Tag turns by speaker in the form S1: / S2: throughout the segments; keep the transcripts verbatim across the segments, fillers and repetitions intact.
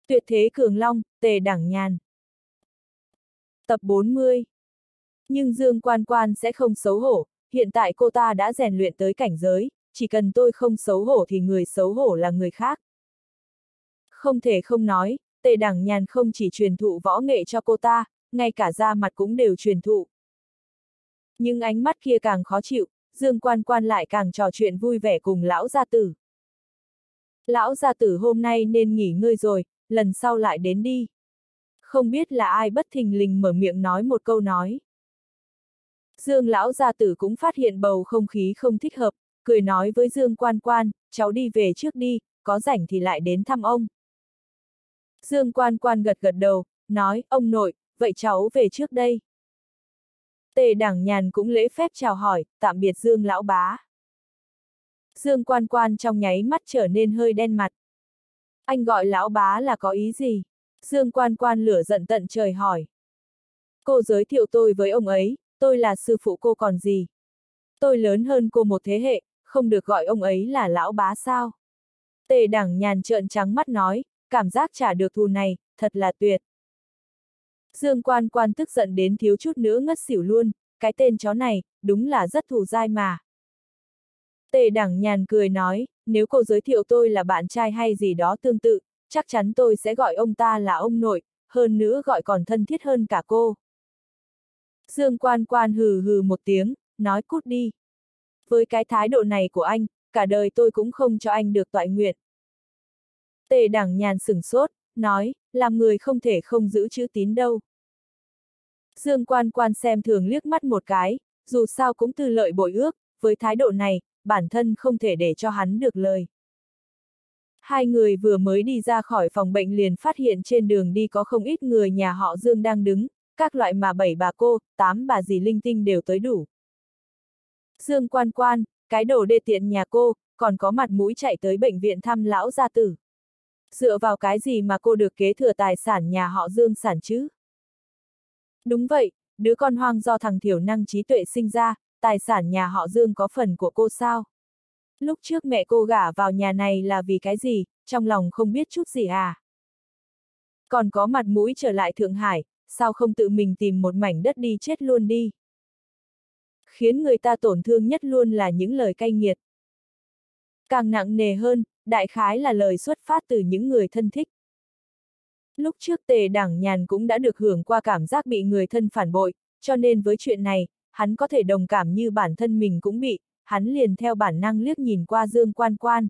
S1: Tuyệt thế cường long, Tề Đẳng Nhàn. Tập bốn mươi. Nhưng Dương Quan Quan sẽ không xấu hổ, hiện tại cô ta đã rèn luyện tới cảnh giới, chỉ cần tôi không xấu hổ thì người xấu hổ là người khác. Không thể không nói, Tề Đẳng Nhàn không chỉ truyền thụ võ nghệ cho cô ta, ngay cả da mặt cũng đều truyền thụ. Nhưng ánh mắt kia càng khó chịu, Dương Quan Quan lại càng trò chuyện vui vẻ cùng lão gia tử. Lão gia tử hôm nay nên nghỉ ngơi rồi, lần sau lại đến đi. Không biết là ai bất thình lình mở miệng nói một câu nói. Dương lão gia tử cũng phát hiện bầu không khí không thích hợp, cười nói với Dương Quan Quan, cháu đi về trước đi, có rảnh thì lại đến thăm ông. Dương Quan Quan gật gật đầu, nói, ông nội, vậy cháu về trước đây. Tề Đẳng Nhàn cũng lễ phép chào hỏi, tạm biệt Dương lão bá. Dương Quan Quan trong nháy mắt trở nên hơi đen mặt. Anh gọi lão bá là có ý gì? Dương Quan Quan lửa giận tận trời hỏi. Cô giới thiệu tôi với ông ấy, tôi là sư phụ cô còn gì? Tôi lớn hơn cô một thế hệ, không được gọi ông ấy là lão bá sao? Tề Đẳng Nhàn trợn trắng mắt nói, cảm giác trả được thù này, thật là tuyệt. Dương Quan Quan tức giận đến thiếu chút nữa ngất xỉu luôn, cái tên chó này, đúng là rất thù dai mà. Tề Đẳng Nhàn cười nói, nếu cô giới thiệu tôi là bạn trai hay gì đó tương tự, chắc chắn tôi sẽ gọi ông ta là ông nội, hơn nữa gọi còn thân thiết hơn cả cô. Dương Quan Quan hừ hừ một tiếng, nói cút đi. Với cái thái độ này của anh, cả đời tôi cũng không cho anh được toại nguyện. Tề Đẳng Nhàn sửng sốt, nói, làm người không thể không giữ chữ tín đâu. Dương Quan Quan xem thường liếc mắt một cái, dù sao cũng tư lợi bội ước, với thái độ này, bản thân không thể để cho hắn được lời. Hai người vừa mới đi ra khỏi phòng bệnh liền phát hiện trên đường đi có không ít người nhà họ Dương đang đứng, các loại mà bảy bà cô, tám bà dì linh tinh đều tới đủ. Dương Quan Quan, cái đồ đê tiện nhà cô, còn có mặt mũi chạy tới bệnh viện thăm lão gia tử. Dựa vào cái gì mà cô được kế thừa tài sản nhà họ Dương sản chứ? Đúng vậy, đứa con hoang do thằng thiểu năng trí tuệ sinh ra, tài sản nhà họ Dương có phần của cô sao? Lúc trước mẹ cô gả vào nhà này là vì cái gì, trong lòng không biết chút gì à? Còn có mặt mũi trở lại Thượng Hải, sao không tự mình tìm một mảnh đất đi chết luôn đi? Khiến người ta tổn thương nhất luôn là những lời cay nghiệt. Càng nặng nề hơn, đại khái là lời xuất phát từ những người thân thích. Lúc trước Tề Đẳng Nhàn cũng đã được hưởng qua cảm giác bị người thân phản bội, cho nên với chuyện này, hắn có thể đồng cảm như bản thân mình cũng bị, hắn liền theo bản năng liếc nhìn qua Dương Quan Quan.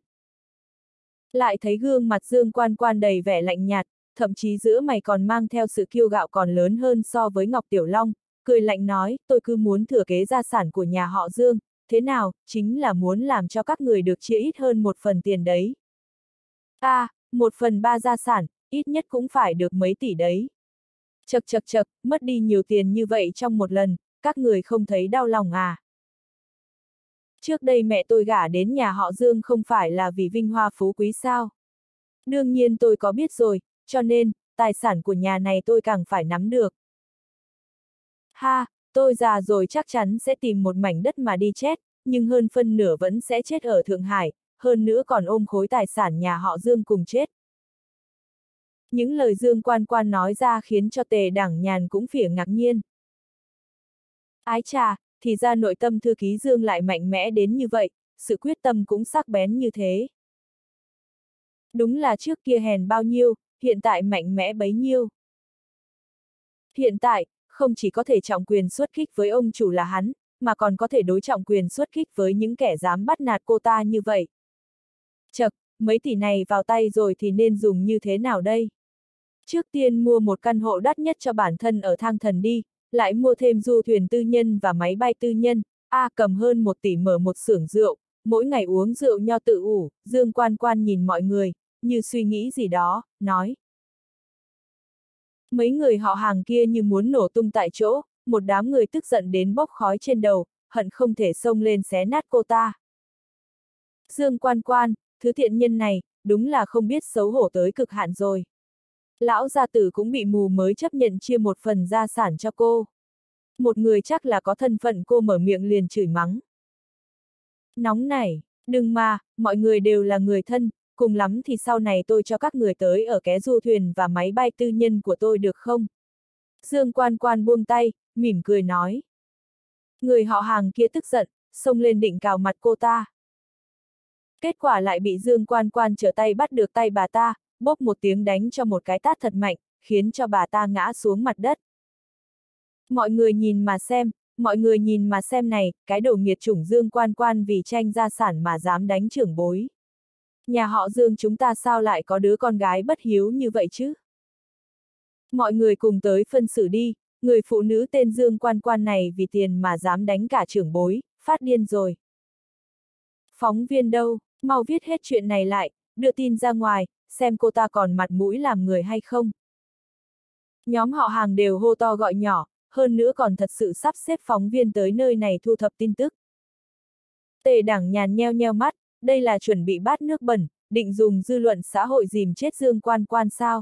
S1: Lại thấy gương mặt Dương Quan Quan đầy vẻ lạnh nhạt, thậm chí giữa mày còn mang theo sự kiêu ngạo còn lớn hơn so với Ngọc Tiểu Long, cười lạnh nói, tôi cứ muốn thừa kế gia sản của nhà họ Dương, thế nào, chính là muốn làm cho các người được chia ít hơn một phần tiền đấy. À, một phần ba gia sản, ít nhất cũng phải được mấy tỷ đấy. Chật chật chật, mất đi nhiều tiền như vậy trong một lần, các người không thấy đau lòng à? Trước đây mẹ tôi gả đến nhà họ Dương không phải là vì vinh hoa phú quý sao? Đương nhiên tôi có biết rồi, cho nên, tài sản của nhà này tôi càng phải nắm được. Ha, tôi già rồi chắc chắn sẽ tìm một mảnh đất mà đi chết, nhưng hơn phân nửa vẫn sẽ chết ở Thượng Hải, hơn nữa còn ôm khối tài sản nhà họ Dương cùng chết. Những lời Dương Quan Quan nói ra khiến cho Tề Đẳng Nhàn cũng phỉ ngạc nhiên. Ái chà, thì ra nội tâm thư ký Dương lại mạnh mẽ đến như vậy, sự quyết tâm cũng sắc bén như thế. Đúng là trước kia hèn bao nhiêu, hiện tại mạnh mẽ bấy nhiêu. Hiện tại, không chỉ có thể trọng quyền xuất kích với ông chủ là hắn, mà còn có thể đối trọng quyền xuất kích với những kẻ dám bắt nạt cô ta như vậy. Chật, mấy tỷ này vào tay rồi thì nên dùng như thế nào đây? Trước tiên mua một căn hộ đắt nhất cho bản thân ở Thang Thần đi, lại mua thêm du thuyền tư nhân và máy bay tư nhân, a à, cầm hơn một tỷ mở một xưởng rượu, mỗi ngày uống rượu nho tự ủ. Dương Quan Quan nhìn mọi người, như suy nghĩ gì đó, nói. Mấy người họ hàng kia như muốn nổ tung tại chỗ, một đám người tức giận đến bốc khói trên đầu, hận không thể xông lên xé nát cô ta. Dương Quan Quan, thứ tiện nhân này, đúng là không biết xấu hổ tới cực hạn rồi. Lão gia tử cũng bị mù mới chấp nhận chia một phần gia sản cho cô. Một người chắc là có thân phận cô mở miệng liền chửi mắng. Nóng này, đừng mà, mọi người đều là người thân, cùng lắm thì sau này tôi cho các người tới ở ké du thuyền và máy bay tư nhân của tôi được không? Dương Quan Quan buông tay, mỉm cười nói. Người họ Hàng kia tức giận, xông lên định cào mặt cô ta. Kết quả lại bị Dương Quan Quan trở tay bắt được tay bà ta, bốp một tiếng đánh cho một cái tát thật mạnh, khiến cho bà ta ngã xuống mặt đất. Mọi người nhìn mà xem, mọi người nhìn mà xem này, cái đồ nghiệt chủng Dương Quan Quan vì tranh gia sản mà dám đánh trưởng bối. Nhà họ Dương chúng ta sao lại có đứa con gái bất hiếu như vậy chứ? Mọi người cùng tới phân xử đi, người phụ nữ tên Dương Quan Quan này vì tiền mà dám đánh cả trưởng bối, phát điên rồi. Phóng viên đâu, mau viết hết chuyện này lại, đưa tin ra ngoài, xem cô ta còn mặt mũi làm người hay không. Nhóm họ Hàng đều hô to gọi nhỏ, hơn nữa còn thật sự sắp xếp phóng viên tới nơi này thu thập tin tức. Tề Đảng Nhàn nheo nheo mắt, đây là chuẩn bị bát nước bẩn, định dùng dư luận xã hội dìm chết Dương Quan Quan sao?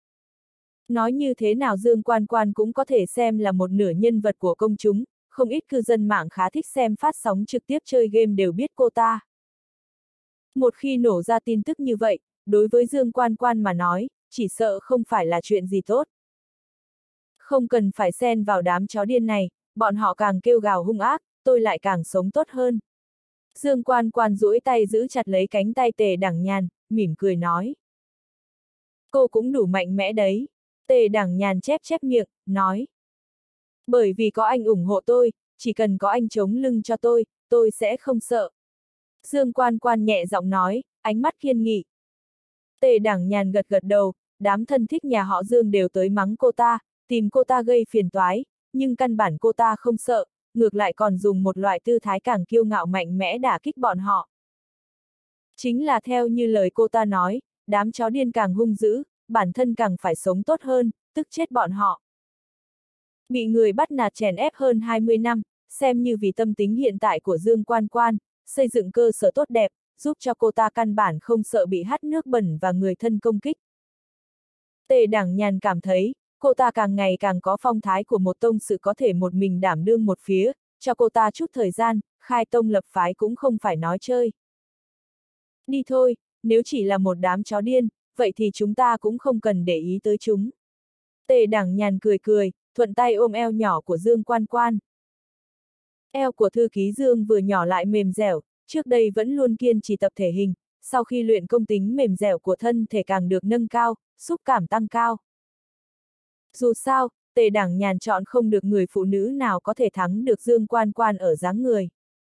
S1: Nói như thế nào Dương Quan Quan cũng có thể xem là một nửa nhân vật của công chúng, không ít cư dân mạng khá thích xem phát sóng trực tiếp chơi game đều biết cô ta. Một khi nổ ra tin tức như vậy, đối với Dương Quan Quan mà nói, chỉ sợ không phải là chuyện gì tốt. Không cần phải xen vào đám chó điên này, bọn họ càng kêu gào hung ác, tôi lại càng sống tốt hơn. Dương Quan Quan duỗi tay giữ chặt lấy cánh tay Tề Đảng Nhàn, mỉm cười nói. Cô cũng đủ mạnh mẽ đấy. Tề Đảng Nhàn chép chép miệng, nói. Bởi vì có anh ủng hộ tôi, chỉ cần có anh chống lưng cho tôi, tôi sẽ không sợ. Dương Quan Quan nhẹ giọng nói, ánh mắt kiên nghị. Tề Đảng Nhàn gật gật đầu, đám thân thích nhà họ Dương đều tới mắng cô ta, tìm cô ta gây phiền toái, nhưng căn bản cô ta không sợ, ngược lại còn dùng một loại tư thái càng kiêu ngạo mạnh mẽ đả kích bọn họ. Chính là theo như lời cô ta nói, đám chó điên càng hung dữ, bản thân càng phải sống tốt hơn, tức chết bọn họ. Bị người bắt nạt chèn ép hơn hai mươi năm, xem như vì tâm tính hiện tại của Dương Quan Quan, xây dựng cơ sở tốt đẹp, giúp cho cô ta căn bản không sợ bị hắt nước bẩn và người thân công kích. Tề Đảng Nhàn cảm thấy, cô ta càng ngày càng có phong thái của một tông sự có thể một mình đảm đương một phía, cho cô ta chút thời gian, khai tông lập phái cũng không phải nói chơi. Đi thôi, nếu chỉ là một đám chó điên, vậy thì chúng ta cũng không cần để ý tới chúng. Tề Đảng Nhàn cười cười, thuận tay ôm eo nhỏ của Dương Quan Quan. Eo của thư ký Dương vừa nhỏ lại mềm dẻo, trước đây vẫn luôn kiên trì tập thể hình, sau khi luyện công tính mềm dẻo của thân thể càng được nâng cao, xúc cảm tăng cao. Dù sao, Tề Đảng Nhàn chọn không được người phụ nữ nào có thể thắng được Dương Quan Quan ở dáng người.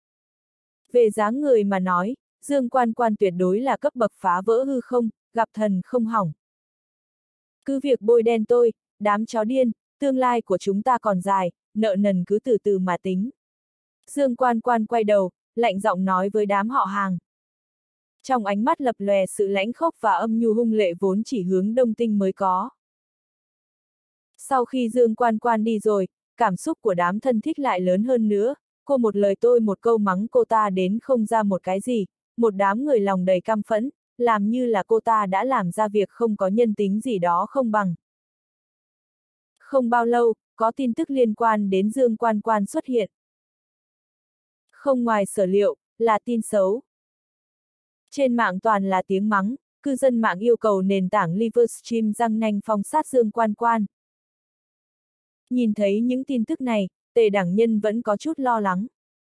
S1: Về dáng người mà nói, Dương Quan Quan tuyệt đối là cấp bậc phá vỡ hư không, gặp thần không hỏng. Cứ việc bôi đen tôi, đám chó điên, tương lai của chúng ta còn dài, nợ nần cứ từ từ mà tính. Dương Quan Quan quay đầu, lạnh giọng nói với đám họ Hàng. Trong ánh mắt lập lòe sự lãnh khốc và âm nhu hung lệ vốn chỉ hướng Đông Tinh mới có. Sau khi Dương Quan Quan đi rồi, cảm xúc của đám thân thích lại lớn hơn nữa, cô một lời tôi một câu mắng cô ta đến không ra một cái gì, một đám người lòng đầy căm phẫn, làm như là cô ta đã làm ra việc không có nhân tính gì đó không bằng. Không bao lâu, có tin tức liên quan đến Dương Quan Quan xuất hiện. Không ngoài sở liệu, là tin xấu. Trên mạng toàn là tiếng mắng, cư dân mạng yêu cầu nền tảng Livestream răng nanh phong sát Dương Quan Quan. Nhìn thấy những tin tức này, Tề Đảng Nhân vẫn có chút lo lắng.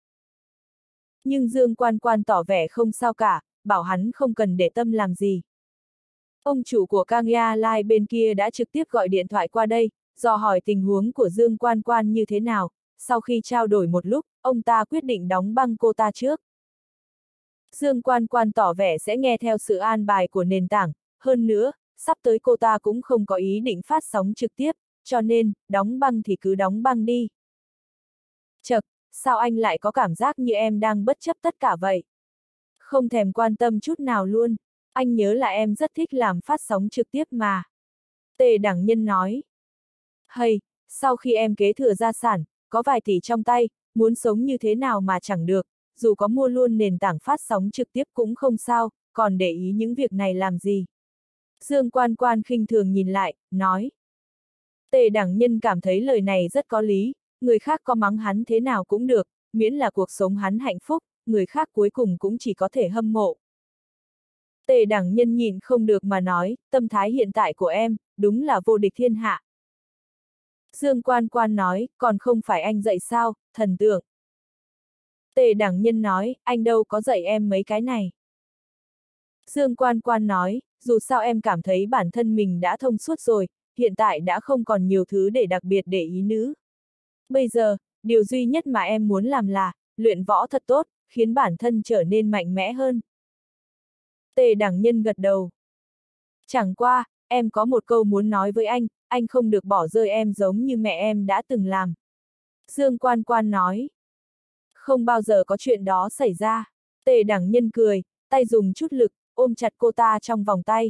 S1: Nhưng Dương Quan Quan tỏ vẻ không sao cả, bảo hắn không cần để tâm làm gì. Ông chủ của Kangya Live bên kia đã trực tiếp gọi điện thoại qua đây, dò hỏi tình huống của Dương Quan Quan như thế nào, sau khi trao đổi một lúc, ông ta quyết định đóng băng cô ta trước. Dương Quan Quan tỏ vẻ sẽ nghe theo sự an bài của nền tảng, hơn nữa, sắp tới cô ta cũng không có ý định phát sóng trực tiếp, cho nên, đóng băng thì cứ đóng băng đi. Chậc, sao anh lại có cảm giác như em đang bất chấp tất cả vậy? Không thèm quan tâm chút nào luôn, anh nhớ là em rất thích làm phát sóng trực tiếp mà. Tề Đảng Nhân nói. Hay, sau khi em kế thừa gia sản, có vài tỷ trong tay, muốn sống như thế nào mà chẳng được, dù có mua luôn nền tảng phát sóng trực tiếp cũng không sao, còn để ý những việc này làm gì? Dương Quan Quan khinh thường nhìn lại, nói. Tề Đảng Nhân cảm thấy lời này rất có lý, người khác có mắng hắn thế nào cũng được, miễn là cuộc sống hắn hạnh phúc, người khác cuối cùng cũng chỉ có thể hâm mộ. Tề Đẳng Nhân nhìn không được mà nói, tâm thái hiện tại của em, đúng là vô địch thiên hạ. Dương Quan Quan nói, còn không phải anh dạy sao, thần tượng. Tề Đẳng Nhân nói, anh đâu có dạy em mấy cái này. Dương Quan Quan nói, dù sao em cảm thấy bản thân mình đã thông suốt rồi, hiện tại đã không còn nhiều thứ để đặc biệt để ý nữa. Bây giờ, điều duy nhất mà em muốn làm là, luyện võ thật tốt, khiến bản thân trở nên mạnh mẽ hơn. Tề Đẳng Nhân gật đầu. Chẳng qua, em có một câu muốn nói với anh, anh không được bỏ rơi em giống như mẹ em đã từng làm. Dương Quan Quan nói. Không bao giờ có chuyện đó xảy ra. Tề Đẳng Nhân cười, tay dùng chút lực, ôm chặt cô ta trong vòng tay.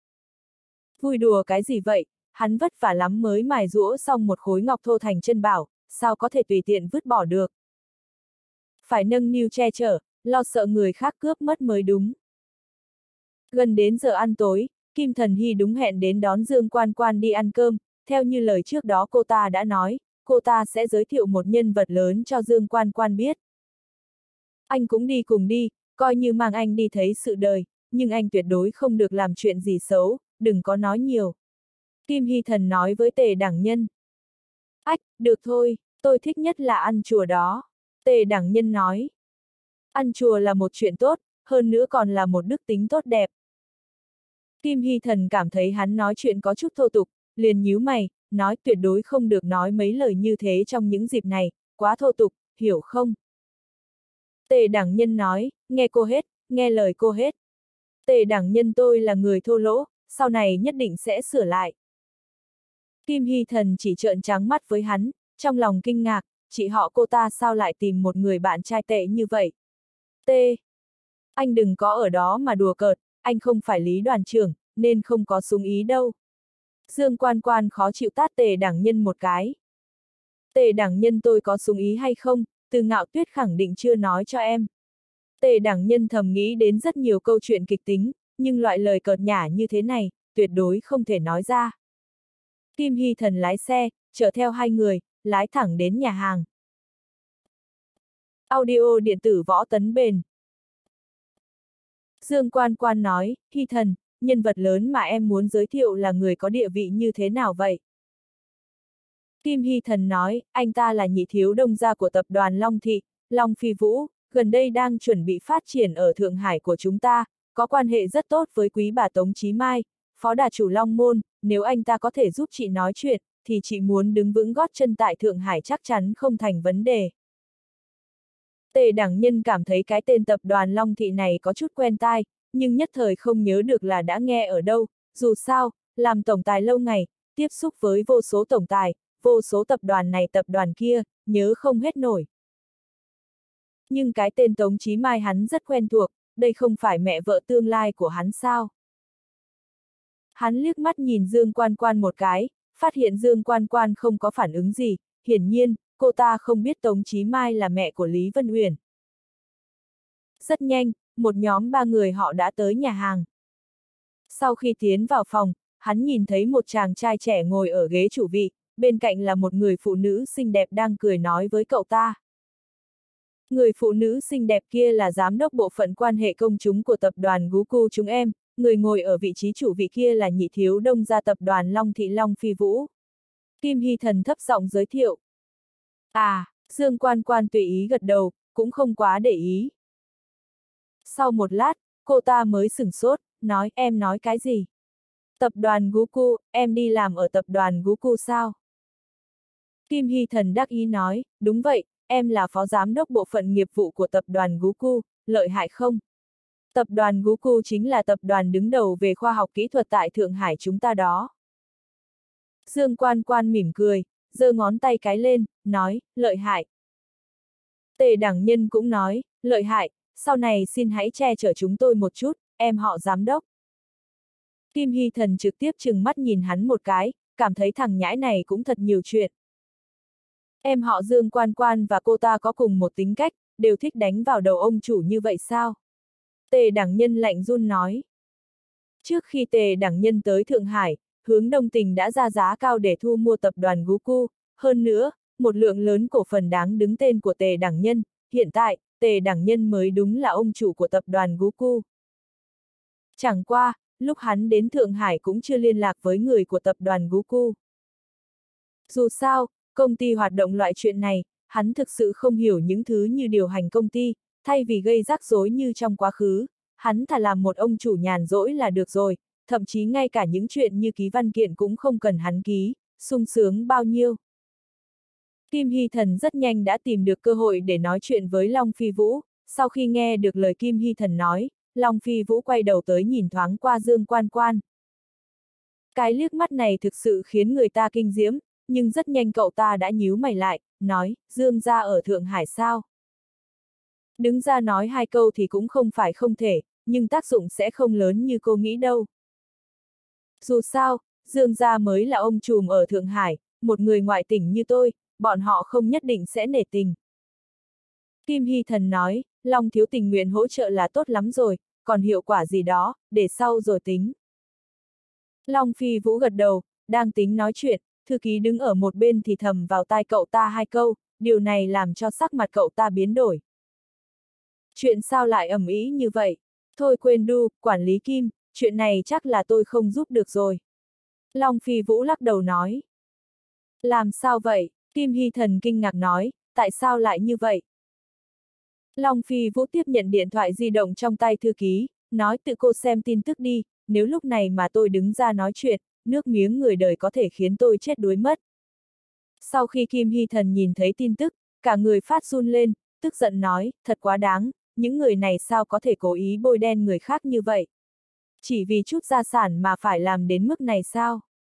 S1: Vui đùa cái gì vậy, hắn vất vả lắm mới mài giũa xong một khối ngọc thô thành chân bảo, sao có thể tùy tiện vứt bỏ được. Phải nâng niu che chở, lo sợ người khác cướp mất mới đúng. Gần đến giờ ăn tối, Kim Thần Hy đúng hẹn đến đón Dương Quan Quan đi ăn cơm, theo như lời trước đó cô ta đã nói, cô ta sẽ giới thiệu một nhân vật lớn cho Dương Quan Quan biết. Anh cũng đi cùng đi, coi như mang anh đi thấy sự đời, nhưng anh tuyệt đối không được làm chuyện gì xấu, đừng có nói nhiều. Kim Hy Thần nói với Tề Đẳng Nhân. Ách, được thôi, tôi thích nhất là ăn chùa đó. Tề Đẳng Nhân nói. Ăn chùa là một chuyện tốt, hơn nữa còn là một đức tính tốt đẹp. Kim Hy Thần cảm thấy hắn nói chuyện có chút thô tục, liền nhíu mày, nói tuyệt đối không được nói mấy lời như thế trong những dịp này, quá thô tục, hiểu không? Tề Đẳng Nhân nói, nghe cô hết, nghe lời cô hết. Tề Đẳng Nhân tôi là người thô lỗ, sau này nhất định sẽ sửa lại. Kim Hy Thần chỉ trợn trắng mắt với hắn, trong lòng kinh ngạc, chị họ cô ta sao lại tìm một người bạn trai tệ như vậy? T. Anh đừng có ở đó mà đùa cợt, anh không phải Lý đoàn trưởng, nên không có súng ý đâu. Dương Quan Quan khó chịu tát Tề Đẳng Nhân một cái. Tề Đẳng Nhân tôi có súng ý hay không, Từ Ngạo Tuyết khẳng định chưa nói cho em. Tề Đẳng Nhân thầm nghĩ đến rất nhiều câu chuyện kịch tính, nhưng loại lời cợt nhả như thế này, tuyệt đối không thể nói ra. Kim Hy Thần lái xe, chở theo hai người, lái thẳng đến nhà hàng. Audio điện tử Võ Tấn Bền. Dương Quan Quan nói, Hy Thần, nhân vật lớn mà em muốn giới thiệu là người có địa vị như thế nào vậy? Kim Hy Thần nói, anh ta là nhị thiếu đông gia của tập đoàn Long Thị, Long Phi Vũ, gần đây đang chuẩn bị phát triển ở Thượng Hải của chúng ta, có quan hệ rất tốt với quý bà Tống Chí Mai, phó đà chủ Long Môn, nếu anh ta có thể giúp chị nói chuyện, thì chị muốn đứng vững gót chân tại Thượng Hải chắc chắn không thành vấn đề. Tề Đẳng Nhân cảm thấy cái tên tập đoàn Long Thị này có chút quen tai, nhưng nhất thời không nhớ được là đã nghe ở đâu, dù sao, làm tổng tài lâu ngày, tiếp xúc với vô số tổng tài, vô số tập đoàn này tập đoàn kia, nhớ không hết nổi. Nhưng cái tên Tống Chí Mai hắn rất quen thuộc, đây không phải mẹ vợ tương lai của hắn sao? Hắn liếc mắt nhìn Dương Quan Quan một cái, phát hiện Dương Quan Quan không có phản ứng gì, hiển nhiên, cô ta không biết Tống Chí Mai là mẹ của Lý Vân Uyển. Rất nhanh, một nhóm ba người họ đã tới nhà hàng. Sau khi tiến vào phòng, hắn nhìn thấy một chàng trai trẻ ngồi ở ghế chủ vị, bên cạnh là một người phụ nữ xinh đẹp đang cười nói với cậu ta. Người phụ nữ xinh đẹp kia là giám đốc bộ phận quan hệ công chúng của tập đoàn Guku chúng em, người ngồi ở vị trí chủ vị kia là nhị thiếu đông gia tập đoàn Long Thị Long Phi Vũ. Kim Hy Thần thấp giọng giới thiệu. À, Dương Quan Quan tùy ý gật đầu, cũng không quá để ý. Sau một lát, cô ta mới sửng sốt, nói em nói cái gì? Tập đoàn Guku, em đi làm ở tập đoàn Guku sao? Kim Hy Thần đắc ý nói, đúng vậy, em là phó giám đốc bộ phận nghiệp vụ của tập đoàn Guku, lợi hại không? Tập đoàn Guku chính là tập đoàn đứng đầu về khoa học kỹ thuật tại Thượng Hải chúng ta đó. Dương Quan Quan mỉm cười, giơ ngón tay cái lên, nói, lợi hại. Tề Đẳng Nhân cũng nói, lợi hại, sau này xin hãy che chở chúng tôi một chút, em họ giám đốc. Kim Hy Thần trực tiếp trừng mắt nhìn hắn một cái, cảm thấy thằng nhãi này cũng thật nhiều chuyện. Em họ Dương Quan Quan và cô ta có cùng một tính cách, đều thích đánh vào đầu ông chủ như vậy sao? Tề Đẳng Nhân lạnh run nói. Trước khi Tề Đẳng Nhân tới Thượng Hải, Hướng Đông Tình đã ra giá cao để thu mua tập đoàn Guku, hơn nữa, một lượng lớn cổ phần đáng đứng tên của Tề Đẳng Nhân, hiện tại, Tề Đẳng Nhân mới đúng là ông chủ của tập đoàn Guku. Chẳng qua, lúc hắn đến Thượng Hải cũng chưa liên lạc với người của tập đoàn Guku. Dù sao, công ty hoạt động loại chuyện này, hắn thực sự không hiểu những thứ như điều hành công ty, thay vì gây rắc rối như trong quá khứ, hắn thà làm một ông chủ nhàn rỗi là được rồi, thậm chí ngay cả những chuyện như ký văn kiện cũng không cần hắn ký, sung sướng bao nhiêu. Kim Hy Thần rất nhanh đã tìm được cơ hội để nói chuyện với Long Phi Vũ, sau khi nghe được lời Kim Hy Thần nói, Long Phi Vũ quay đầu tới nhìn thoáng qua Dương Quan Quan. Cái liếc mắt này thực sự khiến người ta kinh diễm, nhưng rất nhanh cậu ta đã nhíu mày lại, nói, Dương gia ở Thượng Hải sao? Đứng ra nói hai câu thì cũng không phải không thể, nhưng tác dụng sẽ không lớn như cô nghĩ đâu. Dù sao, Dương gia mới là ông trùm ở Thượng Hải, một người ngoại tỉnh như tôi, bọn họ không nhất định sẽ nể tình. Kim Hy Thần nói, Long thiếu tình nguyện hỗ trợ là tốt lắm rồi, còn hiệu quả gì đó, để sau rồi tính. Long Phi Vũ gật đầu, đang tính nói chuyện, thư ký đứng ở một bên thì thầm vào tai cậu ta hai câu, điều này làm cho sắc mặt cậu ta biến đổi. Chuyện sao lại ầm ĩ như vậy? Thôi quên đu, quản lý Kim, chuyện này chắc là tôi không giúp được rồi. Long Phi Vũ lắc đầu nói. Làm sao vậy? Kim Hy Thần kinh ngạc nói, tại sao lại như vậy? Long Phi Vũ tiếp nhận điện thoại di động trong tay thư ký, nói tự cô xem tin tức đi, nếu lúc này mà tôi đứng ra nói chuyện, nước miếng người đời có thể khiến tôi chết đuối mất. Sau khi Kim Hy Thần nhìn thấy tin tức, cả người phát run lên, tức giận nói, thật quá đáng, những người này sao có thể cố ý bôi đen người khác như vậy? Chỉ vì chút gia sản mà phải làm đến mức này sao?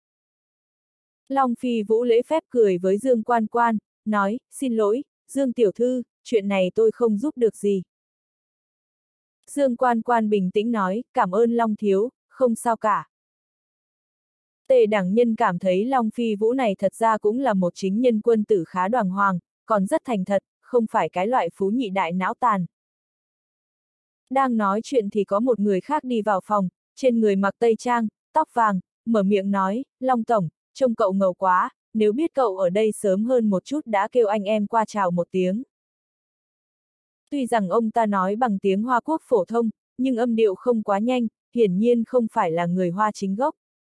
S1: Long Phi Vũ lễ phép cười với Dương Quan Quan, nói, xin lỗi, Dương Tiểu Thư, chuyện này tôi không giúp được gì. Dương Quan Quan bình tĩnh nói, cảm ơn Long Thiếu, không sao cả. Tề Đẳng Nhân cảm thấy Long Phi Vũ này thật ra cũng là một chính nhân quân tử khá đoàng hoàng, còn rất thành thật, không phải cái loại phú nhị đại não tàn. Đang nói chuyện thì có một người khác đi vào phòng, trên người mặc tây trang, tóc vàng, mở miệng nói, Long Tổng, trông cậu ngầu quá, nếu biết cậu ở đây sớm hơn một chút đã kêu anh em qua chào một tiếng. Tuy rằng ông ta nói bằng tiếng Hoa Quốc phổ thông, nhưng âm điệu không quá nhanh, hiển nhiên không phải là người Hoa chính gốc.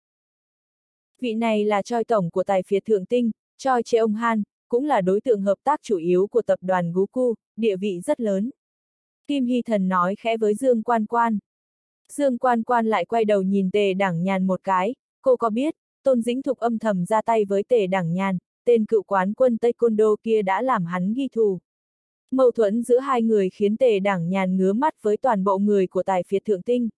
S1: Vị này là Choi Tổng của Tài phiệt Thượng Tinh, Choi Cheong-han, cũng là đối tượng hợp tác chủ yếu của tập đoàn Guku, địa vị rất lớn. Kim Hy Thần nói khẽ với Dương Quan Quan. Dương Quan Quan lại quay đầu nhìn Tề Đẳng Nhàn một cái, cô có biết, Tôn Dĩnh Thục âm thầm ra tay với Tề Đẳng Nhàn, tên cựu quán quân Taekwondo kia đã làm hắn ghi thù. Mâu thuẫn giữa hai người khiến Tề Đẳng Nhàn ngứa mắt với toàn bộ người của Tài phiệt Thượng Tinh.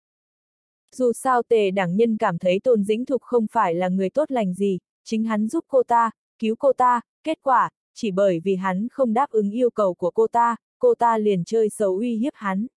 S1: Dù sao Tề Đẳng Nhân cảm thấy Tôn Dĩnh Thục không phải là người tốt lành gì, chính hắn giúp cô ta, cứu cô ta, kết quả, chỉ bởi vì hắn không đáp ứng yêu cầu của cô ta, cô ta liền chơi xấu uy hiếp hắn.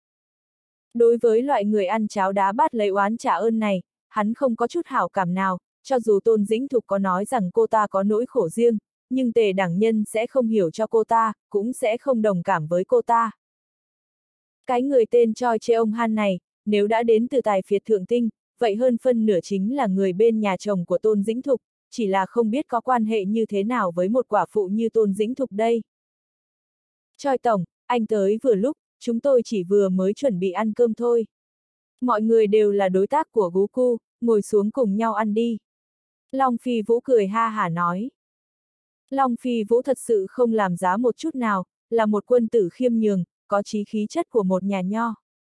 S1: Đối với loại người ăn cháo đá bát lấy oán trả ơn này, hắn không có chút hảo cảm nào, cho dù Tôn Dĩnh Thục có nói rằng cô ta có nỗi khổ riêng, nhưng Tề Đẳng Nhân sẽ không hiểu cho cô ta, cũng sẽ không đồng cảm với cô ta. Cái người tên Choi Cheong-han này, nếu đã đến từ Tài phiệt Thượng Tinh, vậy hơn phân nửa chính là người bên nhà chồng của Tôn Dĩnh Thục, chỉ là không biết có quan hệ như thế nào với một quả phụ như Tôn Dĩnh Thục đây. Choi Tổng, anh tới vừa lúc, chúng tôi chỉ vừa mới chuẩn bị ăn cơm thôi. Mọi người đều là đối tác của Guku, ngồi xuống cùng nhau ăn đi. Long Phi Vũ cười ha hả nói. Long Phi Vũ thật sự không làm giá một chút nào, là một quân tử khiêm nhường, có chí khí chất của một nhà nho.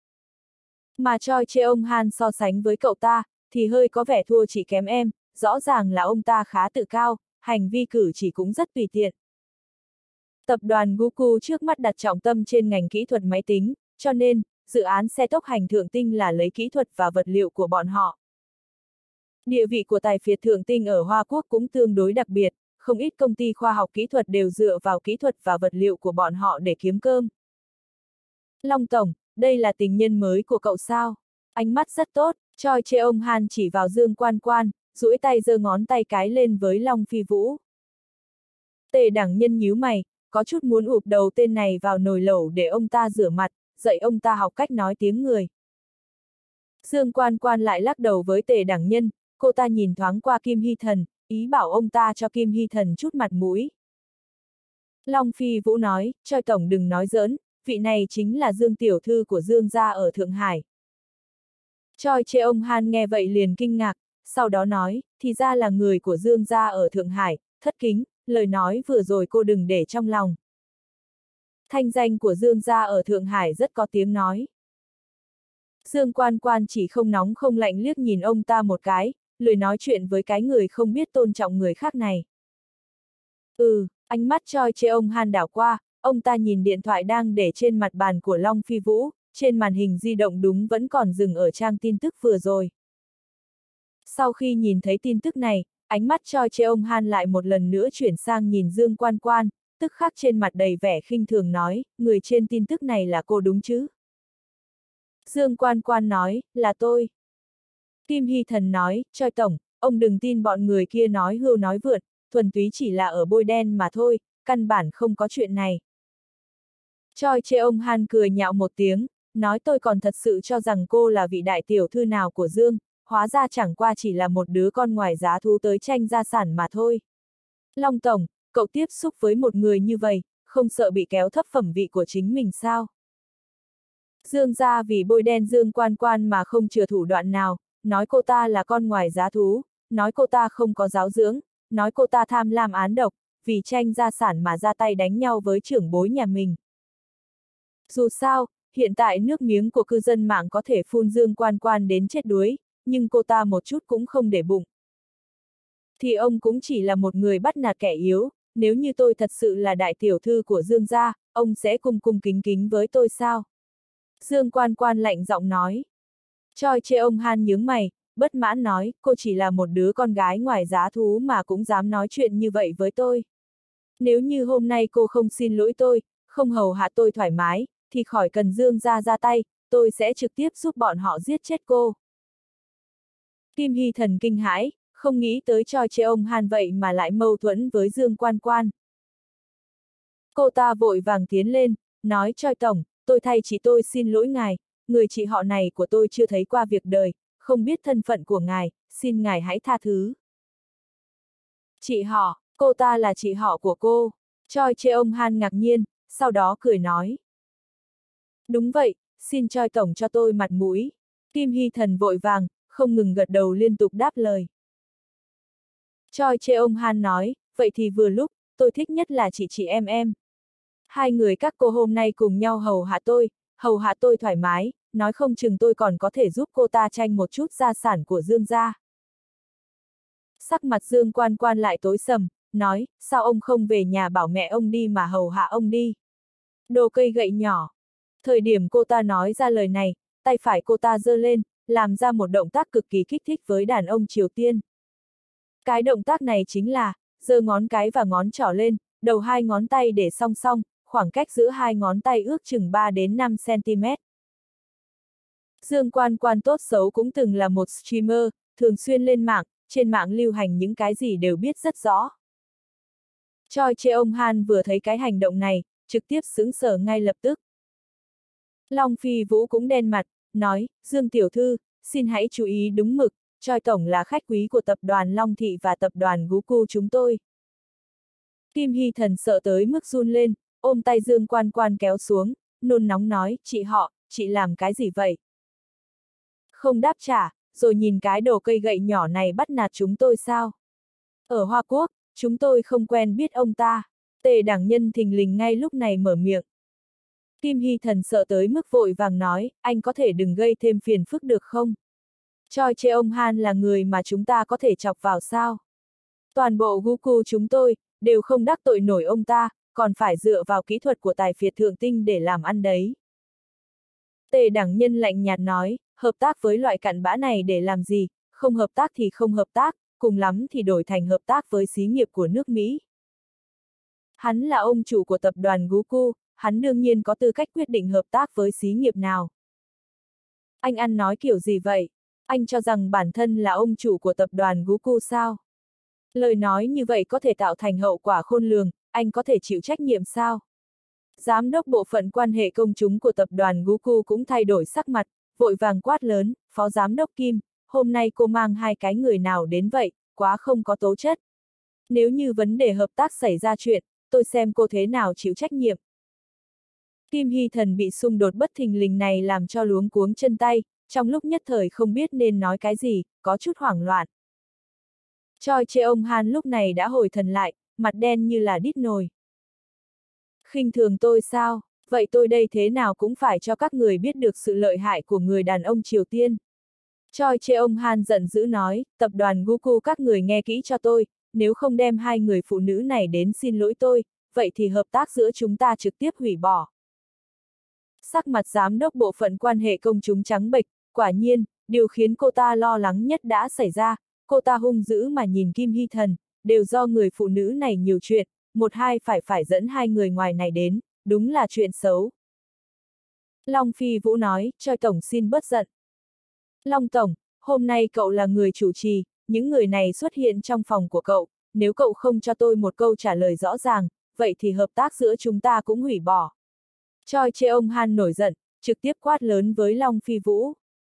S1: Mà Choi Cheong-han so sánh với cậu ta, thì hơi có vẻ thua chỉ kém em, rõ ràng là ông ta khá tự cao, hành vi cử chỉ cũng rất tùy tiện. Tập đoàn Guku trước mắt đặt trọng tâm trên ngành kỹ thuật máy tính, cho nên, dự án xe tốc hành Thượng Tinh là lấy kỹ thuật và vật liệu của bọn họ. Địa vị của Tài phiệt Thượng Tinh ở Hoa Quốc cũng tương đối đặc biệt, không ít công ty khoa học kỹ thuật đều dựa vào kỹ thuật và vật liệu của bọn họ để kiếm cơm. Long Tổng, đây là tình nhân mới của cậu sao? Ánh mắt rất tốt, Choi Cheong-han chỉ vào Dương Quan Quan, duỗi tay giơ ngón tay cái lên với Long Phi Vũ. Tề Đẳng Nhân nhíu mày, có chút muốn ụp đầu tên này vào nồi lẩu để ông ta rửa mặt, dạy ông ta học cách nói tiếng người. Dương Quan Quan lại lắc đầu với Tề Đẳng Nhân, cô ta nhìn thoáng qua Kim Hy Thần, ý bảo ông ta cho Kim Hy Thần chút mặt mũi. Long Phi Vũ nói, Choi Tổng đừng nói giỡn, vị này chính là Dương Tiểu Thư của Dương gia ở Thượng Hải. Choi Cheong-han nghe vậy liền kinh ngạc, sau đó nói, thì ra là người của Dương gia ở Thượng Hải, thất kính, lời nói vừa rồi cô đừng để trong lòng. Thanh danh của Dương gia ở Thượng Hải rất có tiếng nói. Dương Quan Quan chỉ không nóng không lạnh liếc nhìn ông ta một cái, lười nói chuyện với cái người không biết tôn trọng người khác này. Ừ, ánh mắt Choi Cheong-han đảo qua, ông ta nhìn điện thoại đang để trên mặt bàn của Long Phi Vũ, trên màn hình di động đúng vẫn còn dừng ở trang tin tức vừa rồi. Sau khi nhìn thấy tin tức này, ánh mắt Choi Cheong-han lại một lần nữa chuyển sang nhìn Dương Quan Quan, tức khắc trên mặt đầy vẻ khinh thường nói, người trên tin tức này là cô đúng chứ? Dương Quan Quan nói, là tôi. Kim Hy Thần nói, Choi Tổng, ông đừng tin bọn người kia nói hưu nói vượt, thuần túy chỉ là ở bôi đen mà thôi, căn bản không có chuyện này. Choi Cheong-han cười nhạo một tiếng, nói tôi còn thật sự cho rằng cô là vị đại tiểu thư nào của Dương, hóa ra chẳng qua chỉ là một đứa con ngoài giá thú tới tranh gia sản mà thôi. Long Tổng, cậu tiếp xúc với một người như vậy, không sợ bị kéo thấp phẩm vị của chính mình sao? Dương gia vì bôi đen Dương Quan Quan mà không chừa thủ đoạn nào, nói cô ta là con ngoài giá thú, nói cô ta không có giáo dưỡng, nói cô ta tham lam án độc, vì tranh gia sản mà ra tay đánh nhau với trưởng bối nhà mình. Dù sao, hiện tại nước miếng của cư dân mạng có thể phun Dương Quan Quan đến chết đuối, nhưng cô ta một chút cũng không để bụng. Thì ông cũng chỉ là một người bắt nạt kẻ yếu, nếu như tôi thật sự là đại tiểu thư của Dương gia, ông sẽ cung cung kính kính với tôi sao? Dương Quan Quan lạnh giọng nói. Choi Cheong-han nhướng mày, bất mãn nói, cô chỉ là một đứa con gái ngoài giá thú mà cũng dám nói chuyện như vậy với tôi. Nếu như hôm nay cô không xin lỗi tôi, không hầu hạ tôi thoải mái, thì khỏi cần Dương gia ra tay, tôi sẽ trực tiếp giúp bọn họ giết chết cô. Kim Hy Thần kinh hãi, không nghĩ tới Choi Cheong-han vậy mà lại mâu thuẫn với Dương Quan Quan. Cô ta vội vàng tiến lên, nói Choi Tổng, tôi thay chị tôi xin lỗi ngài, người chị họ này của tôi chưa thấy qua việc đời, không biết thân phận của ngài, xin ngài hãy tha thứ. Chị họ, cô ta là chị họ của cô. Choi Cheong-han ngạc nhiên, sau đó cười nói. Đúng vậy, xin Choi Tổng cho tôi mặt mũi. Kim Hy Thần vội vàng, không ngừng gật đầu liên tục đáp lời. Choi Cheong-han nói, vậy thì vừa lúc, tôi thích nhất là chị chị em em. Hai người các cô hôm nay cùng nhau hầu hạ tôi, hầu hạ tôi thoải mái, nói không chừng tôi còn có thể giúp cô ta tranh một chút gia sản của Dương gia. Sắc mặt Dương Quan Quan lại tối sầm, nói, sao ông không về nhà bảo mẹ ông đi mà hầu hạ ông đi? Đồ cây gậy nhỏ. Thời điểm cô ta nói ra lời này, tay phải cô ta giơ lên, làm ra một động tác cực kỳ kích thích với đàn ông Triều Tiên. Cái động tác này chính là, giơ ngón cái và ngón trỏ lên, đầu hai ngón tay để song song, khoảng cách giữa hai ngón tay ước chừng ba đến năm xăng-ti-mét. Dương Quan Quan tốt xấu cũng từng là một streamer, thường xuyên lên mạng, trên mạng lưu hành những cái gì đều biết rất rõ. Choi Cheong-han vừa thấy cái hành động này, trực tiếp sững sờ ngay lập tức. Long Phi Vũ cũng đen mặt, nói, Dương Tiểu Thư, xin hãy chú ý đúng mực, Choi Tổng là khách quý của tập đoàn Long Thị và tập đoàn Guku chúng tôi. Kim Hy Thần sợ tới mức run lên, ôm tay Dương Quan Quan kéo xuống, nôn nóng nói, chị họ, chị làm cái gì vậy? Không đáp trả, rồi nhìn cái đồ cây gậy nhỏ này bắt nạt chúng tôi sao? Ở Hoa Quốc, chúng tôi không quen biết ông ta. Tề Đảng Nhân thình lình ngay lúc này mở miệng. Kim Hy Thần sợ tới mức vội vàng nói, anh có thể đừng gây thêm phiền phức được không? Choi Cheong-han là người mà chúng ta có thể chọc vào sao? Toàn bộ Guku chúng tôi, đều không đắc tội nổi ông ta, còn phải dựa vào kỹ thuật của tài phiệt thượng tinh để làm ăn đấy. Tề Đảng Nhân lạnh nhạt nói, hợp tác với loại cặn bã này để làm gì, không hợp tác thì không hợp tác, cùng lắm thì đổi thành hợp tác với xí nghiệp của nước Mỹ. Hắn là ông chủ của tập đoàn Guku, hắn đương nhiên có tư cách quyết định hợp tác với xí nghiệp nào. Anh ăn nói kiểu gì vậy? Anh cho rằng bản thân là ông chủ của tập đoàn Guku sao? Lời nói như vậy có thể tạo thành hậu quả khôn lường, anh có thể chịu trách nhiệm sao? Giám đốc bộ phận quan hệ công chúng của tập đoàn Guku cũng thay đổi sắc mặt, vội vàng quát lớn, Phó Giám đốc Kim, hôm nay cô mang hai cái người nào đến vậy, quá không có tố chất. Nếu như vấn đề hợp tác xảy ra chuyện, tôi xem cô thế nào chịu trách nhiệm. Kim Hy Thần bị xung đột bất thình lình này làm cho luống cuống chân tay, trong lúc nhất thời không biết nên nói cái gì, có chút hoảng loạn. Choi Cheong-han lúc này đã hồi thần lại, mặt đen như là đít nồi. Khinh thường tôi sao? Vậy tôi đây thế nào cũng phải cho các người biết được sự lợi hại của người đàn ông Triều Tiên. Choi Cheong-han giận dữ nói, tập đoàn Guku các người nghe kỹ cho tôi, nếu không đem hai người phụ nữ này đến xin lỗi tôi, vậy thì hợp tác giữa chúng ta trực tiếp hủy bỏ. Sắc mặt giám đốc bộ phận quan hệ công chúng trắng bệch, quả nhiên, điều khiến cô ta lo lắng nhất đã xảy ra, cô ta hung dữ mà nhìn Kim Hy Thần, đều do người phụ nữ này nhiều chuyện, một hai phải phải dẫn hai người ngoài này đến, đúng là chuyện xấu. Long Phi Vũ nói, Choi Tổng xin bớt giận. Long Tổng, hôm nay cậu là người chủ trì, những người này xuất hiện trong phòng của cậu, nếu cậu không cho tôi một câu trả lời rõ ràng, vậy thì hợp tác giữa chúng ta cũng hủy bỏ. Choi Cheong-han nổi giận, trực tiếp quát lớn với Long Phi Vũ.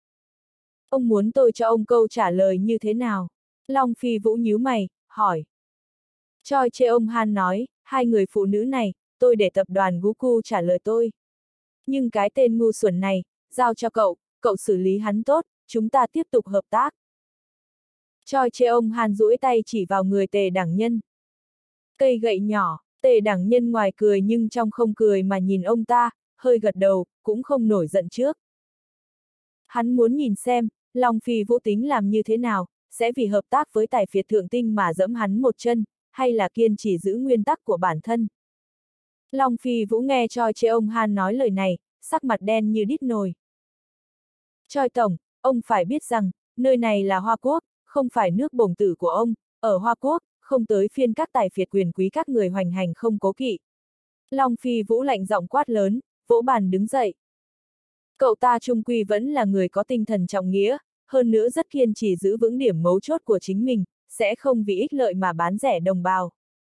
S1: Ông muốn tôi cho ông câu trả lời như thế nào? Long Phi Vũ nhíu mày, hỏi. Choi Cheong-han nói, hai người phụ nữ này, tôi để tập đoàn Guku trả lời tôi. Nhưng cái tên ngu xuẩn này, giao cho cậu, cậu xử lý hắn tốt, chúng ta tiếp tục hợp tác. Choi Cheong-han duỗi tay chỉ vào người Tề Đẳng Nhân. Cây gậy nhỏ, Tề Đẳng Nhân ngoài cười nhưng trong không cười mà nhìn ông ta, hơi gật đầu, cũng không nổi giận trước. Hắn muốn nhìn xem, Long Phi Vũ tính làm như thế nào, sẽ vì hợp tác với tài phiệt thượng tinh mà dẫm hắn một chân, hay là kiên trì giữ nguyên tắc của bản thân. Long Phi Vũ nghe Choi Cheong-han nói lời này, sắc mặt đen như đít nồi. Choi Tổng, ông phải biết rằng, nơi này là Hoa Quốc, không phải nước bổng tử của ông, ở Hoa Quốc, không tới phiên các tài phiệt quyền quý các người hoành hành không cố kỵ. Long Phi Vũ lạnh giọng quát lớn, vỗ bàn đứng dậy. Cậu ta trung quy vẫn là người có tinh thần trọng nghĩa, hơn nữa rất kiên trì giữ vững điểm mấu chốt của chính mình, sẽ không vì ích lợi mà bán rẻ đồng bào.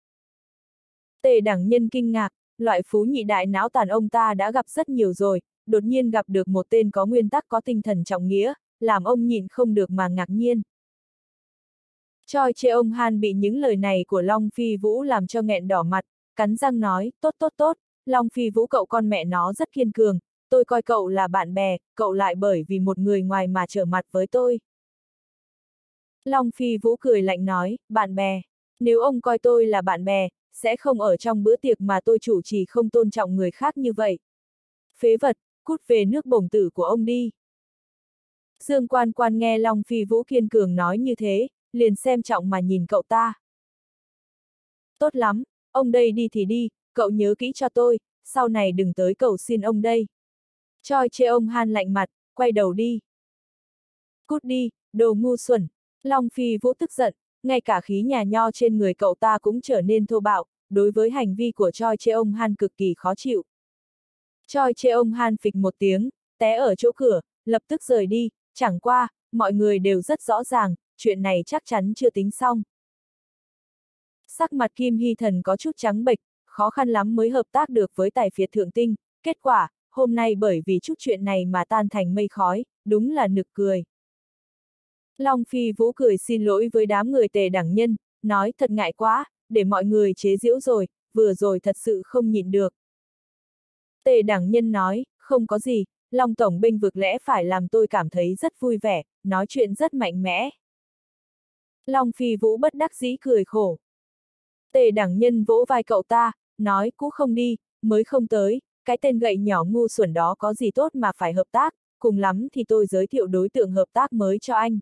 S1: Tề Đẳng Nhân kinh ngạc, loại phú nhị đại não tàn ông ta đã gặp rất nhiều rồi, đột nhiên gặp được một tên có nguyên tắc có tinh thần trọng nghĩa, làm ông nhịn không được mà ngạc nhiên. Choi Cheong-han bị những lời này của Long Phi Vũ làm cho nghẹn đỏ mặt, cắn răng nói, tốt tốt tốt, Long Phi Vũ cậu con mẹ nó rất kiên cường, tôi coi cậu là bạn bè, cậu lại bởi vì một người ngoài mà trở mặt với tôi. Long Phi Vũ cười lạnh nói, bạn bè, nếu ông coi tôi là bạn bè, sẽ không ở trong bữa tiệc mà tôi chủ trì không tôn trọng người khác như vậy. Phế vật, cút về nước bổng tử của ông đi. Dương Quan Quan nghe Long Phi Vũ kiên cường nói như thế, liền xem trọng mà nhìn cậu ta. Tốt lắm, ông đây đi thì đi, cậu nhớ kỹ cho tôi, sau này đừng tới cầu xin ông đây. Choi Cheong-han lạnh mặt, quay đầu đi. Cút đi, đồ ngu xuẩn. Long Phi Vũ tức giận, ngay cả khí nhà nho trên người cậu ta cũng trở nên thô bạo, đối với hành vi của Choi Cheong-han cực kỳ khó chịu. Choi Cheong-han phịch một tiếng, té ở chỗ cửa, lập tức rời đi, chẳng qua, mọi người đều rất rõ ràng, chuyện này chắc chắn chưa tính xong. Sắc mặt Kim Hy Thần có chút trắng bệch, khó khăn lắm mới hợp tác được với tài phiệt thượng tinh, kết quả, hôm nay bởi vì chút chuyện này mà tan thành mây khói, đúng là nực cười. Long Phi Vũ cười xin lỗi với đám người Tề Đẳng Nhân, nói thật ngại quá, để mọi người chế giễu rồi, vừa rồi thật sự không nhịn được. Tề Đẳng Nhân nói, không có gì, Long Tổng bênh vực lẽ phải làm tôi cảm thấy rất vui vẻ, nói chuyện rất mạnh mẽ. Long Phi Vũ bất đắc dĩ cười khổ. Tề Đẳng Nhân vỗ vai cậu ta, nói cũ không đi, mới không tới, cái tên gậy nhỏ ngu xuẩn đó có gì tốt mà phải hợp tác, cùng lắm thì tôi giới thiệu đối tượng hợp tác mới cho anh.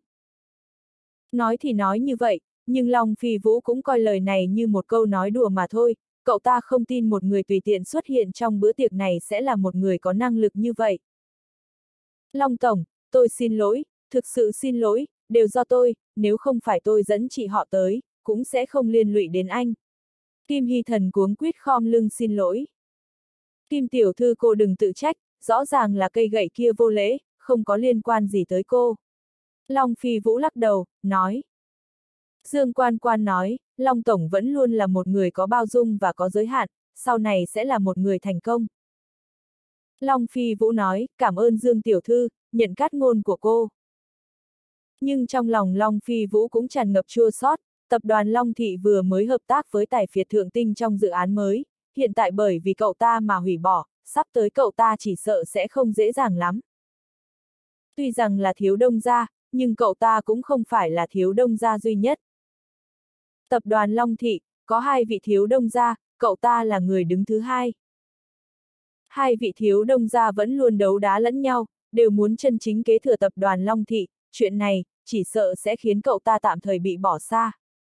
S1: Nói thì nói như vậy, nhưng Long Phi Vũ cũng coi lời này như một câu nói đùa mà thôi, cậu ta không tin một người tùy tiện xuất hiện trong bữa tiệc này sẽ là một người có năng lực như vậy. Long Tổng, tôi xin lỗi, thực sự xin lỗi, đều do tôi, nếu không phải tôi dẫn chị họ tới, cũng sẽ không liên lụy đến anh. Kim Hy Thần cuống quýt khom lưng xin lỗi. Kim tiểu thư cô đừng tự trách, rõ ràng là cây gậy kia vô lễ, không có liên quan gì tới cô. Long Phi Vũ lắc đầu, nói. Dương Quan Quan nói, Long Tổng vẫn luôn là một người có bao dung và có giới hạn, sau này sẽ là một người thành công. Long Phi Vũ nói, cảm ơn Dương tiểu thư, nhận cát ngôn của cô. Nhưng trong lòng Long Phi Vũ cũng tràn ngập chua xót, tập đoàn Long Thị vừa mới hợp tác với tài phiệt thượng tinh trong dự án mới, hiện tại bởi vì cậu ta mà hủy bỏ, sắp tới cậu ta chỉ sợ sẽ không dễ dàng lắm. Tuy rằng là thiếu đông gia, nhưng cậu ta cũng không phải là thiếu đông gia duy nhất. Tập đoàn Long Thị, có hai vị thiếu đông gia, cậu ta là người đứng thứ hai. Hai vị thiếu đông gia vẫn luôn đấu đá lẫn nhau, đều muốn chân chính kế thừa tập đoàn Long Thị, chuyện này, chỉ sợ sẽ khiến cậu ta tạm thời bị bỏ xa.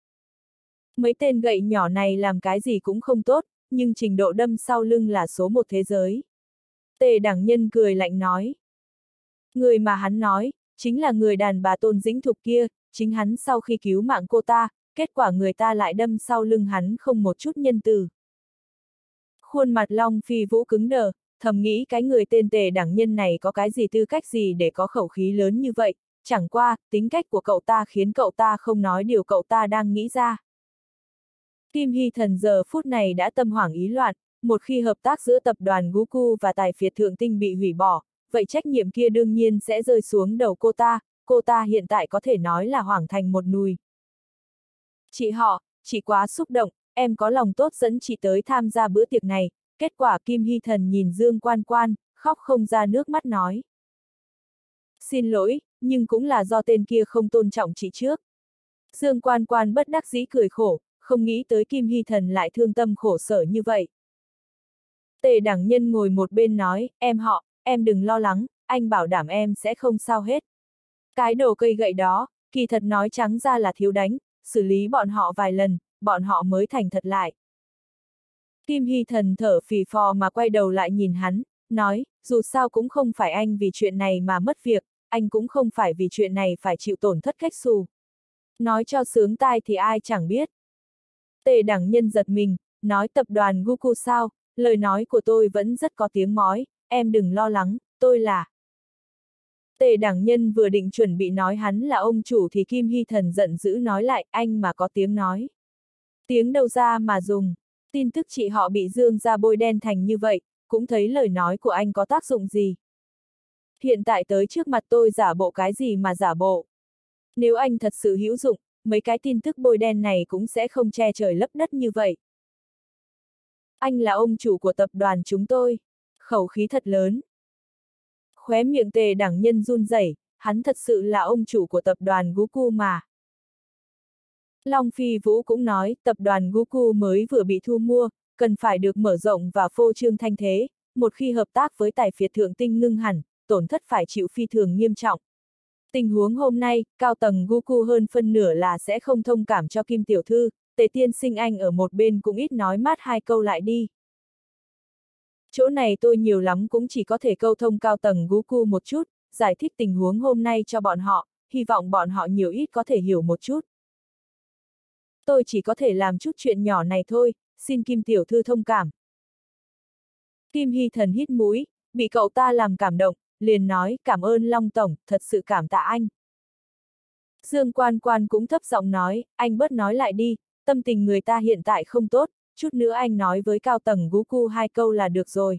S1: Mấy tên gậy nhỏ này làm cái gì cũng không tốt, nhưng trình độ đâm sau lưng là số một thế giới. Tề Đẳng Nhân cười lạnh nói. Người mà hắn nói, chính là người đàn bà Tôn Dĩnh Thục kia, chính hắn sau khi cứu mạng cô ta, kết quả người ta lại đâm sau lưng hắn không một chút nhân từ. Khuôn mặt Long Phi Vũ cứng đờ, thầm nghĩ cái người tên Tề Đẳng Nhân này có cái gì tư cách gì để có khẩu khí lớn như vậy, chẳng qua, tính cách của cậu ta khiến cậu ta không nói điều cậu ta đang nghĩ ra. Kim Hy Thần giờ phút này đã tâm hoảng ý loạn, một khi hợp tác giữa tập đoàn Goku và tài phiệt Thượng Tinh bị hủy bỏ, vậy trách nhiệm kia đương nhiên sẽ rơi xuống đầu cô ta, cô ta hiện tại có thể nói là hoảng thành một nùi. Chị họ, chị quá xúc động, em có lòng tốt dẫn chị tới tham gia bữa tiệc này, kết quả Kim Hy Thần nhìn Dương Quan Quan, khóc không ra nước mắt nói. Xin lỗi, nhưng cũng là do tên kia không tôn trọng chị trước. Dương Quan Quan bất đắc dĩ cười khổ, không nghĩ tới Kim Hy Thần lại thương tâm khổ sở như vậy. Tề Đẳng Nhân ngồi một bên nói, em họ, em đừng lo lắng, anh bảo đảm em sẽ không sao hết. Cái đồ cây gậy đó, kỳ thật nói trắng ra là thiếu đánh, xử lý bọn họ vài lần, bọn họ mới thành thật lại. Kim Hy Thần thở phì phò mà quay đầu lại nhìn hắn, nói, dù sao cũng không phải anh vì chuyện này mà mất việc, anh cũng không phải vì chuyện này phải chịu tổn thất cách xù. Nói cho sướng tai thì ai chẳng biết. Tề Đẳng Nhân giật mình, nói tập đoàn Goku sao, lời nói của tôi vẫn rất có tiếng mói, em đừng lo lắng, tôi là. Tề Đẳng Nhân vừa định chuẩn bị nói hắn là ông chủ thì Kim Hy Thần giận dữ nói lại, anh mà có tiếng nói. Tiếng đâu ra mà dùng, tin tức chị họ bị Dương ra bôi đen thành như vậy, cũng thấy lời nói của anh có tác dụng gì. Hiện tại tới trước mặt tôi giả bộ cái gì mà giả bộ. Nếu anh thật sự hữu dụng, mấy cái tin tức bôi đen này cũng sẽ không che trời lấp đất như vậy. Anh là ông chủ của tập đoàn chúng tôi. Khẩu khí thật lớn. Khóe miệng Tề Đẳng Nhân run rẩy, hắn thật sự là ông chủ của tập đoàn Goku mà. Long Phi Vũ cũng nói, tập đoàn Goku mới vừa bị thu mua, cần phải được mở rộng và phô trương thanh thế, một khi hợp tác với tài phiệt Thượng Tinh ngưng hẳn, tổn thất phải chịu phi thường nghiêm trọng. Tình huống hôm nay, cao tầng Goku hơn phân nửa là sẽ không thông cảm cho Kim Tiểu Thư, Tề tiên sinh anh ở một bên cũng ít nói mát hai câu lại đi. Chỗ này tôi nhiều lắm cũng chỉ có thể câu thông cao tầng Goku một chút, giải thích tình huống hôm nay cho bọn họ, hy vọng bọn họ nhiều ít có thể hiểu một chút. Tôi chỉ có thể làm chút chuyện nhỏ này thôi, xin Kim Tiểu Thư thông cảm. Kim Hy Thần hít mũi, bị cậu ta làm cảm động, liền nói, cảm ơn Long Tổng, thật sự cảm tạ anh. Dương Quan Quan cũng thấp giọng nói, anh bớt nói lại đi, tâm tình người ta hiện tại không tốt, chút nữa anh nói với cao tầng Goku hai câu là được rồi.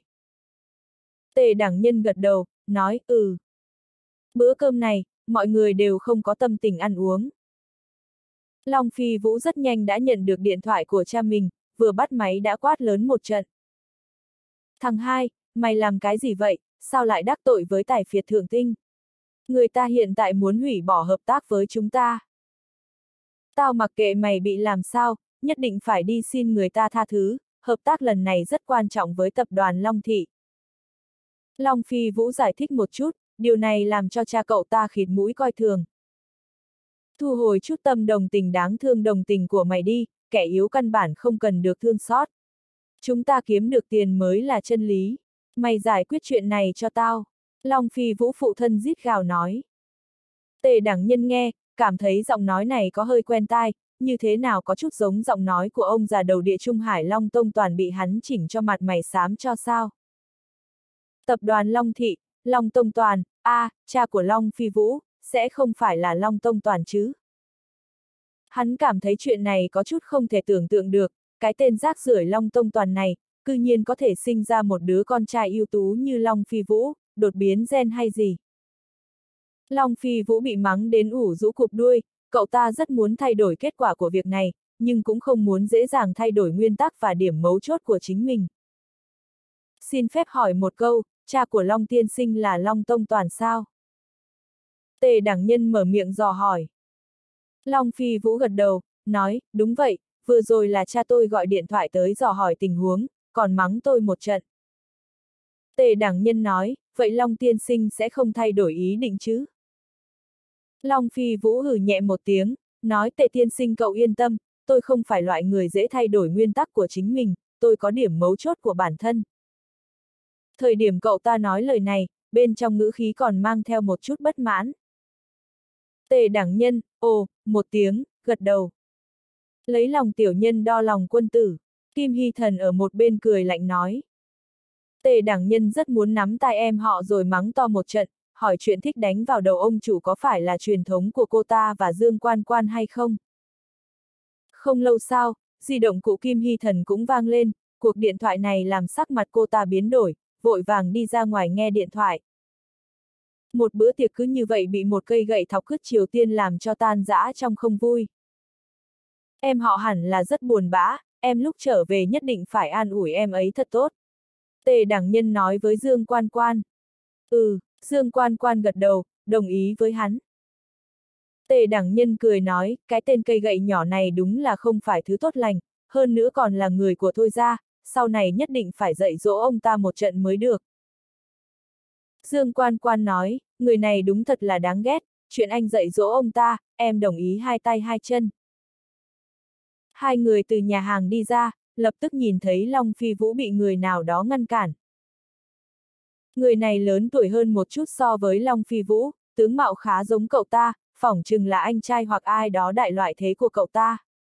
S1: Tề Đẳng Nhân gật đầu, nói, ừ. Bữa cơm này, mọi người đều không có tâm tình ăn uống. Long Phi Vũ rất nhanh đã nhận được điện thoại của cha mình, vừa bắt máy đã quát lớn một trận. Thằng hai, mày làm cái gì vậy, sao lại đắc tội với tài phiệt Thượng Tinh? Người ta hiện tại muốn hủy bỏ hợp tác với chúng ta. Tao mặc kệ mày bị làm sao, nhất định phải đi xin người ta tha thứ, hợp tác lần này rất quan trọng với tập đoàn Long Thị. Long Phi Vũ giải thích một chút, điều này làm cho cha cậu ta khịt mũi coi thường. Thu hồi chút tâm đồng tình đáng thương đồng tình của mày đi, kẻ yếu căn bản không cần được thương xót. Chúng ta kiếm được tiền mới là chân lý. Mày giải quyết chuyện này cho tao. Long Phi Vũ phụ thân rít gào nói. Tề Đẳng Nhân nghe, cảm thấy giọng nói này có hơi quen tai, như thế nào có chút giống giọng nói của ông già đầu địa Trung Hải Long Tông Toàn bị hắn chỉnh cho mặt mày xám cho sao. Tập đoàn Long Thị, Long Tông Toàn, a, à, cha của Long Phi Vũ, sẽ không phải là Long Tông Toàn chứ. Hắn cảm thấy chuyện này có chút không thể tưởng tượng được, cái tên rác rưởi Long Tông Toàn này, cư nhiên có thể sinh ra một đứa con trai ưu tú như Long Phi Vũ, đột biến gen hay gì. Long Phi Vũ bị mắng đến ủ rũ cụp đuôi, cậu ta rất muốn thay đổi kết quả của việc này, nhưng cũng không muốn dễ dàng thay đổi nguyên tắc và điểm mấu chốt của chính mình. Xin phép hỏi một câu, cha của Long tiên sinh là Long Tông Toàn sao? Tề Đẳng Nhân mở miệng dò hỏi. Long Phi Vũ gật đầu, nói, đúng vậy, vừa rồi là cha tôi gọi điện thoại tới dò hỏi tình huống, còn mắng tôi một trận. Tề Đẳng Nhân nói, vậy Long tiên sinh sẽ không thay đổi ý định chứ? Long Phi Vũ hừ nhẹ một tiếng, nói Tề tiên sinh cậu yên tâm, tôi không phải loại người dễ thay đổi nguyên tắc của chính mình, tôi có điểm mấu chốt của bản thân. Thời điểm cậu ta nói lời này, bên trong ngữ khí còn mang theo một chút bất mãn. Tề Đẳng Nhân, ồ, một tiếng, gật đầu. Lấy lòng tiểu nhân đo lòng quân tử, Kim Hy Thần ở một bên cười lạnh nói. Tề Đẳng Nhân rất muốn nắm tai em họ rồi mắng to một trận, hỏi chuyện thích đánh vào đầu ông chủ có phải là truyền thống của cô ta và Dương Quan Quan hay không. Không lâu sau, di động của Kim Hy Thần cũng vang lên, cuộc điện thoại này làm sắc mặt cô ta biến đổi, vội vàng đi ra ngoài nghe điện thoại. Một bữa tiệc cứ như vậy bị một cây gậy thọc cứt Triều Tiên làm cho tan rã trong không vui. Em họ hẳn là rất buồn bã, em lúc trở về nhất định phải an ủi em ấy thật tốt. Tề Đẳng Nhân nói với Dương Quan Quan. Ừ, Dương Quan Quan gật đầu, đồng ý với hắn. Tề Đẳng Nhân cười nói, cái tên cây gậy nhỏ này đúng là không phải thứ tốt lành, hơn nữa còn là người của Thôi gia, sau này nhất định phải dạy dỗ ông ta một trận mới được. Dương Quan Quan nói, người này đúng thật là đáng ghét, chuyện anh dạy dỗ ông ta, em đồng ý hai tay hai chân. Hai người từ nhà hàng đi ra, lập tức nhìn thấy Long Phi Vũ bị người nào đó ngăn cản. Người này lớn tuổi hơn một chút so với Long Phi Vũ, tướng mạo khá giống cậu ta, phỏng chừng là anh trai hoặc ai đó đại loại thế của cậu ta.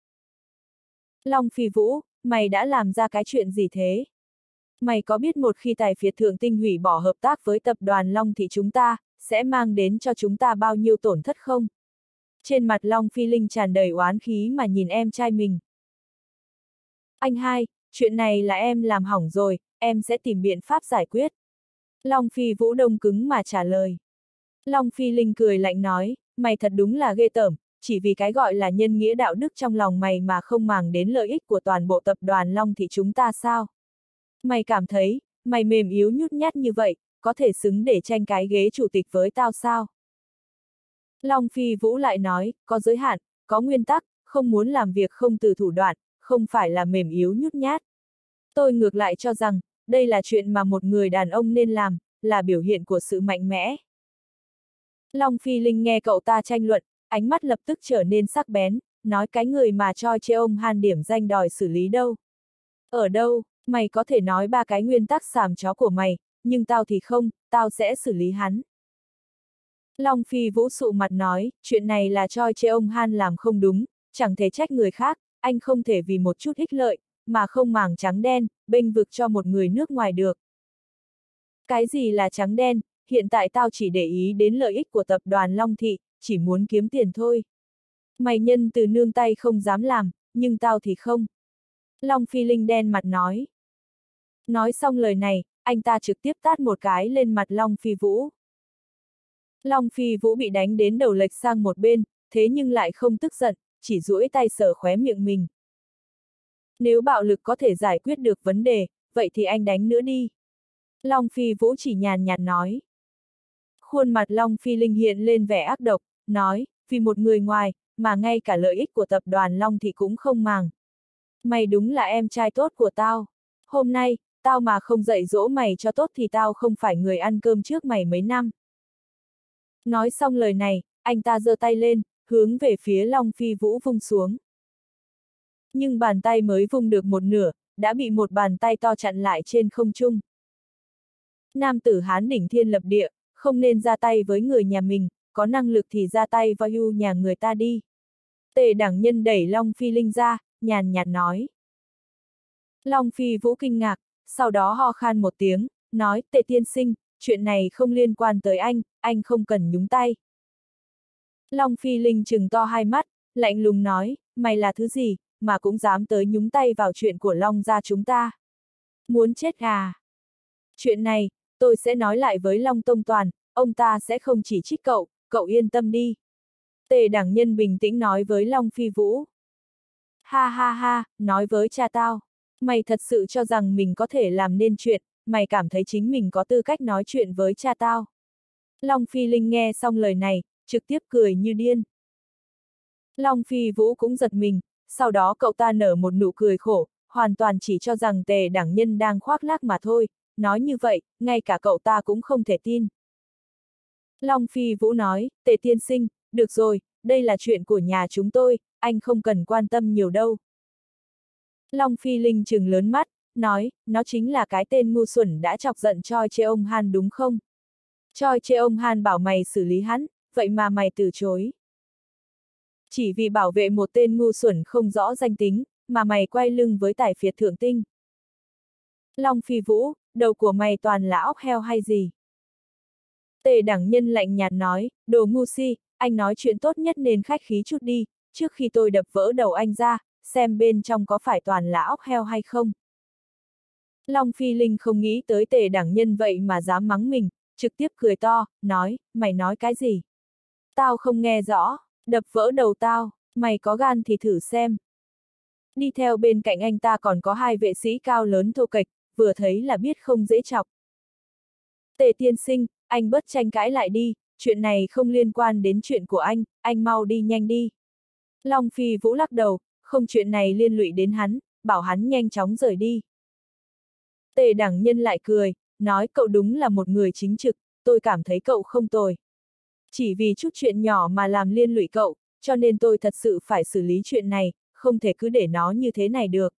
S1: Long Phi Vũ, mày đã làm ra cái chuyện gì thế? Mày có biết một khi Tài Phiệt Thượng Tinh hủy bỏ hợp tác với tập đoàn Long Thị chúng ta, sẽ mang đến cho chúng ta bao nhiêu tổn thất không? Trên mặt Long Phi Linh tràn đầy oán khí mà nhìn em trai mình. Anh hai, chuyện này là em làm hỏng rồi, em sẽ tìm biện pháp giải quyết. Long Phi Vũ đông cứng mà trả lời. Long Phi Linh cười lạnh nói, mày thật đúng là ghê tởm, chỉ vì cái gọi là nhân nghĩa đạo đức trong lòng mày mà không màng đến lợi ích của toàn bộ tập đoàn Long Thị chúng ta sao? Mày cảm thấy, mày mềm yếu nhút nhát như vậy, có thể xứng để tranh cái ghế chủ tịch với tao sao? Long Phi Vũ lại nói, có giới hạn, có nguyên tắc, không muốn làm việc không từ thủ đoạn, không phải là mềm yếu nhút nhát. Tôi ngược lại cho rằng, đây là chuyện mà một người đàn ông nên làm, là biểu hiện của sự mạnh mẽ. Long Phi Linh nghe cậu ta tranh luận, ánh mắt lập tức trở nên sắc bén, nói cái người mà Choi Cheong Han điểm danh đòi xử lý đâu. Ở đâu, mày có thể nói ba cái nguyên tắc sàm chó của mày, nhưng tao thì không, tao sẽ xử lý hắn. Long Phi Vũ sụ mặt nói, chuyện này là Choi Cheong Han làm không đúng, chẳng thể trách người khác, anh không thể vì một chút ích lợi, mà không màng trắng đen, bênh vực cho một người nước ngoài được. Cái gì là trắng đen, hiện tại tao chỉ để ý đến lợi ích của tập đoàn Long Thị, chỉ muốn kiếm tiền thôi. Mày nhân từ nương tay không dám làm, nhưng tao thì không. Long Phi Linh đen mặt nói. Nói xong lời này, anh ta trực tiếp tát một cái lên mặt Long Phi Vũ. Long Phi Vũ bị đánh đến đầu lệch sang một bên, thế nhưng lại không tức giận, chỉ duỗi tay sờ khóe miệng mình. Nếu bạo lực có thể giải quyết được vấn đề, vậy thì anh đánh nữa đi. Long Phi Vũ chỉ nhàn nhạt nói. Khuôn mặt Long Phi Linh hiện lên vẻ ác độc, nói, vì một người ngoài, mà ngay cả lợi ích của tập đoàn Long Thị cũng không màng. Mày đúng là em trai tốt của tao. Hôm nay, tao mà không dạy dỗ mày cho tốt thì tao không phải người ăn cơm trước mày mấy năm. Nói xong lời này, anh ta giơ tay lên, hướng về phía Long Phi Vũ vung xuống. Nhưng bàn tay mới vung được một nửa, đã bị một bàn tay to chặn lại trên không trung. Nam tử Hán đỉnh thiên lập địa, không nên ra tay với người nhà mình, có năng lực thì ra tay vào hưu nhà người ta đi. Tề Đẳng Nhân đẩy Long Phi Linh ra, nhàn nhạt nói. Long Phi Vũ kinh ngạc, sau đó ho khan một tiếng, nói, Tề tiên sinh, chuyện này không liên quan tới anh, anh không cần nhúng tay. Long Phi Linh trừng to hai mắt, lạnh lùng nói, mày là thứ gì, mà cũng dám tới nhúng tay vào chuyện của Long gia chúng ta. Muốn chết à? Chuyện này, tôi sẽ nói lại với Long Tông Toàn, ông ta sẽ không chỉ trích cậu, cậu yên tâm đi. Tề Đẳng Nhân bình tĩnh nói với Long Phi Vũ. Ha ha ha, nói với cha tao, mày thật sự cho rằng mình có thể làm nên chuyện, mày cảm thấy chính mình có tư cách nói chuyện với cha tao. Long Phi Linh nghe xong lời này, trực tiếp cười như điên. Long Phi Vũ cũng giật mình, sau đó cậu ta nở một nụ cười khổ, hoàn toàn chỉ cho rằng Tề Đẳng Nhân đang khoác lác mà thôi, nói như vậy, ngay cả cậu ta cũng không thể tin. Long Phi Vũ nói, Tề tiên sinh, được rồi, đây là chuyện của nhà chúng tôi, anh không cần quan tâm nhiều đâu. Long Phi Linh trừng lớn mắt, nói, nó chính là cái tên ngu xuẩn đã chọc giận Choi Cheong Han đúng không? Choi Cheong Han bảo mày xử lý hắn, vậy mà mày từ chối. Chỉ vì bảo vệ một tên ngu xuẩn không rõ danh tính, mà mày quay lưng với tài phiệt thượng tinh. Long Phi Vũ, đầu của mày toàn là óc heo hay gì? Tề Đẳng Nhân lạnh nhạt nói, đồ ngu si, anh nói chuyện tốt nhất nên khách khí chút đi, trước khi tôi đập vỡ đầu anh ra, xem bên trong có phải toàn là óc heo hay không. Long Phi Linh không nghĩ tới Tề Đẳng Nhân vậy mà dám mắng mình, trực tiếp cười to, nói, mày nói cái gì? Tao không nghe rõ, đập vỡ đầu tao, mày có gan thì thử xem. Đi theo bên cạnh anh ta còn có hai vệ sĩ cao lớn thô kệch, vừa thấy là biết không dễ chọc. Tề tiên sinh, anh bớt tranh cãi lại đi, chuyện này không liên quan đến chuyện của anh, anh mau đi nhanh đi. Long Phi Vũ lắc đầu, không chuyện này liên lụy đến hắn, bảo hắn nhanh chóng rời đi. Tề Đẳng Nhân lại cười, nói cậu đúng là một người chính trực, tôi cảm thấy cậu không tồi. Chỉ vì chút chuyện nhỏ mà làm liên lụy cậu, cho nên tôi thật sự phải xử lý chuyện này, không thể cứ để nó như thế này được.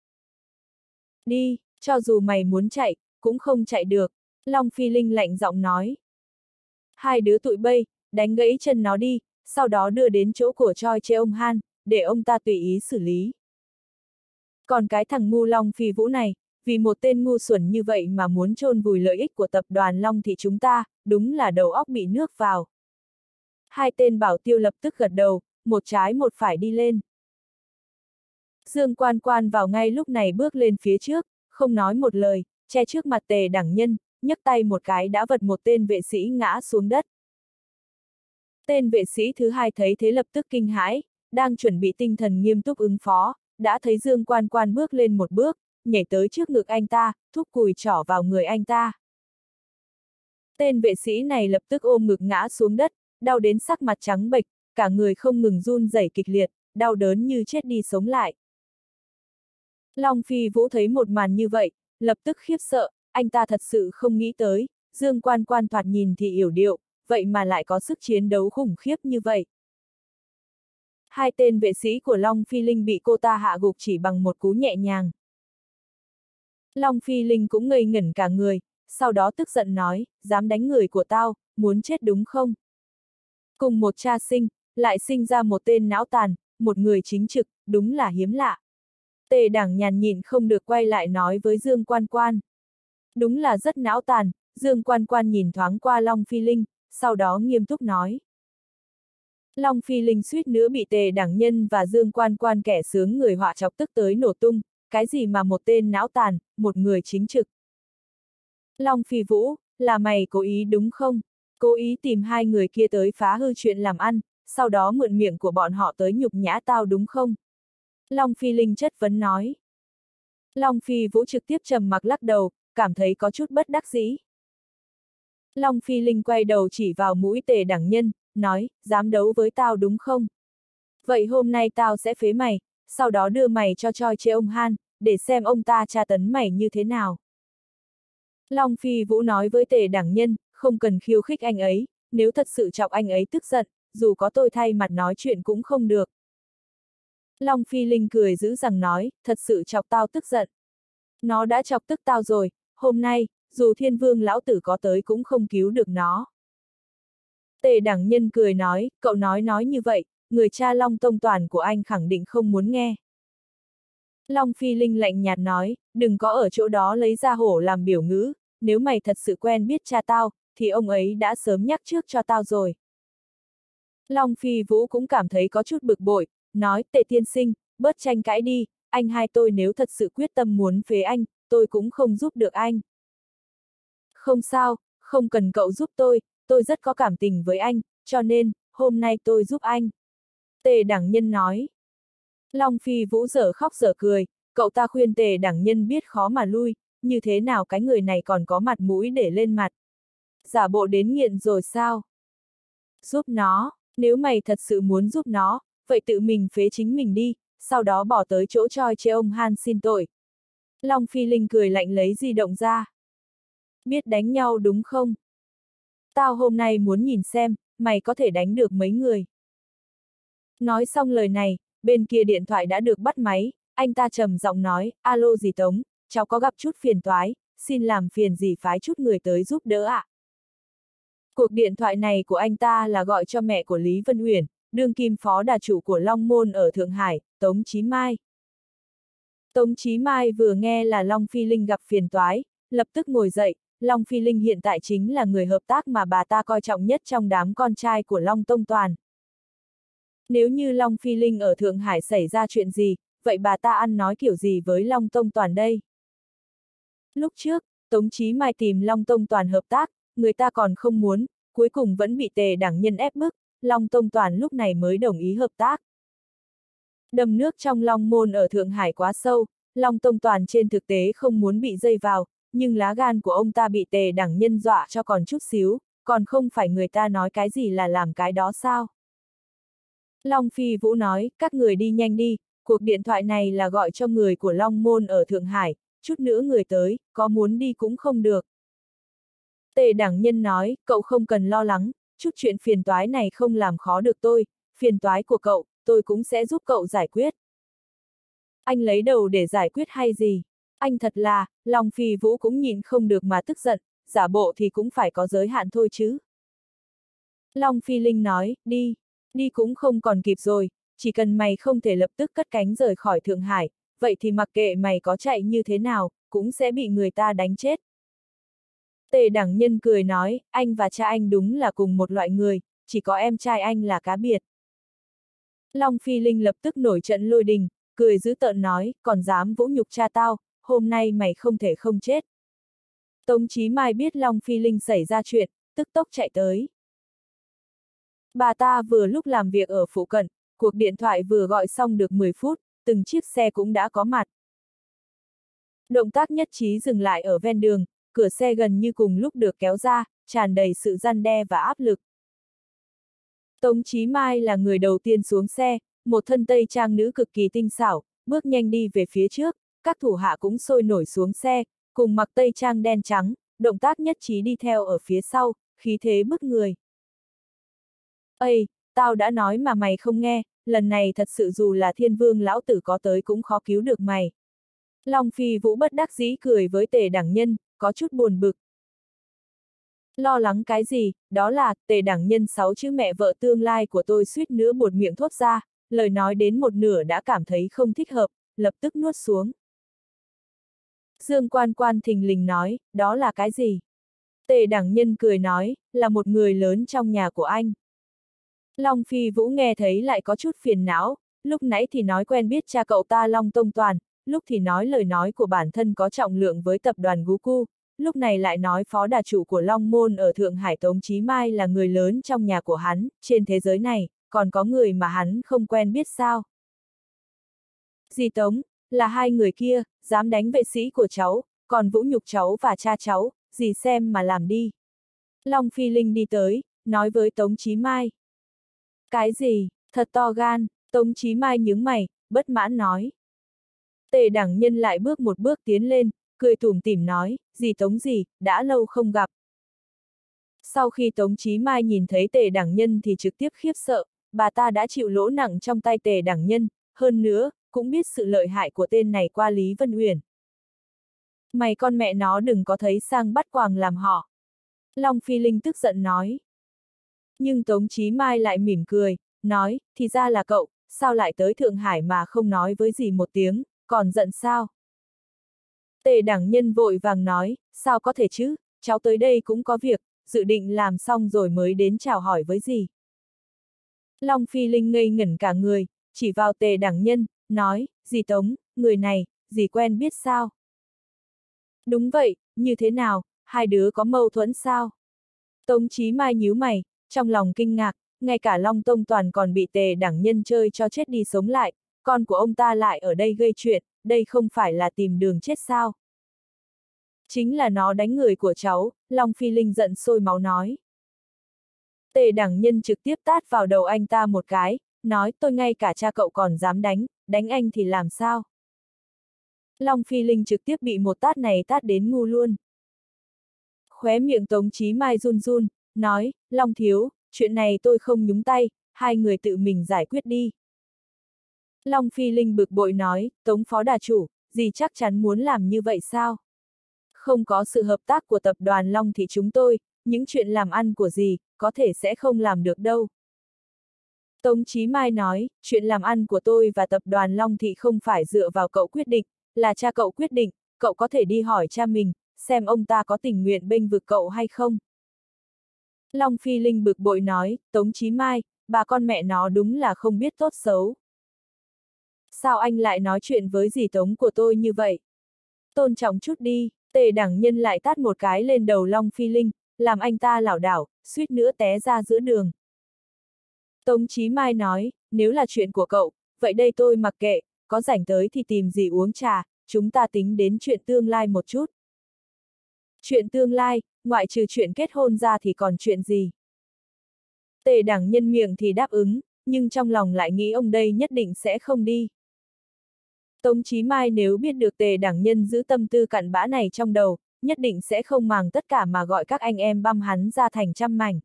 S1: Đi, cho dù mày muốn chạy, cũng không chạy được, Long Phi Linh lạnh giọng nói. Hai đứa tụi bay, đánh gãy chân nó đi, sau đó đưa đến chỗ của Choi Cheong Han, để ông ta tùy ý xử lý. Còn cái thằng ngu Long Phi Vũ này, vì một tên ngu xuẩn như vậy mà muốn chôn vùi lợi ích của tập đoàn Long Thị chúng ta, đúng là đầu óc bị nước vào. Hai tên bảo tiêu lập tức gật đầu, một trái một phải đi lên. Dương Quan Quan vào ngay lúc này bước lên phía trước, không nói một lời, che trước mặt Tề Đẳng Nhân, nhấc tay một cái đã vật một tên vệ sĩ ngã xuống đất. Tên vệ sĩ thứ hai thấy thế lập tức kinh hãi, đang chuẩn bị tinh thần nghiêm túc ứng phó, đã thấy Dương Quan Quan bước lên một bước, nhảy tới trước ngực anh ta, thúc cùi trỏ vào người anh ta. Tên vệ sĩ này lập tức ôm ngực ngã xuống đất, đau đến sắc mặt trắng bệch, cả người không ngừng run rẩy kịch liệt, đau đớn như chết đi sống lại. Long Phi Vũ thấy một màn như vậy, lập tức khiếp sợ, anh ta thật sự không nghĩ tới, Dương Quan Quan thoạt nhìn thì yểu điệu, vậy mà lại có sức chiến đấu khủng khiếp như vậy. Hai tên vệ sĩ của Long Phi Linh bị cô ta hạ gục chỉ bằng một cú nhẹ nhàng. Long Phi Linh cũng ngây ngẩn cả người, sau đó tức giận nói, dám đánh người của tao, muốn chết đúng không? Cùng một cha sinh, lại sinh ra một tên não tàn, một người chính trực, đúng là hiếm lạ. Tề Đẳng nhàn nhịn không được quay lại nói với Dương Quan Quan. Đúng là rất não tàn, Dương Quan Quan nhìn thoáng qua Long Phi Linh, sau đó nghiêm túc nói. Long Phi Linh suýt nữa bị Tề Đẳng Nhân và Dương Quan Quan kẻ sướng người họa chọc tức tới nổ tung, cái gì mà một tên não tàn, một người chính trực. Long Phi Vũ, là mày cố ý đúng không? Cố ý tìm hai người kia tới phá hư chuyện làm ăn, sau đó mượn miệng của bọn họ tới nhục nhã tao đúng không? Long Phi Linh chất vấn nói. Long Phi Vũ trực tiếp trầm mặc lắc đầu, cảm thấy có chút bất đắc dĩ. Long Phi Linh quay đầu chỉ vào mũi Tề Đẳng Nhân, nói, dám đấu với tao đúng không? Vậy hôm nay tao sẽ phế mày, sau đó đưa mày cho Choi Cheong Han, để xem ông ta tra tấn mày như thế nào. Long Phi Vũ nói với Tề Đẳng Nhân, không cần khiêu khích anh ấy, nếu thật sự chọc anh ấy tức giận, dù có tôi thay mặt nói chuyện cũng không được. Long Phi Linh cười giữ rằng nói, thật sự chọc tao tức giận. Nó đã chọc tức tao rồi, hôm nay, dù Thiên Vương lão tử có tới cũng không cứu được nó. Tề Đẳng Nhân cười nói, cậu nói nói như vậy, người cha Long Tông Toàn của anh khẳng định không muốn nghe. Long Phi Linh lạnh nhạt nói, đừng có ở chỗ đó lấy ra hổ làm biểu ngữ, nếu mày thật sự quen biết cha tao, thì ông ấy đã sớm nhắc trước cho tao rồi. Long Phi Vũ cũng cảm thấy có chút bực bội, nói, Tề tiên sinh, bớt tranh cãi đi, anh hai tôi nếu thật sự quyết tâm muốn phế anh, tôi cũng không giúp được anh. Không sao, không cần cậu giúp tôi, tôi rất có cảm tình với anh, cho nên, hôm nay tôi giúp anh. Tề Đẳng Nhân nói. Long Phi Vũ dở khóc dở cười, cậu ta khuyên Tề Đẳng Nhân biết khó mà lui, như thế nào cái người này còn có mặt mũi để lên mặt. Giả bộ đến nghiện rồi sao? Giúp nó, Nếu mày thật sự muốn giúp nó, vậy tự mình phế chính mình đi, sau đó bỏ tới chỗ choi chê ông Han xin tội. Long Phi Linh cười lạnh lấy di động ra. Biết đánh nhau đúng không? Tao hôm nay muốn nhìn xem, mày có thể đánh được mấy người. Nói xong lời này, bên kia điện thoại đã được bắt máy, anh ta trầm giọng nói, alo dì Tống, cháu có gặp chút phiền toái, xin làm phiền dì phái chút người tới giúp đỡ ạ. À. Cuộc điện thoại này của anh ta là gọi cho mẹ của Lý Vân Uyển, đương kim phó đà chủ của Long Môn ở Thượng Hải, Tống Chí Mai. Tống Chí Mai vừa nghe là Long Phi Linh gặp phiền toái, lập tức ngồi dậy, Long Phi Linh hiện tại chính là người hợp tác mà bà ta coi trọng nhất trong đám con trai của Long Tông Toàn. Nếu như Long Phi Linh ở Thượng Hải xảy ra chuyện gì, vậy bà ta ăn nói kiểu gì với Long Tông Toàn đây? Lúc trước, Tống Chí Mai tìm Long Tông Toàn hợp tác, người ta còn không muốn, cuối cùng vẫn bị Tề Đẳng Nhân ép bức, Long Tông Toàn lúc này mới đồng ý hợp tác. Đầm nước trong Long Môn ở Thượng Hải quá sâu, Long Tông Toàn trên thực tế không muốn bị dây vào, nhưng lá gan của ông ta bị Tề Đẳng Nhân dọa cho còn chút xíu, còn không phải người ta nói cái gì là làm cái đó sao? Long Phi Vũ nói, các người đi nhanh đi, cuộc điện thoại này là gọi cho người của Long Môn ở Thượng Hải, chút nữa người tới, có muốn đi cũng không được. Tề Đẳng Nhân nói, cậu không cần lo lắng, chút chuyện phiền toái này không làm khó được tôi, phiền toái của cậu, tôi cũng sẽ giúp cậu giải quyết. Anh lấy đầu để giải quyết hay gì? Anh thật là, Long Phi Vũ cũng nhìn không được mà tức giận, giả bộ thì cũng phải có giới hạn thôi chứ. Long Phi Linh nói, đi, đi cũng không còn kịp rồi, chỉ cần mày không thể lập tức cất cánh rời khỏi Thượng Hải, vậy thì mặc kệ mày có chạy như thế nào, cũng sẽ bị người ta đánh chết. Tề Đẳng Nhân cười nói, anh và cha anh đúng là cùng một loại người, chỉ có em trai anh là cá biệt. Long Phi Linh lập tức nổi trận lôi đình, cười dữ tợn nói, còn dám vũ nhục cha tao, hôm nay mày không thể không chết. Tống Chí Mai biết Long Phi Linh xảy ra chuyện, tức tốc chạy tới. Bà ta vừa lúc làm việc ở phụ cận, cuộc điện thoại vừa gọi xong được mười phút, từng chiếc xe cũng đã có mặt. Động tác nhất trí dừng lại ở ven đường, cửa xe gần như cùng lúc được kéo ra, tràn đầy sự răn đe và áp lực. Tống Chí Mai là người đầu tiên xuống xe, một thân tây trang nữ cực kỳ tinh xảo, bước nhanh đi về phía trước, các thủ hạ cũng sôi nổi xuống xe, cùng mặc tây trang đen trắng, động tác nhất trí đi theo ở phía sau, khí thế bức người. Ây, tao đã nói mà mày không nghe, lần này thật sự dù là Thiên Vương lão tử có tới cũng khó cứu được mày. Long Phi Vũ bất đắc dĩ cười với Tề Đẳng Nhân, có chút buồn bực. Lo lắng cái gì, đó là, Tề Đẳng Nhân sáu chữ mẹ vợ tương lai của tôi suýt nữa buột miệng thốt ra, lời nói đến một nửa đã cảm thấy không thích hợp, lập tức nuốt xuống. Dương Quan Quan thình lình nói, đó là cái gì? Tề Đẳng Nhân cười nói, là một người lớn trong nhà của anh. Long Phi Vũ nghe thấy lại có chút phiền não, lúc nãy thì nói quen biết cha cậu ta Long Tông Toàn, lúc thì nói lời nói của bản thân có trọng lượng với tập đoàn Guku, lúc này lại nói phó đà chủ của Long Môn ở Thượng Hải Tống Chí Mai là người lớn trong nhà của hắn, trên thế giới này, còn có người mà hắn không quen biết sao? Dì Tống, là hai người kia, dám đánh vệ sĩ của cháu, còn vũ nhục cháu và cha cháu, dì xem mà làm đi. Long Phi Linh đi tới, nói với Tống Chí Mai. Cái gì, thật to gan, Tống Chí Mai nhướng mày, bất mãn nói. Tề Đẳng Nhân lại bước một bước tiến lên, cười tủm tỉm nói, dì Tống dì, đã lâu không gặp. Sau khi Tống Chí Mai nhìn thấy Tề Đẳng Nhân thì trực tiếp khiếp sợ, bà ta đã chịu lỗ nặng trong tay Tề Đẳng Nhân, hơn nữa, cũng biết sự lợi hại của tên này qua Lý Vân Uyển. Mày con mẹ nó đừng có thấy sang bắt quàng làm họ. Long Phi Linh tức giận nói. Nhưng Tống Chí Mai lại mỉm cười, nói, thì ra là cậu, sao lại tới Thượng Hải mà không nói với dì một tiếng, còn giận sao? Tề Đẳng Nhân vội vàng nói, sao có thể chứ, cháu tới đây cũng có việc, dự định làm xong rồi mới đến chào hỏi với dì. Long Phi Linh ngây ngẩn cả người, chỉ vào Tề Đẳng Nhân, nói, dì Tống, người này, dì quen biết sao? Đúng vậy, như thế nào, hai đứa có mâu thuẫn sao? Tống Chí Mai nhíu mày, trong lòng kinh ngạc, ngay cả Long Tông Toàn còn bị Tề Đẳng Nhân chơi cho chết đi sống lại, con của ông ta lại ở đây gây chuyện, đây không phải là tìm đường chết sao? Chính là nó đánh người của cháu, Long Phi Linh giận sôi máu nói. Tề Đẳng Nhân trực tiếp tát vào đầu anh ta một cái, nói tôi ngay cả cha cậu còn dám đánh, đánh anh thì làm sao? Long Phi Linh trực tiếp bị một tát này tát đến ngu luôn. Khóe miệng Tống Chí Mai run run, nói, Long thiếu, chuyện này tôi không nhúng tay, hai người tự mình giải quyết đi. Long Phi Linh bực bội nói, Tống phó đà chủ, dì chắc chắn muốn làm như vậy sao? Không có sự hợp tác của tập đoàn Long thì chúng tôi, những chuyện làm ăn của dì, có thể sẽ không làm được đâu. Tống Chí Mai nói, chuyện làm ăn của tôi và tập đoàn Long Thị không phải dựa vào cậu quyết định, là cha cậu quyết định, cậu có thể đi hỏi cha mình, xem ông ta có tình nguyện bênh vực cậu hay không. Long Phi Linh bực bội nói, Tống Chí Mai, bà con mẹ nó đúng là không biết tốt xấu. Sao anh lại nói chuyện với dì Tống của tôi như vậy? Tôn trọng chút đi. Tề Đẳng Nhân lại tát một cái lên đầu Long Phi Linh, làm anh ta lảo đảo, suýt nữa té ra giữa đường. Tống Chí Mai nói, nếu là chuyện của cậu, vậy đây tôi mặc kệ, có rảnh tới thì tìm gì uống trà, chúng ta tính đến chuyện tương lai một chút. Chuyện tương lai, ngoại trừ chuyện kết hôn ra thì còn chuyện gì? Tề Đẳng Nhân miệng thì đáp ứng, nhưng trong lòng lại nghĩ ông đây nhất định sẽ không đi. Tống Chí Mai nếu biết được Tề Đẳng Nhân giữ tâm tư cặn bã này trong đầu, nhất định sẽ không màng tất cả mà gọi các anh em băm hắn ra thành trăm mảnh.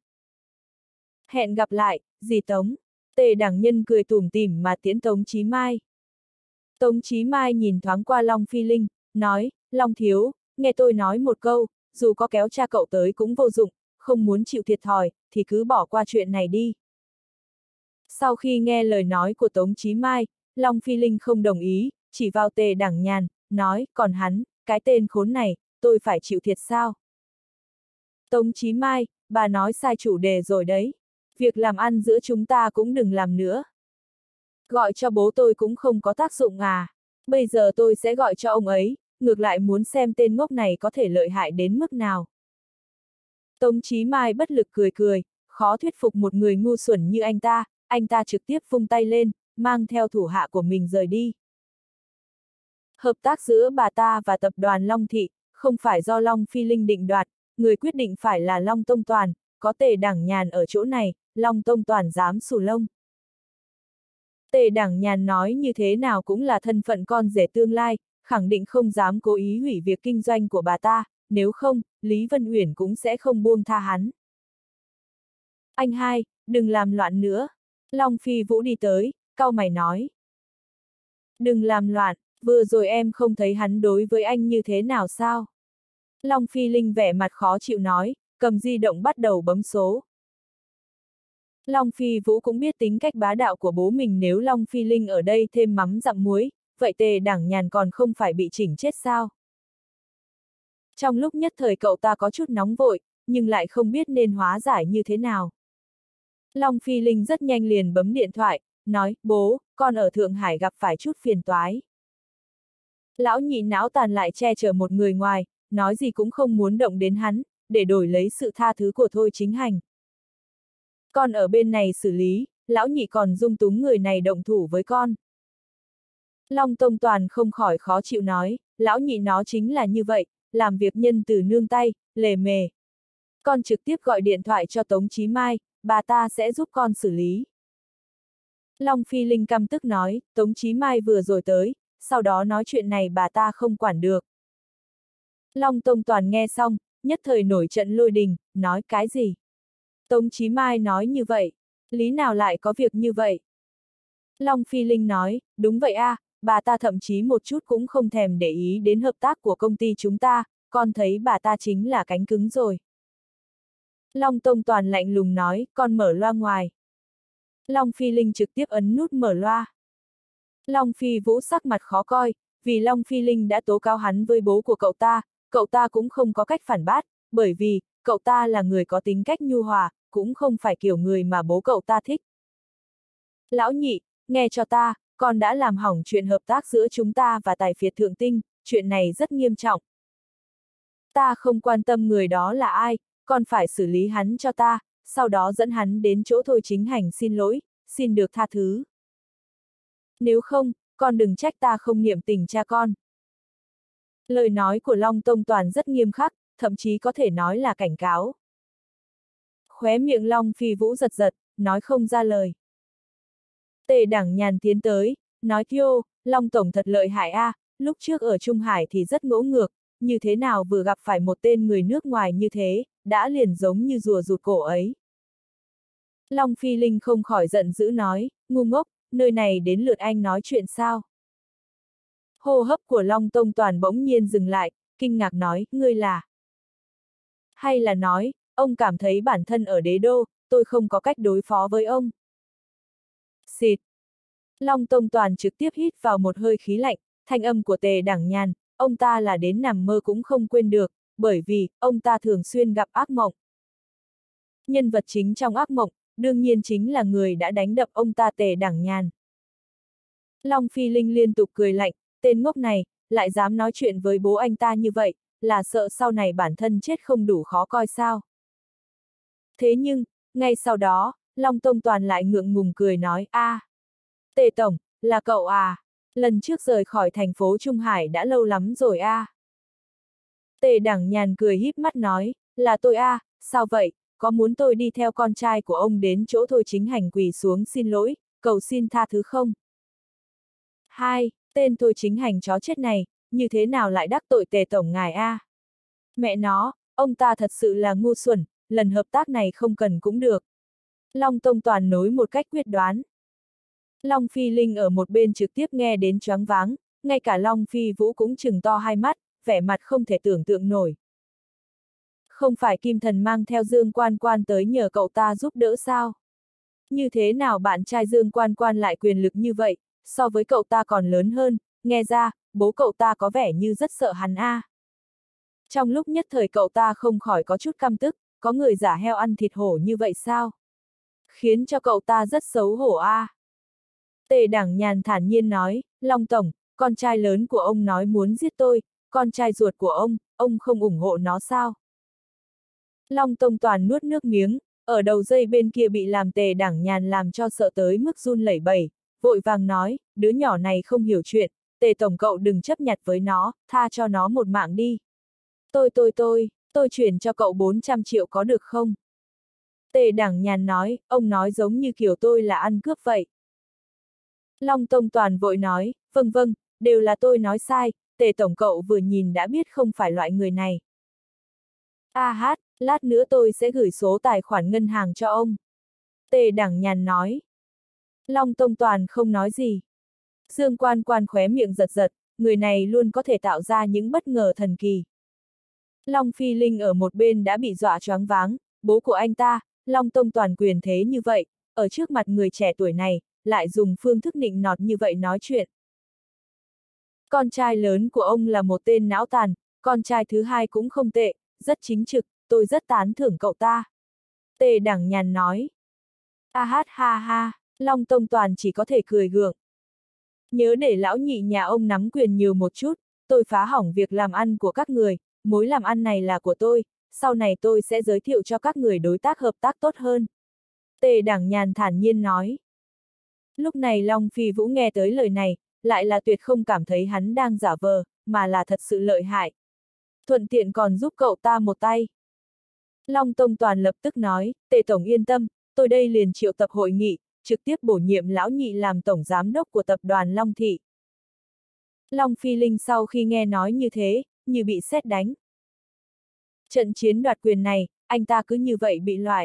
S1: Hẹn gặp lại, dì Tống. Tề Đẳng Nhân cười tủm tỉm mà tiễn Tống Chí Mai. Tống Chí Mai nhìn thoáng qua Long Phi Linh, nói, Long thiếu, nghe tôi nói một câu, dù có kéo cha cậu tới cũng vô dụng, không muốn chịu thiệt thòi, thì cứ bỏ qua chuyện này đi. Sau khi nghe lời nói của Tống Chí Mai, Long Phi Linh không đồng ý, chỉ vào Tề Đẳng Nhàn, nói, còn hắn, cái tên khốn này, tôi phải chịu thiệt sao? Tống Chí Mai, bà nói sai chủ đề rồi đấy. Việc làm ăn giữa chúng ta cũng đừng làm nữa. Gọi cho bố tôi cũng không có tác dụng à. Bây giờ tôi sẽ gọi cho ông ấy, ngược lại muốn xem tên ngốc này có thể lợi hại đến mức nào. Tống Chí Mai bất lực cười cười, khó thuyết phục một người ngu xuẩn như anh ta, anh ta trực tiếp vung tay lên, mang theo thủ hạ của mình rời đi. Hợp tác giữa bà ta và tập đoàn Long Thị, không phải do Long Phi Linh định đoạt, người quyết định phải là Long Tông Toàn, có Tề Đẳng Nhàn ở chỗ này, Long Tông Toàn dám xù lông. Tề Đẳng Nhàn nói như thế nào cũng là thân phận con rể tương lai, khẳng định không dám cố ý hủy việc kinh doanh của bà ta, nếu không, Lý Vân Uyển cũng sẽ không buông tha hắn. Anh hai, đừng làm loạn nữa. Long Phi Vũ đi tới, cau mày nói. Đừng làm loạn, vừa rồi em không thấy hắn đối với anh như thế nào sao? Long Phi Linh vẻ mặt khó chịu nói, cầm di động bắt đầu bấm số. Long Phi Vũ cũng biết tính cách bá đạo của bố mình, nếu Long Phi Linh ở đây thêm mắm dặm muối, vậy Tề Đẳng Nhàn còn không phải bị chỉnh chết sao? Trong lúc nhất thời cậu ta có chút nóng vội, nhưng lại không biết nên hóa giải như thế nào. Long Phi Linh rất nhanh liền bấm điện thoại, nói, bố, con ở Thượng Hải gặp phải chút phiền toái. Lão nhị não tàn lại che chở một người ngoài, nói gì cũng không muốn động đến hắn, để đổi lấy sự tha thứ của Thôi Chính Hành. Con ở bên này xử lý, lão nhị còn dung túng người này động thủ với con. Long Tông Toàn không khỏi khó chịu nói, lão nhị nó chính là như vậy, làm việc nhân từ nương tay, lề mề. Con trực tiếp gọi điện thoại cho Tống Chí Mai, bà ta sẽ giúp con xử lý. Long Phi Linh căm tức nói, Tống Chí Mai vừa rồi tới, sau đó nói chuyện này bà ta không quản được. Long Tông Toàn nghe xong, nhất thời nổi trận lôi đình, nói cái gì? Tống Chí Mai nói như vậy, lý nào lại có việc như vậy? Long Phi Linh nói, đúng vậy a, à, bà ta thậm chí một chút cũng không thèm để ý đến hợp tác của công ty chúng ta, con thấy bà ta chính là cánh cứng rồi. Long Tông Toàn lạnh lùng nói, con mở loa ngoài. Long Phi Linh trực tiếp ấn nút mở loa. Long Phi Vũ sắc mặt khó coi, vì Long Phi Linh đã tố cáo hắn với bố của cậu ta, cậu ta cũng không có cách phản bác, bởi vì, cậu ta là người có tính cách nhu hòa, cũng không phải kiểu người mà bố cậu ta thích. Lão nhị, nghe cho ta, con đã làm hỏng chuyện hợp tác giữa chúng ta và Tài Phiệt Thượng Tinh, chuyện này rất nghiêm trọng. Ta không quan tâm người đó là ai, con phải xử lý hắn cho ta, sau đó dẫn hắn đến chỗ Thôi Chính Hành xin lỗi, xin được tha thứ. Nếu không, con đừng trách ta không niệm tình cha con. Lời nói của Long Tông Toàn rất nghiêm khắc, thậm chí có thể nói là cảnh cáo. Khóe miệng Long Phi Vũ giật giật, nói không ra lời. Tề Đẳng Nhàn tiến tới, nói thiêu, Long Tổng thật lợi hại a, à, lúc trước ở Trung Hải thì rất ngỗ ngược, như thế nào vừa gặp phải một tên người nước ngoài như thế, đã liền giống như rùa rụt cổ ấy. Long Phi Linh không khỏi giận dữ nói, ngu ngốc, nơi này đến lượt anh nói chuyện sao? Hô hấp của Long Tông Toàn bỗng nhiên dừng lại, kinh ngạc nói, ngươi là... Hay là nói, ông cảm thấy bản thân ở đế đô, tôi không có cách đối phó với ông. Xịt. Long Tông Toàn trực tiếp hít vào một hơi khí lạnh, thanh âm của Tề Đẳng Nhàn, ông ta là đến nằm mơ cũng không quên được, bởi vì, ông ta thường xuyên gặp ác mộng. Nhân vật chính trong ác mộng, đương nhiên chính là người đã đánh đập ông ta Tề Đẳng Nhàn. Long Phi Linh liên tục cười lạnh, tên ngốc này, lại dám nói chuyện với bố anh ta như vậy, là sợ sau này bản thân chết không đủ khó coi sao. Thế nhưng, ngay sau đó, Long Tông Toàn lại ngượng ngùng cười nói, a, à, Tề Tổng, là cậu à, lần trước rời khỏi thành phố Trung Hải đã lâu lắm rồi a. À. Tề Đẳng Nhàn cười híp mắt nói, là tôi a, à, sao vậy, có muốn tôi đi theo con trai của ông đến chỗ Thôi Chính Hành quỳ xuống xin lỗi, cầu xin tha thứ không? Hai, tên Thôi Chính Hành chó chết này, như thế nào lại đắc tội Tề Tổng ngài a? À? Mẹ nó, ông ta thật sự là ngu xuẩn, lần hợp tác này không cần cũng được. Long Tông Toàn nối một cách quyết đoán. Long Phi Linh ở một bên trực tiếp nghe đến choáng váng, ngay cả Long Phi Vũ cũng trừng to hai mắt, vẻ mặt không thể tưởng tượng nổi. Không phải Kim Thần mang theo Dương Quan Quan tới nhờ cậu ta giúp đỡ sao? Như thế nào bạn trai Dương Quan Quan lại quyền lực như vậy, so với cậu ta còn lớn hơn, nghe ra, bố cậu ta có vẻ như rất sợ hắn a. À. Trong lúc nhất thời cậu ta không khỏi có chút căm tức, có người giả heo ăn thịt hổ như vậy sao? Khiến cho cậu ta rất xấu hổ a. À. Tề Đẳng Nhàn thản nhiên nói, Long Tổng, con trai lớn của ông nói muốn giết tôi, con trai ruột của ông, ông không ủng hộ nó sao? Long Tông Toàn nuốt nước miếng, ở đầu dây bên kia bị làm Tề Đẳng Nhàn làm cho sợ tới mức run lẩy bẩy, vội vàng nói, đứa nhỏ này không hiểu chuyện, Tề Tổng cậu đừng chấp nhặt với nó, tha cho nó một mạng đi. Tôi tôi tôi, tôi chuyển cho cậu bốn trăm triệu có được không? Tề Đẳng Nhàn nói, ông nói giống như kiểu tôi là ăn cướp vậy. Long Tông Toàn vội nói, vâng vâng, đều là tôi nói sai, Tề Tổng cậu vừa nhìn đã biết không phải loại người này. A hát, lát nữa tôi sẽ gửi số tài khoản ngân hàng cho ông. Tề Đẳng Nhàn nói. Long Tông Toàn không nói gì. Dương Quan Quan khóe miệng giật giật, người này luôn có thể tạo ra những bất ngờ thần kỳ. Long Phi Linh ở một bên đã bị dọa choáng váng, bố của anh ta, Long Tông Toàn quyền thế như vậy, ở trước mặt người trẻ tuổi này, lại dùng phương thức nịnh nọt như vậy nói chuyện. Con trai lớn của ông là một tên não tàn, con trai thứ hai cũng không tệ, rất chính trực, tôi rất tán thưởng cậu ta. Tề Đẳng Nhàn nói. A hát ha ha, Long Tông Toàn chỉ có thể cười gượng. Nhớ để lão nhị nhà ông nắm quyền nhiều một chút, tôi phá hỏng việc làm ăn của các người, mối làm ăn này là của tôi, sau này tôi sẽ giới thiệu cho các người đối tác hợp tác tốt hơn. Tề Đẳng Nhàn thản nhiên nói. Lúc này Long Phi Vũ nghe tới lời này, lại là tuyệt không cảm thấy hắn đang giả vờ, mà là thật sự lợi hại. Thuận tiện còn giúp cậu ta một tay. Long Tông Toàn lập tức nói, Tề Tổng yên tâm, tôi đây liền triệu tập hội nghị, trực tiếp bổ nhiệm lão nhị làm tổng giám đốc của tập đoàn Long Thị. Long Phi Linh sau khi nghe nói như thế, như bị sét đánh. Trận chiến đoạt quyền này, anh ta cứ như vậy bị loại.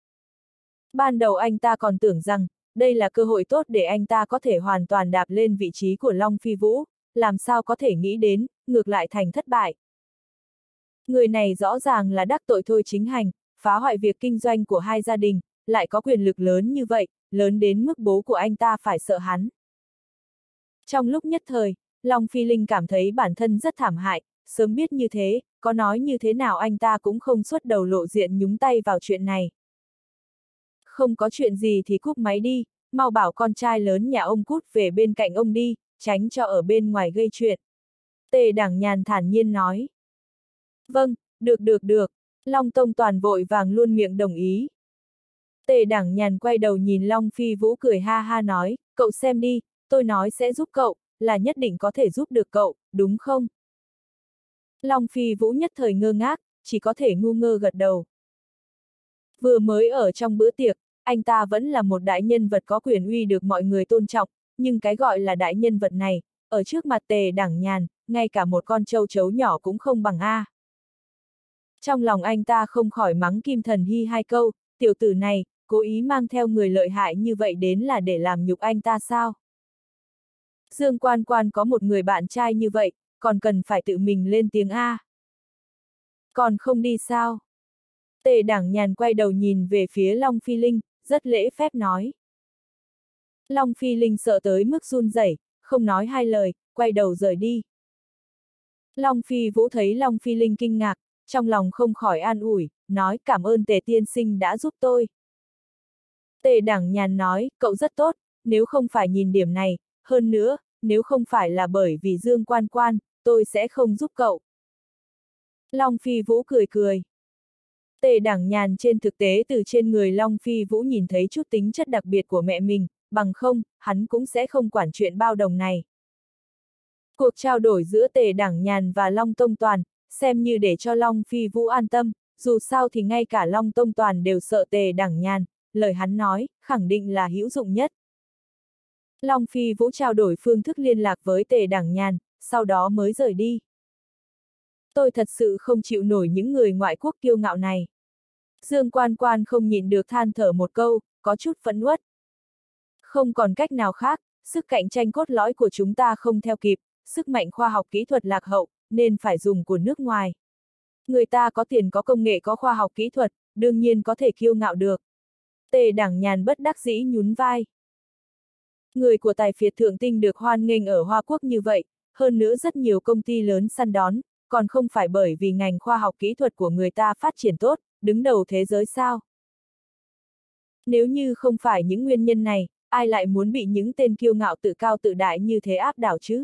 S1: Ban đầu anh ta còn tưởng rằng, đây là cơ hội tốt để anh ta có thể hoàn toàn đạp lên vị trí của Long Phi Vũ, làm sao có thể nghĩ đến, ngược lại thành thất bại. Người này rõ ràng là đắc tội Thôi Chính Hành, phá hoại việc kinh doanh của hai gia đình, lại có quyền lực lớn như vậy, lớn đến mức bố của anh ta phải sợ hắn. Trong lúc nhất thời, Long Phi Linh cảm thấy bản thân rất thảm hại, sớm biết như thế, có nói như thế nào anh ta cũng không xuất đầu lộ diện nhúng tay vào chuyện này. Không có chuyện gì thì cúp máy đi, mau bảo con trai lớn nhà ông cút về bên cạnh ông đi, tránh cho ở bên ngoài gây chuyện. Tề Đẳng Nhàn thản nhiên nói. Vâng, được được được, Long Tông Toàn vội vàng luôn miệng đồng ý. Tề Đẳng Nhàn quay đầu nhìn Long Phi Vũ cười ha ha nói, cậu xem đi, tôi nói sẽ giúp cậu, là nhất định có thể giúp được cậu, đúng không? Long Phi Vũ nhất thời ngơ ngác, chỉ có thể ngu ngơ gật đầu. Vừa mới ở trong bữa tiệc, anh ta vẫn là một đại nhân vật có quyền uy được mọi người tôn trọng, nhưng cái gọi là đại nhân vật này, ở trước mặt Tề Đảng Nhàn, ngay cả một con trâu chấu nhỏ cũng không bằng a. Trong lòng anh ta không khỏi mắng Kim Thần Hy hai câu, tiểu tử này, cố ý mang theo người lợi hại như vậy đến là để làm nhục anh ta sao? Dương Quan Quan có một người bạn trai như vậy, còn cần phải tự mình lên tiếng A. Còn không đi sao? Tề Đảng Nhàn quay đầu nhìn về phía Long Phi Linh, rất lễ phép nói. Long Phi Linh sợ tới mức run rẩy, không nói hai lời, quay đầu rời đi. Long Phi Vũ thấy Long Phi Linh kinh ngạc, trong lòng không khỏi an ủi, nói cảm ơn Tề tiên sinh đã giúp tôi. Tề Đảng Nhàn nói, cậu rất tốt, nếu không phải nhìn điểm này, hơn nữa, nếu không phải là bởi vì Dương Quan Quan, tôi sẽ không giúp cậu. Long Phi Vũ cười cười. Tề Đảng Nhàn trên thực tế từ trên người Long Phi Vũ nhìn thấy chút tính chất đặc biệt của mẹ mình, bằng không, hắn cũng sẽ không quản chuyện bao đồng này. Cuộc trao đổi giữa Tề Đảng Nhàn và Long Tông Toàn, xem như để cho Long Phi Vũ an tâm, dù sao thì ngay cả Long Tông Toàn đều sợ Tề Đảng Nhàn, lời hắn nói, khẳng định là hữu dụng nhất. Long Phi Vũ trao đổi phương thức liên lạc với Tề Đảng Nhàn, sau đó mới rời đi. Tôi thật sự không chịu nổi những người ngoại quốc kiêu ngạo này. Dương Quan Quan không nhịn được than thở một câu, có chút phẫn uất. Không còn cách nào khác, sức cạnh tranh cốt lõi của chúng ta không theo kịp, sức mạnh khoa học kỹ thuật lạc hậu, nên phải dùng của nước ngoài. Người ta có tiền có công nghệ có khoa học kỹ thuật, đương nhiên có thể kiêu ngạo được. Tề Đảng Nhàn bất đắc dĩ nhún vai. Người của tài phiệt thượng tinh được hoan nghênh ở Hoa Quốc như vậy, hơn nữa rất nhiều công ty lớn săn đón, còn không phải bởi vì ngành khoa học kỹ thuật của người ta phát triển tốt, đứng đầu thế giới sao? Nếu như không phải những nguyên nhân này, ai lại muốn bị những tên kiêu ngạo tự cao tự đại như thế áp đảo chứ?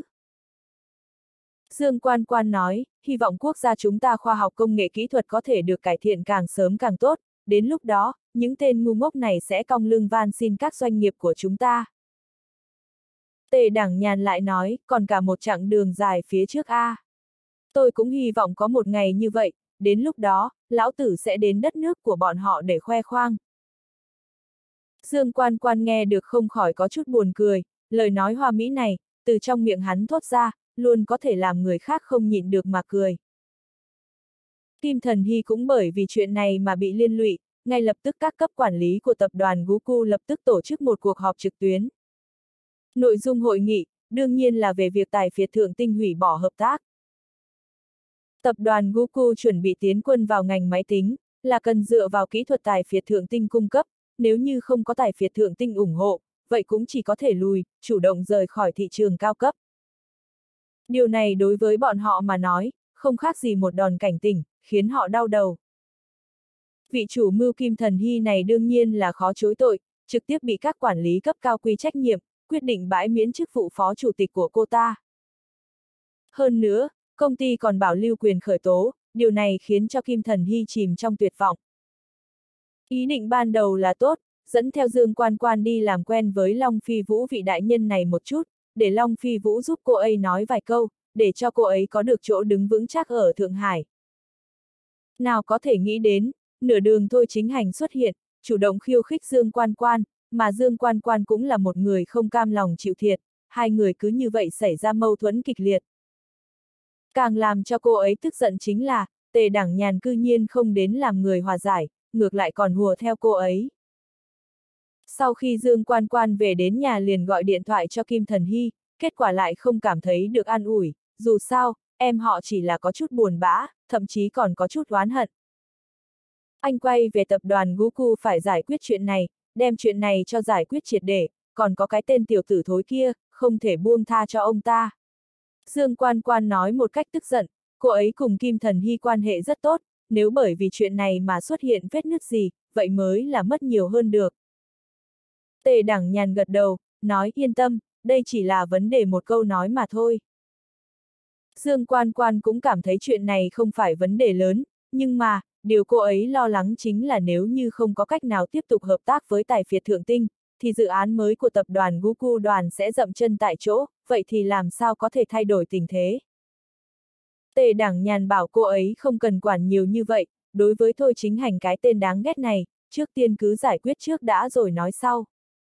S1: Dương Quan Quan nói, hy vọng quốc gia chúng ta khoa học công nghệ kỹ thuật có thể được cải thiện càng sớm càng tốt, đến lúc đó, những tên ngu ngốc này sẽ cong lưng van xin các doanh nghiệp của chúng ta. Tề Đảng Nhàn lại nói, còn cả một chặng đường dài phía trước a. Tôi cũng hy vọng có một ngày như vậy, đến lúc đó, lão tử sẽ đến đất nước của bọn họ để khoe khoang. Dương Quan Quan nghe được không khỏi có chút buồn cười, lời nói hoa mỹ này, từ trong miệng hắn thốt ra, luôn có thể làm người khác không nhịn được mà cười. Kim Thần Hy cũng bởi vì chuyện này mà bị liên lụy, ngay lập tức các cấp quản lý của tập đoàn Guku lập tức tổ chức một cuộc họp trực tuyến. Nội dung hội nghị, đương nhiên là về việc tài phiệt thượng tinh hủy bỏ hợp tác. Tập đoàn Guku chuẩn bị tiến quân vào ngành máy tính, là cần dựa vào kỹ thuật tài phiệt thượng tinh cung cấp, nếu như không có tài phiệt thượng tinh ủng hộ, vậy cũng chỉ có thể lùi, chủ động rời khỏi thị trường cao cấp. Điều này đối với bọn họ mà nói, không khác gì một đòn cảnh tỉnh, khiến họ đau đầu. Vị chủ mưu Kim Thần Hy này đương nhiên là khó chối tội, trực tiếp bị các quản lý cấp cao quy trách nhiệm, quyết định bãi miễn chức vụ phó chủ tịch của cô ta. Hơn nữa, công ty còn bảo lưu quyền khởi tố, điều này khiến cho Kim Thần Hy chìm trong tuyệt vọng. Ý định ban đầu là tốt, dẫn theo Dương Quan Quan đi làm quen với Long Phi Vũ vị đại nhân này một chút, để Long Phi Vũ giúp cô ấy nói vài câu, để cho cô ấy có được chỗ đứng vững chắc ở Thượng Hải. Nào có thể nghĩ đến, nửa đường Thôi Chính Hành xuất hiện, chủ động khiêu khích Dương Quan Quan, mà Dương Quan Quan cũng là một người không cam lòng chịu thiệt, hai người cứ như vậy xảy ra mâu thuẫn kịch liệt. Càng làm cho cô ấy tức giận chính là, Tề Đảng Nhàn cư nhiên không đến làm người hòa giải, ngược lại còn hùa theo cô ấy. Sau khi Dương Quan Quan về đến nhà liền gọi điện thoại cho Kim Thần Hy, kết quả lại không cảm thấy được an ủi, dù sao, em họ chỉ là có chút buồn bã, thậm chí còn có chút oán hận. Anh quay về tập đoàn Guku phải giải quyết chuyện này, đem chuyện này cho giải quyết triệt để, còn có cái tên tiểu tử thối kia, không thể buông tha cho ông ta. Dương Quan Quan nói một cách tức giận, cô ấy cùng Kim Thần Hy quan hệ rất tốt, nếu bởi vì chuyện này mà xuất hiện vết nứt gì, vậy mới là mất nhiều hơn được. Tề Đảng Nhàn gật đầu, nói yên tâm, đây chỉ là vấn đề một câu nói mà thôi. Dương Quan Quan cũng cảm thấy chuyện này không phải vấn đề lớn, nhưng mà, điều cô ấy lo lắng chính là nếu như không có cách nào tiếp tục hợp tác với tài phiệt thượng tinh, thì dự án mới của tập đoàn Guku đoàn sẽ dậm chân tại chỗ, vậy thì làm sao có thể thay đổi tình thế? Tề Đảng Nhàn bảo cô ấy không cần quản nhiều như vậy, đối với Thôi Chính Hành cái tên đáng ghét này, trước tiên cứ giải quyết trước đã rồi nói sau.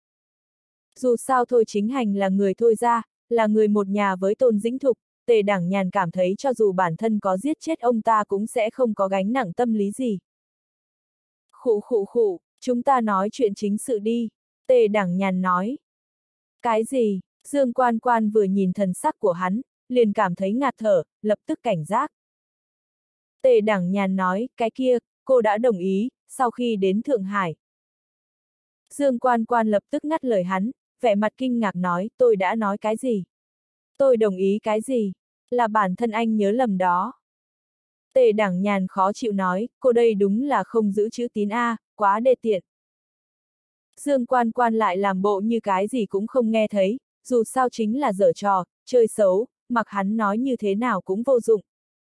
S1: Dù sao Thôi Chính Hành là người Thôi gia, là người một nhà với Tôn Dĩnh Thục, Tề Đảng Nhàn cảm thấy cho dù bản thân có giết chết ông ta cũng sẽ không có gánh nặng tâm lý gì. Khụ khụ khụ, chúng ta nói chuyện chính sự đi, Tề Đảng Nhàn nói. Cái gì? Dương Quan Quan vừa nhìn thần sắc của hắn, liền cảm thấy ngạt thở, lập tức cảnh giác. Tề Đảng Nhàn nói, cái kia, cô đã đồng ý, sau khi đến Thượng Hải. Dương Quan Quan lập tức ngắt lời hắn, vẻ mặt kinh ngạc nói, tôi đã nói cái gì? Tôi đồng ý cái gì? Là bản thân anh nhớ lầm đó. Tề Đảng Nhàn khó chịu nói, cô đây đúng là không giữ chữ tín a, quá đê tiện. Dương Quan Quan lại làm bộ như cái gì cũng không nghe thấy, dù sao chính là giở trò, chơi xấu, mặc hắn nói như thế nào cũng vô dụng.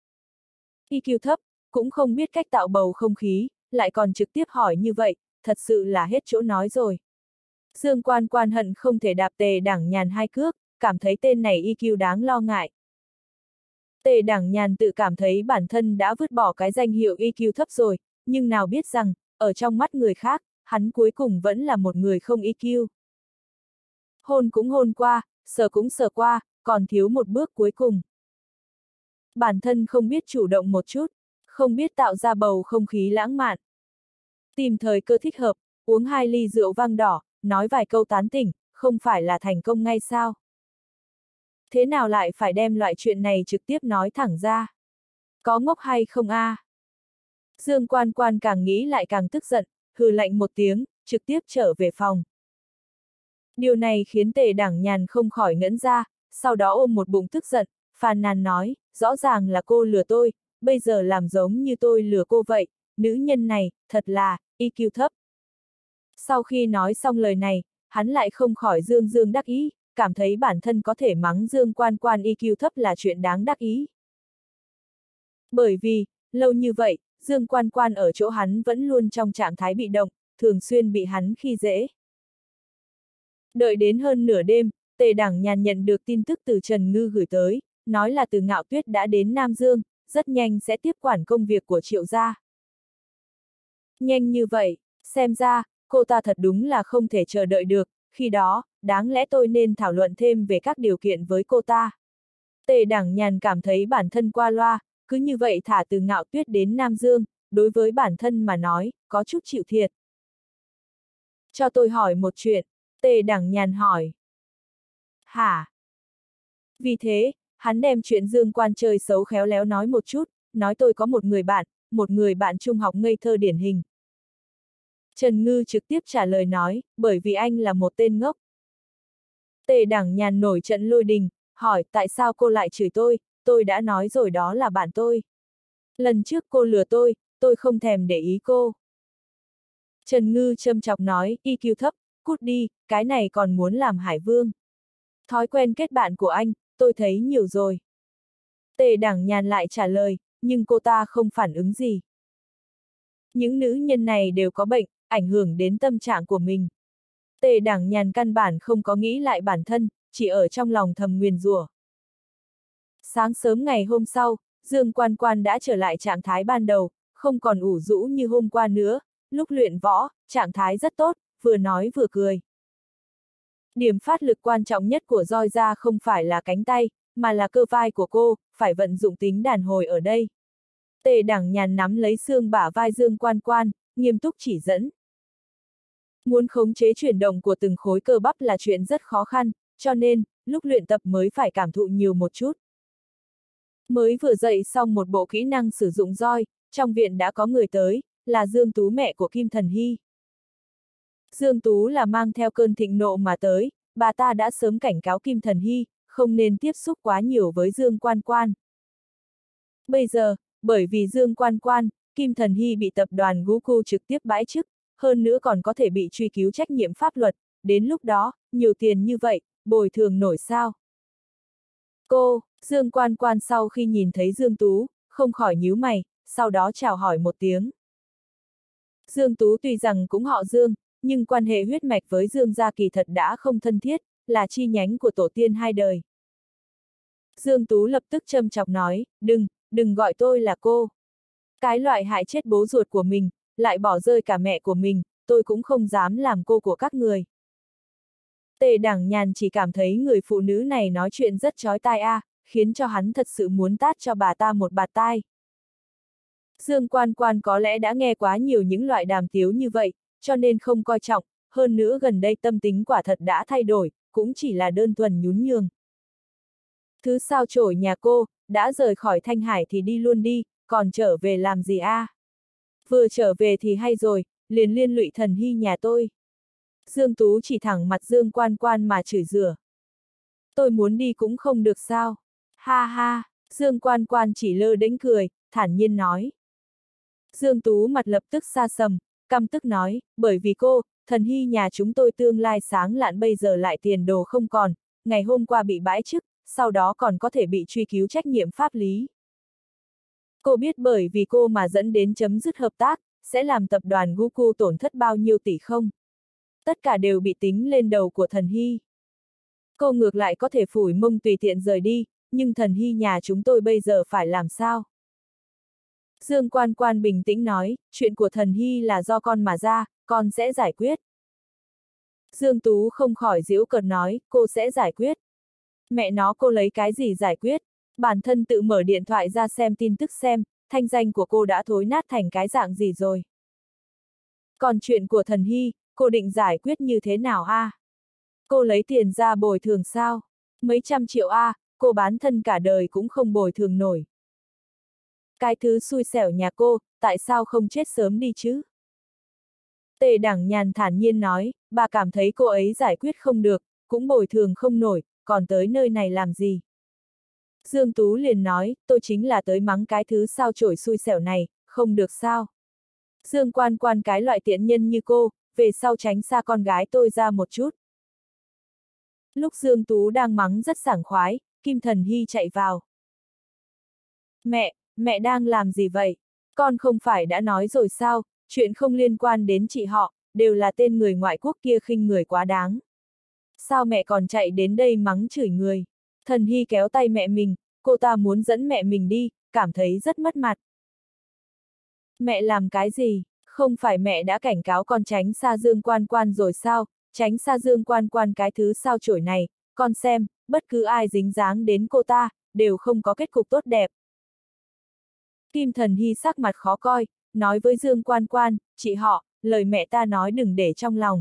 S1: i kiu thấp, cũng không biết cách tạo bầu không khí, lại còn trực tiếp hỏi như vậy, thật sự là hết chỗ nói rồi. Dương Quan Quan hận không thể đạp Tề Đảng Nhàn hai cước, cảm thấy tên này i kiu đáng lo ngại. Tề Đảng Nhàn tự cảm thấy bản thân đã vứt bỏ cái danh hiệu i kiu thấp rồi, nhưng nào biết rằng, ở trong mắt người khác, hắn cuối cùng vẫn là một người không i kiu. Hôn cũng hôn qua, sờ cũng sờ qua, còn thiếu một bước cuối cùng. Bản thân không biết chủ động một chút, không biết tạo ra bầu không khí lãng mạn. Tìm thời cơ thích hợp, uống hai ly rượu vang đỏ, nói vài câu tán tỉnh, không phải là thành công ngay sao? Thế nào lại phải đem loại chuyện này trực tiếp nói thẳng ra? Có ngốc hay không a? À? Dương Quan Quan càng nghĩ lại càng tức giận, hừ lạnh một tiếng, trực tiếp trở về phòng. Điều này khiến Tề Đảng Nhàn không khỏi ngẩn ra, sau đó ôm một bụng tức giận, phàn nàn nói, rõ ràng là cô lừa tôi, bây giờ làm giống như tôi lừa cô vậy, nữ nhân này, thật là, i kiu thấp. Sau khi nói xong lời này, hắn lại không khỏi dương dương đắc ý, cảm thấy bản thân có thể mắng Dương Quan Quan i kiu thấp là chuyện đáng đắc ý. Bởi vì, lâu như vậy, Dương Quan Quan ở chỗ hắn vẫn luôn trong trạng thái bị động, thường xuyên bị hắn khi dễ. Đợi đến hơn nửa đêm, Tề Đảng Nhàn nhận được tin tức từ Trần Ngư gửi tới, nói là Từ Ngạo Tuyết đã đến Nam Dương, rất nhanh sẽ tiếp quản công việc của Triệu gia. Nhanh như vậy, xem ra, cô ta thật đúng là không thể chờ đợi được, khi đó, đáng lẽ tôi nên thảo luận thêm về các điều kiện với cô ta. Tề Đảng Nhàn cảm thấy bản thân qua loa, cứ như vậy thả Từ Ngạo Tuyết đến Nam Dương, đối với bản thân mà nói, có chút chịu thiệt. Cho tôi hỏi một chuyện, Tề Đảng Nhàn hỏi. Hả? Vì thế, hắn đem chuyện Dương Quan chơi xấu khéo léo nói một chút, nói tôi có một người bạn, một người bạn trung học ngây thơ điển hình. Trần Ngư trực tiếp trả lời nói, bởi vì anh là một tên ngốc. Tề Đảng Nhàn nổi trận lôi đình, hỏi tại sao cô lại chửi tôi, tôi đã nói rồi đó là bạn tôi. Lần trước cô lừa tôi, tôi không thèm để ý cô. Trần Ngư châm chọc nói, i kiu thấp, cút đi, cái này còn muốn làm hải vương. Thói quen kết bạn của anh, tôi thấy nhiều rồi. Tề Đảng Nhàn lại trả lời, nhưng cô ta không phản ứng gì. Những nữ nhân này đều có bệnh, ảnh hưởng đến tâm trạng của mình. Tề Đảng Nhàn căn bản không có nghĩ lại bản thân, chỉ ở trong lòng thầm nguyền rủa. Sáng sớm ngày hôm sau, Dương Quan Quan đã trở lại trạng thái ban đầu, không còn ủ rũ như hôm qua nữa, lúc luyện võ, trạng thái rất tốt, vừa nói vừa cười. Điểm phát lực quan trọng nhất của roi ra không phải là cánh tay, mà là cơ vai của cô, phải vận dụng tính đàn hồi ở đây. Tề Đảng Nhàn nắm lấy xương bả vai Dương Quan Quan, nghiêm túc chỉ dẫn. Muốn khống chế chuyển động của từng khối cơ bắp là chuyện rất khó khăn, cho nên, lúc luyện tập mới phải cảm thụ nhiều một chút. Mới vừa dạy xong một bộ kỹ năng sử dụng roi, trong viện đã có người tới, là Dương Tú mẹ của Kim Thần Hy. Dương Tú là mang theo cơn thịnh nộ mà tới, bà ta đã sớm cảnh cáo Kim Thần Hy, không nên tiếp xúc quá nhiều với Dương Quan Quan. Bây giờ, bởi vì Dương Quan Quan, Kim Thần Hy bị tập đoàn Guku trực tiếp bãi chức, hơn nữa còn có thể bị truy cứu trách nhiệm pháp luật, đến lúc đó, nhiều tiền như vậy, bồi thường nổi sao? Cô, Dương Quan Quan sau khi nhìn thấy Dương Tú, không khỏi nhíu mày, sau đó chào hỏi một tiếng. Dương Tú tuy rằng cũng họ Dương, nhưng quan hệ huyết mạch với Dương gia kỳ thật đã không thân thiết, là chi nhánh của tổ tiên hai đời. Dương Tú lập tức châm chọc nói, đừng, đừng gọi tôi là cô. Cái loại hại chết bố ruột của mình, lại bỏ rơi cả mẹ của mình, tôi cũng không dám làm cô của các người. Tề Đẳng Nhàn chỉ cảm thấy người phụ nữ này nói chuyện rất chói tai a, à, khiến cho hắn thật sự muốn tát cho bà ta một bạt tai. Dương Quan Quan có lẽ đã nghe quá nhiều những loại đàm tiếu như vậy, cho nên không coi trọng, hơn nữa gần đây tâm tính quả thật đã thay đổi, cũng chỉ là đơn thuần nhún nhường. Thứ sao chổi nhà cô, đã rời khỏi Thanh Hải thì đi luôn đi, còn trở về làm gì a? À? Vừa trở về thì hay rồi, liền liên lụy Thần Hy nhà tôi. Dương Tú chỉ thẳng mặt Dương Quan Quan mà chửi rủa. Tôi muốn đi cũng không được sao? Ha ha, Dương Quan Quan chỉ lơ đễnh cười, thản nhiên nói. Dương Tú mặt lập tức xa sầm, căm tức nói, bởi vì cô, Thần Hy nhà chúng tôi tương lai sáng lạn bây giờ lại tiền đồ không còn, ngày hôm qua bị bãi chức, sau đó còn có thể bị truy cứu trách nhiệm pháp lý. Cô biết bởi vì cô mà dẫn đến chấm dứt hợp tác, sẽ làm tập đoàn Guku tổn thất bao nhiêu tỷ không? Tất cả đều bị tính lên đầu của Thần Hy. Cô ngược lại có thể phủi mông tùy tiện rời đi, nhưng Thần Hy nhà chúng tôi bây giờ phải làm sao? Dương Quan Quan bình tĩnh nói, chuyện của Thần Hy là do con mà ra, con sẽ giải quyết. Dương Tú không khỏi giễu cợt nói, cô sẽ giải quyết. Mẹ nó cô lấy cái gì giải quyết? Bản thân tự mở điện thoại ra xem tin tức xem, thanh danh của cô đã thối nát thành cái dạng gì rồi. Còn chuyện của Thần Hy, cô định giải quyết như thế nào a? À? Cô lấy tiền ra bồi thường sao? Mấy trăm triệu a, à, cô bán thân cả đời cũng không bồi thường nổi. Cái thứ xui xẻo nhà cô, tại sao không chết sớm đi chứ? Tề Đẳng Nhàn thản nhiên nói, bà cảm thấy cô ấy giải quyết không được, cũng bồi thường không nổi, còn tới nơi này làm gì? Dương Tú liền nói, tôi chính là tới mắng cái thứ sao chổi xui xẻo này, không được sao? Dương Quan Quan cái loại tiện nhân như cô, về sau tránh xa con gái tôi ra một chút. Lúc Dương Tú đang mắng rất sảng khoái, Kim Thần Hy chạy vào. Mẹ, mẹ đang làm gì vậy? Con không phải đã nói rồi sao, chuyện không liên quan đến chị họ, đều là tên người ngoại quốc kia khinh người quá đáng. Sao mẹ còn chạy đến đây mắng chửi người? Thần Hy kéo tay mẹ mình, cô ta muốn dẫn mẹ mình đi, cảm thấy rất mất mặt. Mẹ làm cái gì? Không phải mẹ đã cảnh cáo con tránh xa Dương Quan Quan rồi sao? Tránh xa Dương Quan Quan cái thứ sao chổi này, con xem, bất cứ ai dính dáng đến cô ta, đều không có kết cục tốt đẹp. Kim Thần Hy sắc mặt khó coi, nói với Dương Quan Quan, chị họ, lời mẹ ta nói đừng để trong lòng.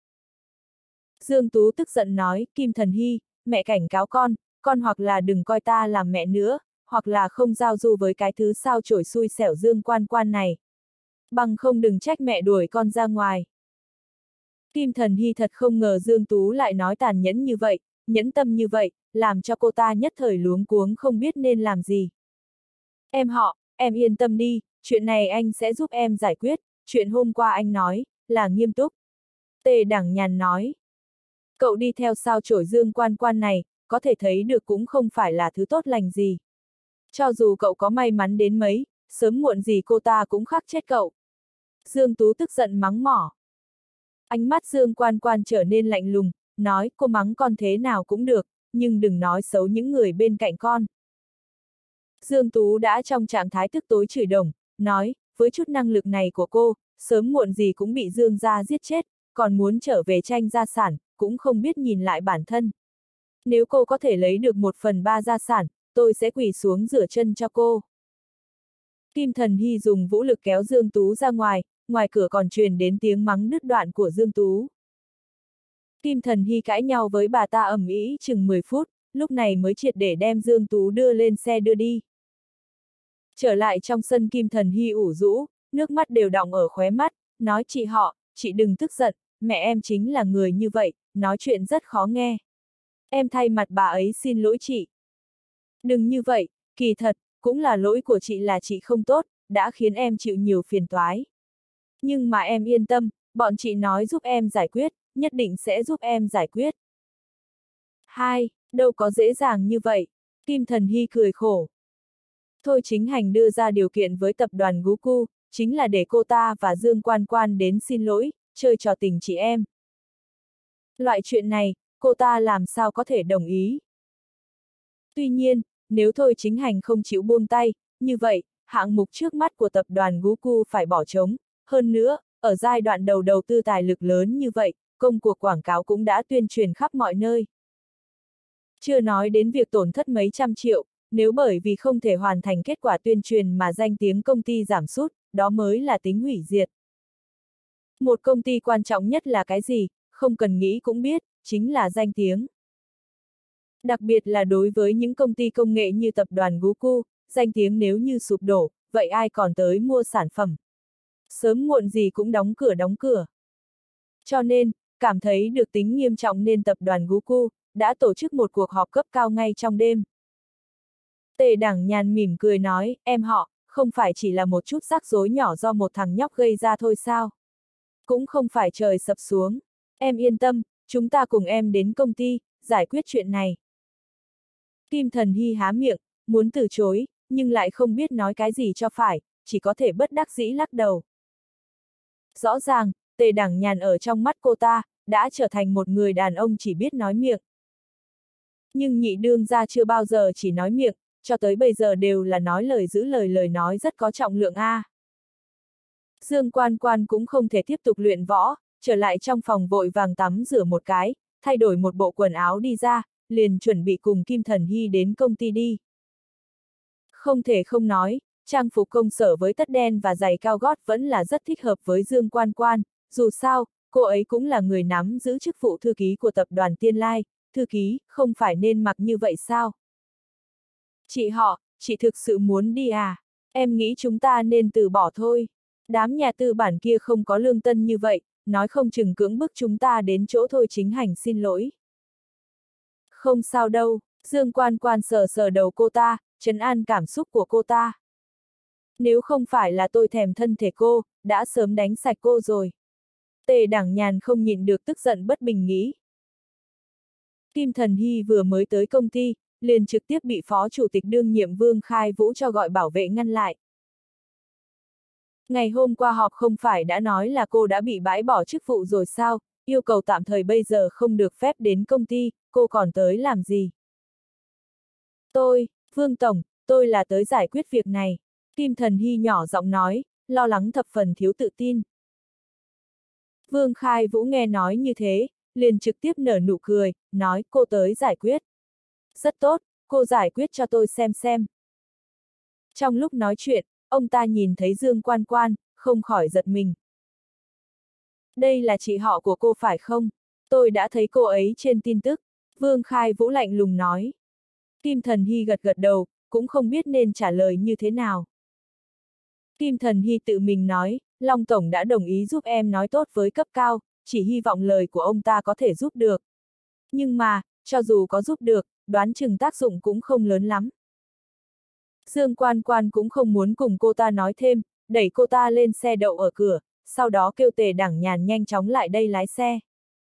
S1: Dương Tú tức giận nói, Kim Thần Hy, mẹ cảnh cáo con, con hoặc là đừng coi ta làm mẹ nữa, hoặc là không giao du với cái thứ sao chổi xui xẻo Dương Quan Quan này. Bằng không đừng trách mẹ đuổi con ra ngoài. Kim Thần Hy thật không ngờ Dương Tú lại nói tàn nhẫn như vậy, nhẫn tâm như vậy, làm cho cô ta nhất thời luống cuống không biết nên làm gì. Em họ, em yên tâm đi, chuyện này anh sẽ giúp em giải quyết, chuyện hôm qua anh nói, là nghiêm túc. Tề Đẳng Nhàn nói. Cậu đi theo sao chổi Dương Quan Quan này, có thể thấy được cũng không phải là thứ tốt lành gì. Cho dù cậu có may mắn đến mấy, sớm muộn gì cô ta cũng khắc chết cậu. Dương Tú tức giận mắng mỏ. Ánh mắt Dương Quan Quan trở nên lạnh lùng, nói cô mắng con thế nào cũng được, nhưng đừng nói xấu những người bên cạnh con. Dương Tú đã trong trạng thái tức tối chửi đồng, nói, với chút năng lực này của cô, sớm muộn gì cũng bị Dương gia giết chết, còn muốn trở về tranh gia sản, cũng không biết nhìn lại bản thân. Nếu cô có thể lấy được một phần ba gia sản, tôi sẽ quỳ xuống rửa chân cho cô. Kim Thần Hy dùng vũ lực kéo Dương Tú ra ngoài, ngoài cửa còn truyền đến tiếng mắng đứt đoạn của Dương Tú. Kim Thần Hy cãi nhau với bà ta ầm ĩ chừng mười phút, lúc này mới triệt để đem Dương Tú đưa lên xe đưa đi. Trở lại trong sân Kim Thần Hy ủ rũ, nước mắt đều đọng ở khóe mắt, nói chị họ, chị đừng tức giận, mẹ em chính là người như vậy, nói chuyện rất khó nghe. Em thay mặt bà ấy xin lỗi chị. Đừng như vậy, kỳ thật, cũng là lỗi của chị là chị không tốt, đã khiến em chịu nhiều phiền toái. Nhưng mà em yên tâm, bọn chị nói giúp em giải quyết, nhất định sẽ giúp em giải quyết. Hai, đâu có dễ dàng như vậy, Kim Thần Hy cười khổ. Thôi Chính Hành đưa ra điều kiện với tập đoàn Guku, chính là để cô ta và Dương Quan Quan đến xin lỗi, chơi trò tình chị em. Loại chuyện này, cô ta làm sao có thể đồng ý. Tuy nhiên, nếu Thôi Chính Hành không chịu buông tay, như vậy, hạng mục trước mắt của tập đoàn Guku phải bỏ trống, Hơn nữa, ở giai đoạn đầu đầu tư tài lực lớn như vậy, công cuộc quảng cáo cũng đã tuyên truyền khắp mọi nơi. Chưa nói đến việc tổn thất mấy trăm triệu, nếu bởi vì không thể hoàn thành kết quả tuyên truyền mà danh tiếng công ty giảm sút, đó mới là tính hủy diệt. Một công ty quan trọng nhất là cái gì, không cần nghĩ cũng biết, chính là danh tiếng. Đặc biệt là đối với những công ty công nghệ như tập đoàn Goku, danh tiếng nếu như sụp đổ, vậy ai còn tới mua sản phẩm? Sớm muộn gì cũng đóng cửa đóng cửa. Cho nên, cảm thấy được tính nghiêm trọng nên tập đoàn Goku đã tổ chức một cuộc họp cấp cao ngay trong đêm. Tề Đảng Nhàn mỉm cười nói, em họ, không phải chỉ là một chút rắc rối nhỏ do một thằng nhóc gây ra thôi sao? Cũng không phải trời sập xuống. Em yên tâm, chúng ta cùng em đến công ty, giải quyết chuyện này. Kim Thần Hy há miệng, muốn từ chối, nhưng lại không biết nói cái gì cho phải, chỉ có thể bất đắc dĩ lắc đầu. Rõ ràng, Tề Đảng Nhàn ở trong mắt cô ta, đã trở thành một người đàn ông chỉ biết nói miệng. Nhưng nhị đương gia chưa bao giờ chỉ nói miệng, cho tới bây giờ đều là nói lời giữ lời lời nói rất có trọng lượng a. Dương Quan Quan cũng không thể tiếp tục luyện võ, trở lại trong phòng vội vàng tắm rửa một cái, thay đổi một bộ quần áo đi ra, liền chuẩn bị cùng Kim Thần Hy đến công ty đi. Không thể không nói, trang phục công sở với tất đen và giày cao gót vẫn là rất thích hợp với Dương Quan Quan, dù sao, cô ấy cũng là người nắm giữ chức vụ thư ký của tập đoàn Tiên Lai, thư ký, không phải nên mặc như vậy sao? Chị họ, chị thực sự muốn đi à? Em nghĩ chúng ta nên từ bỏ thôi. Đám nhà tư bản kia không có lương tâm như vậy, nói không chừng cưỡng bức chúng ta đến chỗ Thôi Chính Hành xin lỗi. Không sao đâu, Dương Quan Quan sờ sờ đầu cô ta, trấn an cảm xúc của cô ta. Nếu không phải là tôi thèm thân thể cô, đã sớm đánh sạch cô rồi. Tề Đảng Nhàn không nhịn được tức giận bất bình nghĩ. Kim Thần Hy vừa mới tới công ty, liền trực tiếp bị phó chủ tịch đương nhiệm Vương Khai Vũ cho gọi bảo vệ ngăn lại. Ngày hôm qua họp không phải đã nói là cô đã bị bãi bỏ chức vụ rồi sao, yêu cầu tạm thời bây giờ không được phép đến công ty, cô còn tới làm gì? Tôi, Vương Tổng, tôi là tới giải quyết việc này. Kim Thần Hy nhỏ giọng nói, lo lắng thập phần thiếu tự tin. Vương Khai Vũ nghe nói như thế, liền trực tiếp nở nụ cười, nói cô tới giải quyết. Rất tốt, cô giải quyết cho tôi xem xem. Trong lúc nói chuyện, ông ta nhìn thấy Dương Quan Quan, không khỏi giật mình. Đây là chị họ của cô phải không? Tôi đã thấy cô ấy trên tin tức. Vương Khai Vũ lạnh lùng nói. Kim Thần Hy gật gật đầu, cũng không biết nên trả lời như thế nào. Kim Thần Hy tự mình nói, Long Tổng đã đồng ý giúp em nói tốt với cấp cao, chỉ hy vọng lời của ông ta có thể giúp được. Nhưng mà, cho dù có giúp được, đoán chừng tác dụng cũng không lớn lắm. Dương Quan Quan cũng không muốn cùng cô ta nói thêm, đẩy cô ta lên xe đậu ở cửa, sau đó kêu Tề Đảng Nhàn nhanh chóng lại đây lái xe.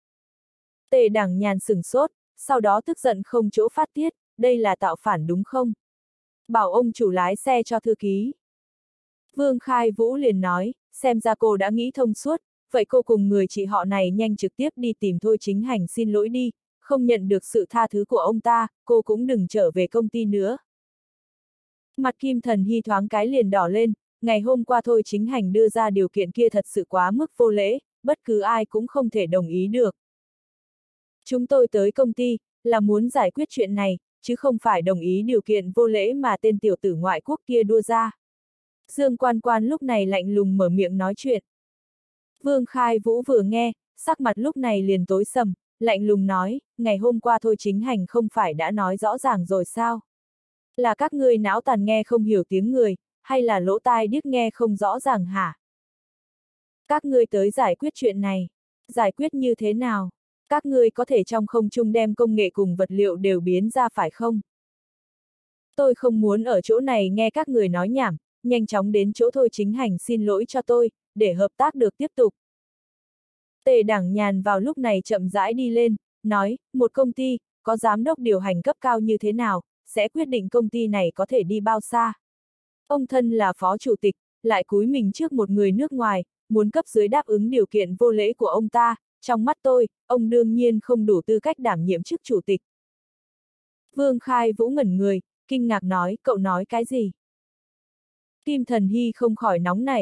S1: Tề Đảng Nhàn sửng sốt, sau đó tức giận không chỗ phát tiết, đây là tạo phản đúng không? Bảo ông chủ lái xe cho thư ký. Vương Khai Vũ liền nói, xem ra cô đã nghĩ thông suốt, vậy cô cùng người chị họ này nhanh trực tiếp đi tìm Thôi Chính Hành xin lỗi đi, không nhận được sự tha thứ của ông ta, cô cũng đừng trở về công ty nữa. Mặt Kim Thần Hy thoáng cái liền đỏ lên, ngày hôm qua Thôi Chính Hành đưa ra điều kiện kia thật sự quá mức vô lễ, bất cứ ai cũng không thể đồng ý được. Chúng tôi tới công ty, là muốn giải quyết chuyện này, chứ không phải đồng ý điều kiện vô lễ mà tên tiểu tử ngoại quốc kia đưa ra. Dương Quan Quan lúc này lạnh lùng mở miệng nói chuyện. Vương Khai Vũ vừa nghe, sắc mặt lúc này liền tối sầm, lạnh lùng nói, ngày hôm qua Thôi Chính Hành không phải đã nói rõ ràng rồi sao? Là các ngươi não tàn nghe không hiểu tiếng người, hay là lỗ tai điếc nghe không rõ ràng hả? Các ngươi tới giải quyết chuyện này. Giải quyết như thế nào? Các ngươi có thể trong không trung đem công nghệ cùng vật liệu đều biến ra phải không? Tôi không muốn ở chỗ này nghe các người nói nhảm, nhanh chóng đến chỗ Thôi Chính Hành xin lỗi cho tôi, để hợp tác được tiếp tục. Tề Đảng Nhàn vào lúc này chậm rãi đi lên, nói, một công ty, có giám đốc điều hành cấp cao như thế nào, sẽ quyết định công ty này có thể đi bao xa. Ông thân là phó chủ tịch, lại cúi mình trước một người nước ngoài, muốn cấp dưới đáp ứng điều kiện vô lễ của ông ta, trong mắt tôi, ông đương nhiên không đủ tư cách đảm nhiệm chức chủ tịch. Vương Khai Vũ ngẩn người, kinh ngạc nói, cậu nói cái gì? Kim Thần Hy không khỏi nóng nảy,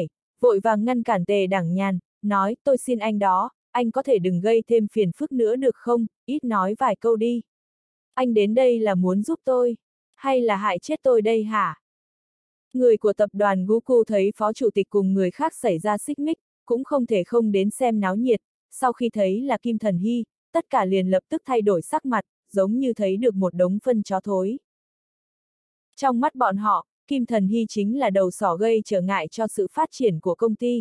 S1: vội vàng ngăn cản Tề Đảng Nhàn, nói, tôi xin anh đó, anh có thể đừng gây thêm phiền phức nữa được không, ít nói vài câu đi. Anh đến đây là muốn giúp tôi, hay là hại chết tôi đây hả? Người của tập đoàn Guku thấy phó chủ tịch cùng người khác xảy ra xích mích, cũng không thể không đến xem náo nhiệt, sau khi thấy là Kim Thần Hy, tất cả liền lập tức thay đổi sắc mặt, giống như thấy được một đống phân chó thối. Trong mắt bọn họ, Kim Thần Hy chính là đầu sỏ gây trở ngại cho sự phát triển của công ty.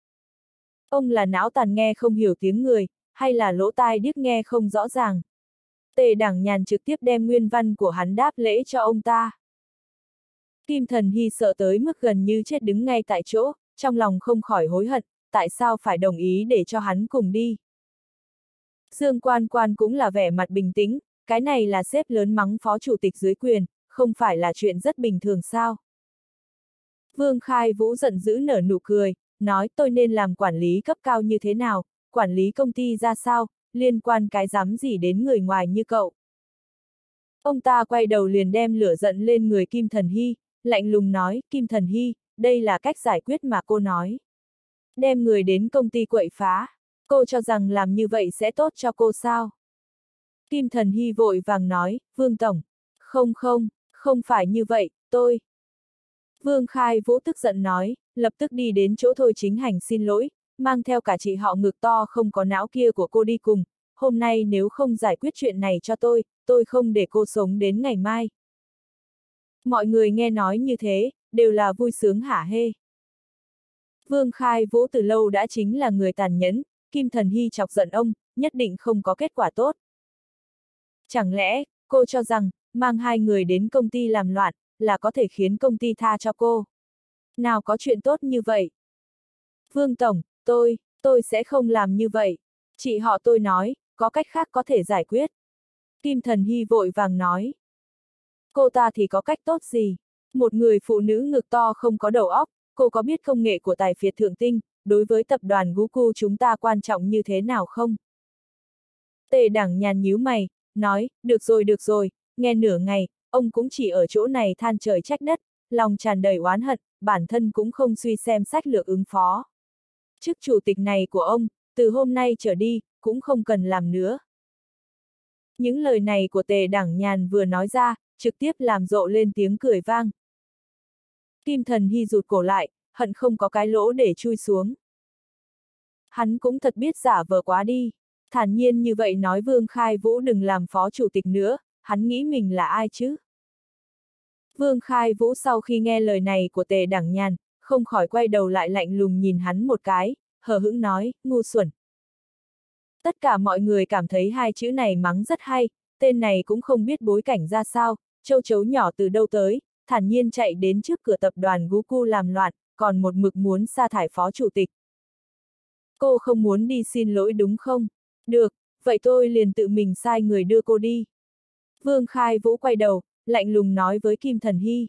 S1: Ông là não tàn nghe không hiểu tiếng người, hay là lỗ tai điếc nghe không rõ ràng. Tề Đảng Nhàn trực tiếp đem nguyên văn của hắn đáp lễ cho ông ta. Kim Thần Hy sợ tới mức gần như chết đứng ngay tại chỗ, trong lòng không khỏi hối hận, tại sao phải đồng ý để cho hắn cùng đi. Dương Quan Quan cũng là vẻ mặt bình tĩnh, cái này là sếp lớn mắng phó chủ tịch dưới quyền, không phải là chuyện rất bình thường sao. Vương Khai Vũ giận dữ nở nụ cười, nói tôi nên làm quản lý cấp cao như thế nào, quản lý công ty ra sao, liên quan cái dám gì đến người ngoài như cậu. Ông ta quay đầu liền đem lửa giận lên người Kim Thần Hy, lạnh lùng nói, Kim Thần Hy, đây là cách giải quyết mà cô nói. Đem người đến công ty quậy phá, cô cho rằng làm như vậy sẽ tốt cho cô sao? Kim Thần Hy vội vàng nói, Vương Tổng, không không, không phải như vậy, tôi. Vương Khai Vũ tức giận nói, lập tức đi đến chỗ Thôi Chính Hành xin lỗi, mang theo cả chị họ ngực to không có não kia của cô đi cùng, hôm nay nếu không giải quyết chuyện này cho tôi, tôi không để cô sống đến ngày mai. Mọi người nghe nói như thế, đều là vui sướng hả hê. Vương Khai Vũ từ lâu đã chính là người tàn nhẫn, Kim Thần Hy chọc giận ông, nhất định không có kết quả tốt. Chẳng lẽ, cô cho rằng, mang hai người đến công ty làm loạn, là có thể khiến công ty tha cho cô? Nào có chuyện tốt như vậy? Vương Tổng, tôi, tôi sẽ không làm như vậy. Chị họ tôi nói, có cách khác có thể giải quyết. Kim Thần Hy vội vàng nói. Cô ta thì có cách tốt gì? Một người phụ nữ ngực to không có đầu óc, cô có biết công nghệ của tài phiệt thượng tinh, đối với tập đoàn Guku chúng ta quan trọng như thế nào không? Tề Đảng Nhàn nhíu mày, nói, được rồi được rồi, nghe nửa ngày, ông cũng chỉ ở chỗ này than trời trách đất, lòng tràn đầy oán hận, bản thân cũng không suy xem sách lược ứng phó. Chức chủ tịch này của ông, từ hôm nay trở đi, cũng không cần làm nữa. Những lời này của Tề Đảng Nhàn vừa nói ra, trực tiếp làm rộ lên tiếng cười vang. Kim Thần Hy rụt cổ lại, hận không có cái lỗ để chui xuống. Hắn cũng thật biết giả vờ quá đi, thản nhiên như vậy nói Vương Khai Vũ đừng làm phó chủ tịch nữa, hắn nghĩ mình là ai chứ? Vương Khai Vũ sau khi nghe lời này của Tề Đảng Nhàn, không khỏi quay đầu lại lạnh lùng nhìn hắn một cái, hờ hững nói, ngu xuẩn. Tất cả mọi người cảm thấy hai chữ này mắng rất hay, tên này cũng không biết bối cảnh ra sao, châu chấu nhỏ từ đâu tới, thản nhiên chạy đến trước cửa tập đoàn Guku làm loạn, còn một mực muốn sa thải phó chủ tịch. Cô không muốn đi xin lỗi đúng không? Được, vậy tôi liền tự mình sai người đưa cô đi. Vương Khai Vũ quay đầu, lạnh lùng nói với Kim Thần Hy.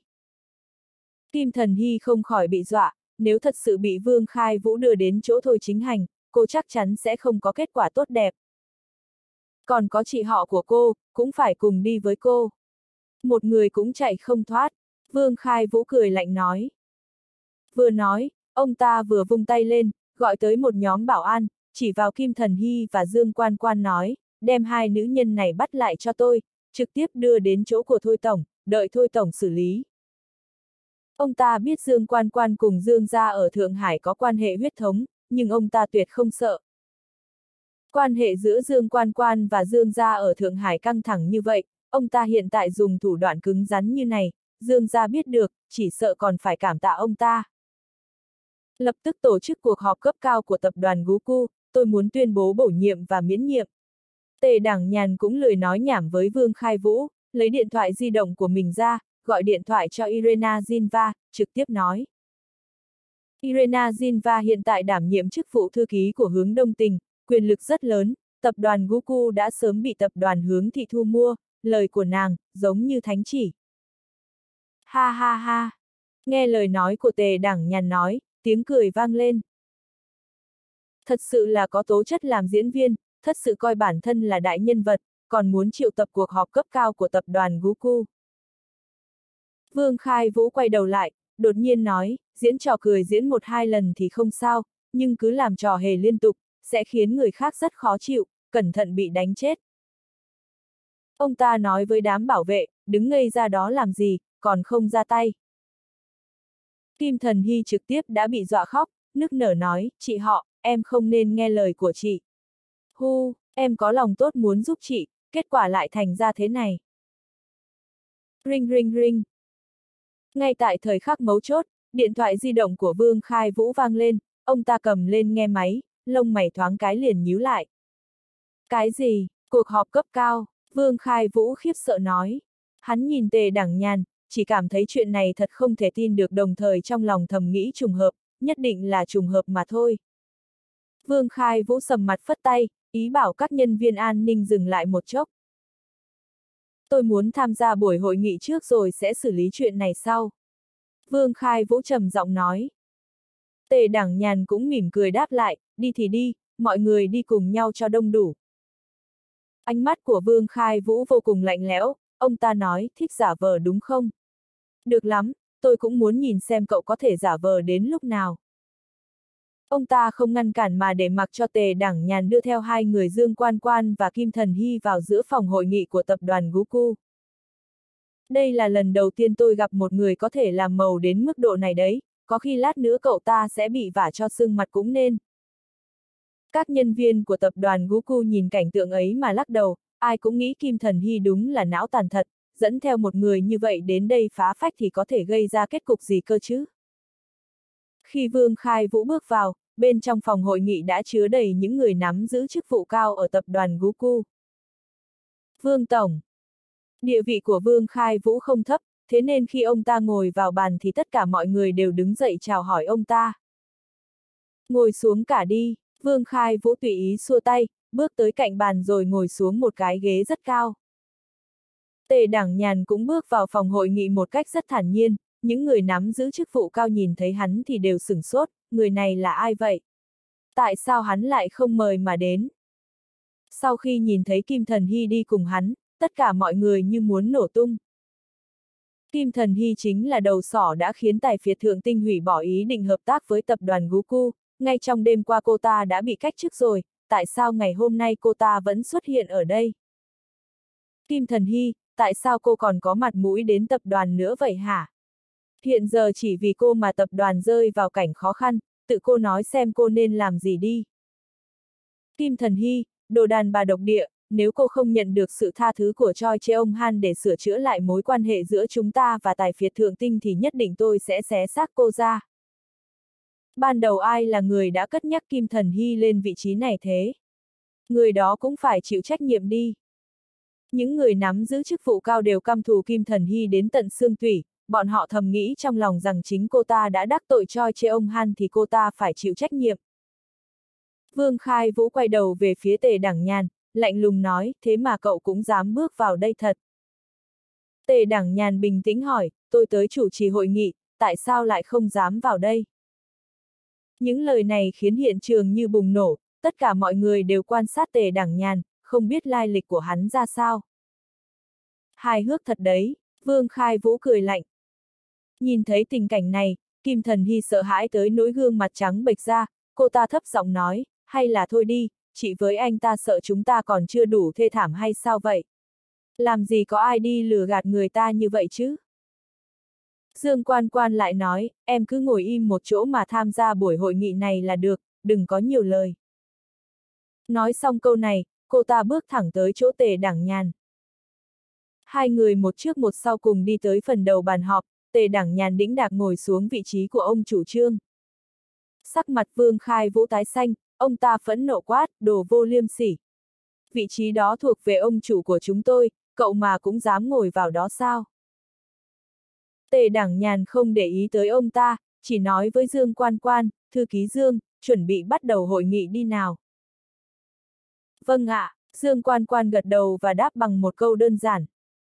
S1: Kim Thần Hy không khỏi bị dọa, nếu thật sự bị Vương Khai Vũ đưa đến chỗ Thôi Chính Hành, cô chắc chắn sẽ không có kết quả tốt đẹp. Còn có chị họ của cô, cũng phải cùng đi với cô. Một người cũng chạy không thoát, Vương Khai Vũ cười lạnh nói. Vừa nói, ông ta vừa vung tay lên, gọi tới một nhóm bảo an, chỉ vào Kim Thần Hy và Dương Quan Quan nói, đem hai nữ nhân này bắt lại cho tôi, trực tiếp đưa đến chỗ của Thôi Tổng, đợi Thôi Tổng xử lý. Ông ta biết Dương Quan Quan cùng Dương gia ở Thượng Hải có quan hệ huyết thống, nhưng ông ta tuyệt không sợ. Quan hệ giữa Dương Quan Quan và Dương gia ở Thượng Hải căng thẳng như vậy, ông ta hiện tại dùng thủ đoạn cứng rắn như này, Dương gia biết được, chỉ sợ còn phải cảm tạ ông ta. Lập tức tổ chức cuộc họp cấp cao của tập đoàn Guku, tôi muốn tuyên bố bổ nhiệm và miễn nhiệm. Tề Đảng Nhàn cũng lười nói nhảm với Vương Khai Vũ, lấy điện thoại di động của mình ra, gọi điện thoại cho Irena Zinva, trực tiếp nói. Irena Zinva hiện tại đảm nhiệm chức vụ thư ký của Hướng Đông Tình, quyền lực rất lớn, tập đoàn Guku đã sớm bị tập đoàn Hướng Thị thu mua, lời của nàng, giống như thánh chỉ. Ha ha ha! Nghe lời nói của Tề Đảng Nhàn nói, tiếng cười vang lên. Thật sự là có tố chất làm diễn viên, thật sự coi bản thân là đại nhân vật, còn muốn triệu tập cuộc họp cấp cao của tập đoàn Guku. Vương Khai Vũ quay đầu lại, đột nhiên nói, diễn trò cười diễn một hai lần thì không sao, nhưng cứ làm trò hề liên tục, sẽ khiến người khác rất khó chịu, cẩn thận bị đánh chết. Ông ta nói với đám bảo vệ, đứng ngây ra đó làm gì, còn không ra tay. Kim Thần Hy trực tiếp đã bị dọa khóc, nức nở nói, chị họ, em không nên nghe lời của chị. Hu, em có lòng tốt muốn giúp chị, kết quả lại thành ra thế này. Ring ring ring. Ngay tại thời khắc mấu chốt, điện thoại di động của Vương Khai Vũ vang lên, ông ta cầm lên nghe máy, lông mày thoáng cái liền nhíu lại. Cái gì, cuộc họp cấp cao, Vương Khai Vũ khiếp sợ nói. Hắn nhìn Tề Đẳng Nhàn, chỉ cảm thấy chuyện này thật không thể tin được, đồng thời trong lòng thầm nghĩ trùng hợp, nhất định là trùng hợp mà thôi. Vương Khai Vũ sầm mặt phất tay, ý bảo các nhân viên an ninh dừng lại một chốc. Tôi muốn tham gia buổi hội nghị trước rồi sẽ xử lý chuyện này sau. Vương Khai Vũ trầm giọng nói. Tề Đẳng Nhàn cũng mỉm cười đáp lại, đi thì đi, mọi người đi cùng nhau cho đông đủ. Ánh mắt của Vương Khai Vũ vô cùng lạnh lẽo, ông ta nói, thích giả vờ đúng không? Được lắm, tôi cũng muốn nhìn xem cậu có thể giả vờ đến lúc nào. Ông ta không ngăn cản mà để mặc cho Tề Đẳng Nhàn đưa theo hai người Dương Quan Quan và Kim Thần Hy vào giữa phòng hội nghị của tập đoàn Guku. Đây là lần đầu tiên tôi gặp một người có thể làm màu đến mức độ này đấy, có khi lát nữa cậu ta sẽ bị vả cho sưng mặt cũng nên. Các nhân viên của tập đoàn Guku nhìn cảnh tượng ấy mà lắc đầu, ai cũng nghĩ Kim Thần Hy đúng là não tàn thật, dẫn theo một người như vậy đến đây phá phách thì có thể gây ra kết cục gì cơ chứ. Khi Vương Khai Vũ bước vào, bên trong phòng hội nghị đã chứa đầy những người nắm giữ chức vụ cao ở tập đoàn Guku. Vương Tổng. Địa vị của Vương Khai Vũ không thấp, thế nên khi ông ta ngồi vào bàn thì tất cả mọi người đều đứng dậy chào hỏi ông ta. Ngồi xuống cả đi, Vương Khai Vũ tùy ý xua tay, bước tới cạnh bàn rồi ngồi xuống một cái ghế rất cao. Tề Đẳng Nhàn cũng bước vào phòng hội nghị một cách rất thản nhiên, những người nắm giữ chức vụ cao nhìn thấy hắn thì đều sửng sốt, người này là ai vậy? Tại sao hắn lại không mời mà đến? Sau khi nhìn thấy Kim Thần Hy đi cùng hắn, tất cả mọi người như muốn nổ tung. Kim Thần Hy chính là đầu sỏ đã khiến Tài Phiệt Thượng Tinh hủy bỏ ý định hợp tác với tập đoàn Guku, ngay trong đêm qua cô ta đã bị cách chức rồi, tại sao ngày hôm nay cô ta vẫn xuất hiện ở đây? Kim Thần Hy, tại sao cô còn có mặt mũi đến tập đoàn nữa vậy hả? Hiện giờ chỉ vì cô mà tập đoàn rơi vào cảnh khó khăn, tự cô nói xem cô nên làm gì đi. Kim Thần Hy, đồ đàn bà độc địa, nếu cô không nhận được sự tha thứ của Choi Cheong Han để sửa chữa lại mối quan hệ giữa chúng ta và Tài Phiệt Thượng Tinh thì nhất định tôi sẽ xé xác cô ra. Ban đầu ai là người đã cất nhắc Kim Thần Hy lên vị trí này thế? Người đó cũng phải chịu trách nhiệm đi. Những người nắm giữ chức vụ cao đều căm thù Kim Thần Hy đến tận xương tủy, bọn họ thầm nghĩ trong lòng rằng chính cô ta đã đắc tội Choi Cheong Han thì cô ta phải chịu trách nhiệm. Vương Khai Vũ quay đầu về phía Tề Đẳng Nhàn, lạnh lùng nói, thế mà cậu cũng dám bước vào đây thật. Tề Đẳng Nhàn bình tĩnh hỏi, tôi tới chủ trì hội nghị, tại sao lại không dám vào đây? Những lời này khiến hiện trường như bùng nổ, tất cả mọi người đều quan sát Tề Đẳng Nhàn, không biết lai lịch của hắn ra sao. Hài hước thật đấy, Vương Khai Vũ cười lạnh. Nhìn thấy tình cảnh này, Kim Thần Hy sợ hãi tới nỗi gương mặt trắng bệch ra, cô ta thấp giọng nói, hay là thôi đi, chị với anh ta sợ chúng ta còn chưa đủ thê thảm hay sao vậy? Làm gì có ai đi lừa gạt người ta như vậy chứ? Dương Quan Quan lại nói, em cứ ngồi im một chỗ mà tham gia buổi hội nghị này là được, đừng có nhiều lời. Nói xong câu này, cô ta bước thẳng tới chỗ Tề Đẳng Nhàn. Hai người một trước một sau cùng đi tới phần đầu bàn họp, Tề Đẳng Nhàn đĩnh đạc ngồi xuống vị trí của ông chủ trương. Sắc mặt Vương Khai Vũ tái xanh, ông ta phẫn nộ quát, đồ vô liêm sỉ. Vị trí đó thuộc về ông chủ của chúng tôi, cậu mà cũng dám ngồi vào đó sao? Tề Đẳng Nhàn không để ý tới ông ta, chỉ nói với Dương Quan Quan, thư ký Dương, chuẩn bị bắt đầu hội nghị đi nào. Vâng ạ, Dương Quan Quan gật đầu và đáp bằng một câu đơn giản.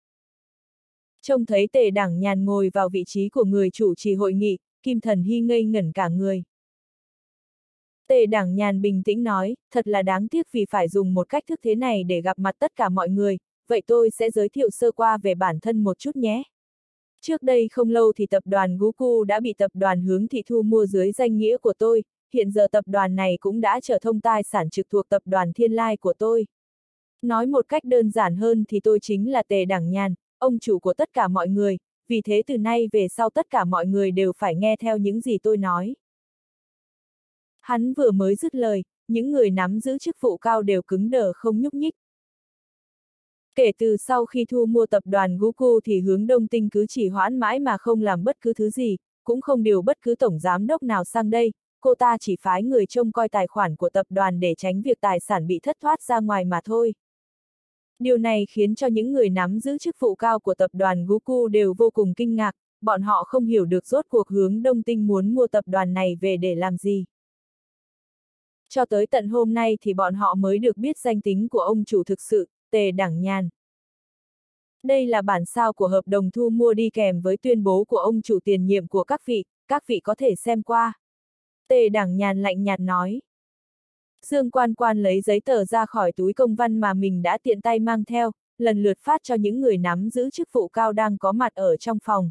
S1: Trông thấy Tề Đẳng Nhàn ngồi vào vị trí của người chủ trì hội nghị, Kim Thần Hy ngây ngẩn cả người. Tề Đẳng Nhàn bình tĩnh nói, thật là đáng tiếc vì phải dùng một cách thức thế này để gặp mặt tất cả mọi người, vậy tôi sẽ giới thiệu sơ qua về bản thân một chút nhé. Trước đây không lâu thì tập đoàn Guku đã bị tập đoàn Hướng Thị thu mua dưới danh nghĩa của tôi, hiện giờ tập đoàn này cũng đã trở thông tài sản trực thuộc tập đoàn Thiên Lai của tôi. Nói một cách đơn giản hơn thì tôi chính là Tề Đẳng Nhàn, ông chủ của tất cả mọi người, vì thế từ nay về sau tất cả mọi người đều phải nghe theo những gì tôi nói. Hắn vừa mới dứt lời, những người nắm giữ chức vụ cao đều cứng đờ không nhúc nhích. Kể từ sau khi thu mua tập đoàn Guku thì Hướng Đông Tinh cứ chỉ hoãn mãi mà không làm bất cứ thứ gì, cũng không điều bất cứ tổng giám đốc nào sang đây, cô ta chỉ phái người trông coi tài khoản của tập đoàn để tránh việc tài sản bị thất thoát ra ngoài mà thôi. Điều này khiến cho những người nắm giữ chức vụ cao của tập đoàn Guku đều vô cùng kinh ngạc, bọn họ không hiểu được rốt cuộc Hướng Đông Tinh muốn mua tập đoàn này về để làm gì. Cho tới tận hôm nay thì bọn họ mới được biết danh tính của ông chủ thực sự, Tề Đẳng Nhàn. Đây là bản sao của hợp đồng thu mua đi kèm với tuyên bố của ông chủ tiền nhiệm của các vị, các vị có thể xem qua. Tề Đẳng Nhàn lạnh nhạt nói. Dương Quan Quan lấy giấy tờ ra khỏi túi công văn mà mình đã tiện tay mang theo, lần lượt phát cho những người nắm giữ chức vụ cao đang có mặt ở trong phòng.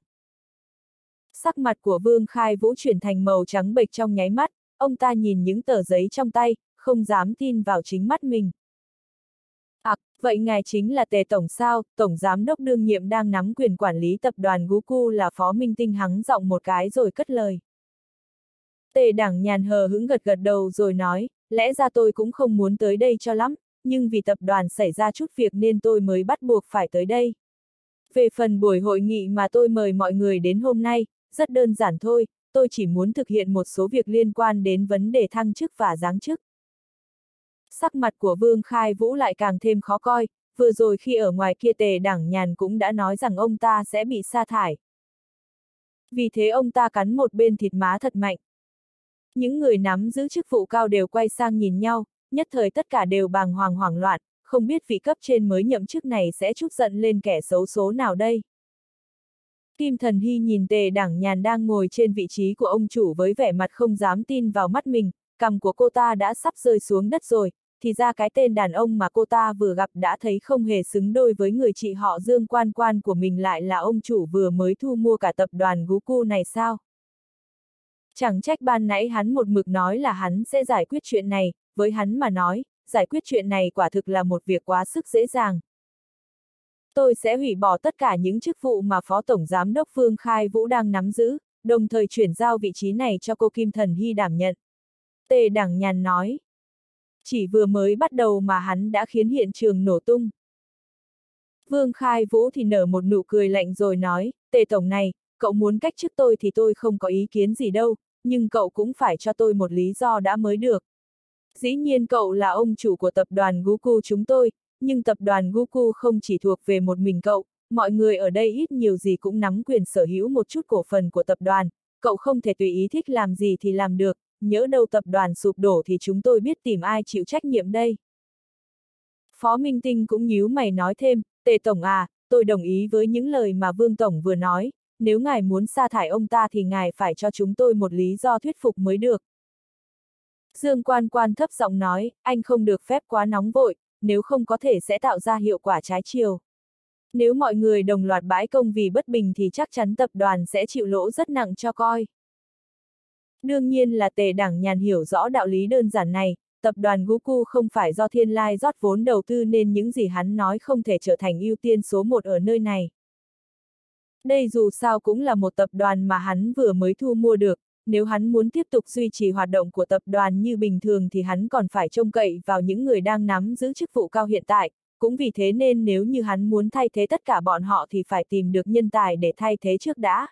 S1: Sắc mặt của Vương Khai Vũ chuyển thành màu trắng bệch trong nháy mắt, ông ta nhìn những tờ giấy trong tay, không dám tin vào chính mắt mình. À, vậy ngài chính là Tề Tổng sao? Tổng Giám đốc đương nhiệm đang nắm quyền quản lý tập đoàn Guku là Phó Minh Tinh hắng giọng một cái rồi cất lời. Tề Đẳng Nhàn hờ hững gật gật đầu rồi nói, lẽ ra tôi cũng không muốn tới đây cho lắm, nhưng vì tập đoàn xảy ra chút việc nên tôi mới bắt buộc phải tới đây. Về phần buổi hội nghị mà tôi mời mọi người đến hôm nay, rất đơn giản thôi, tôi chỉ muốn thực hiện một số việc liên quan đến vấn đề thăng chức và giáng chức. Sắc mặt của Vương Khai Vũ lại càng thêm khó coi, vừa rồi khi ở ngoài kia Tề Đẳng Nhàn cũng đã nói rằng ông ta sẽ bị sa thải. Vì thế ông ta cắn một bên thịt má thật mạnh. Những người nắm giữ chức vụ cao đều quay sang nhìn nhau, nhất thời tất cả đều bàng hoàng hoảng loạn, không biết vị cấp trên mới nhậm chức này sẽ trút giận lên kẻ xấu số nào đây. Kim Thần Hy nhìn Tề Đẳng Nhàn đang ngồi trên vị trí của ông chủ với vẻ mặt không dám tin vào mắt mình, cằm của cô ta đã sắp rơi xuống đất rồi, thì ra cái tên đàn ông mà cô ta vừa gặp đã thấy không hề xứng đôi với người chị họ Dương Quan Quan của mình lại là ông chủ vừa mới thu mua cả tập đoàn Guku này sao? Chẳng trách ban nãy hắn một mực nói là hắn sẽ giải quyết chuyện này, với hắn mà nói, giải quyết chuyện này quả thực là một việc quá sức dễ dàng. Tôi sẽ hủy bỏ tất cả những chức vụ mà Phó Tổng Giám đốc Vương Khai Vũ đang nắm giữ, đồng thời chuyển giao vị trí này cho cô Kim Thần Hy đảm nhận. Tề Đẳng Nhàn nói. Chỉ vừa mới bắt đầu mà hắn đã khiến hiện trường nổ tung. Vương Khai Vũ thì nở một nụ cười lạnh rồi nói, Tề Tổng này, cậu muốn cách chức tôi thì tôi không có ý kiến gì đâu, nhưng cậu cũng phải cho tôi một lý do đã mới được. Dĩ nhiên cậu là ông chủ của tập đoàn Guku chúng tôi, nhưng tập đoàn Guku không chỉ thuộc về một mình cậu, mọi người ở đây ít nhiều gì cũng nắm quyền sở hữu một chút cổ phần của tập đoàn, cậu không thể tùy ý thích làm gì thì làm được, nhỡ đâu tập đoàn sụp đổ thì chúng tôi biết tìm ai chịu trách nhiệm đây. Phó Minh Tinh cũng nhíu mày nói thêm, Tề Tổng à, tôi đồng ý với những lời mà Vương Tổng vừa nói, nếu ngài muốn sa thải ông ta thì ngài phải cho chúng tôi một lý do thuyết phục mới được. Dương Quan Quan thấp giọng nói, anh không được phép quá nóng vội, nếu không có thể sẽ tạo ra hiệu quả trái chiều. Nếu mọi người đồng loạt bãi công vì bất bình thì chắc chắn tập đoàn sẽ chịu lỗ rất nặng cho coi. Đương nhiên là Tề Đẳng Nhàn hiểu rõ đạo lý đơn giản này, tập đoàn Guku không phải do Thiên Lai rót vốn đầu tư nên những gì hắn nói không thể trở thành ưu tiên số một ở nơi này. Đây dù sao cũng là một tập đoàn mà hắn vừa mới thu mua được, nếu hắn muốn tiếp tục duy trì hoạt động của tập đoàn như bình thường thì hắn còn phải trông cậy vào những người đang nắm giữ chức vụ cao hiện tại, cũng vì thế nên nếu như hắn muốn thay thế tất cả bọn họ thì phải tìm được nhân tài để thay thế trước đã.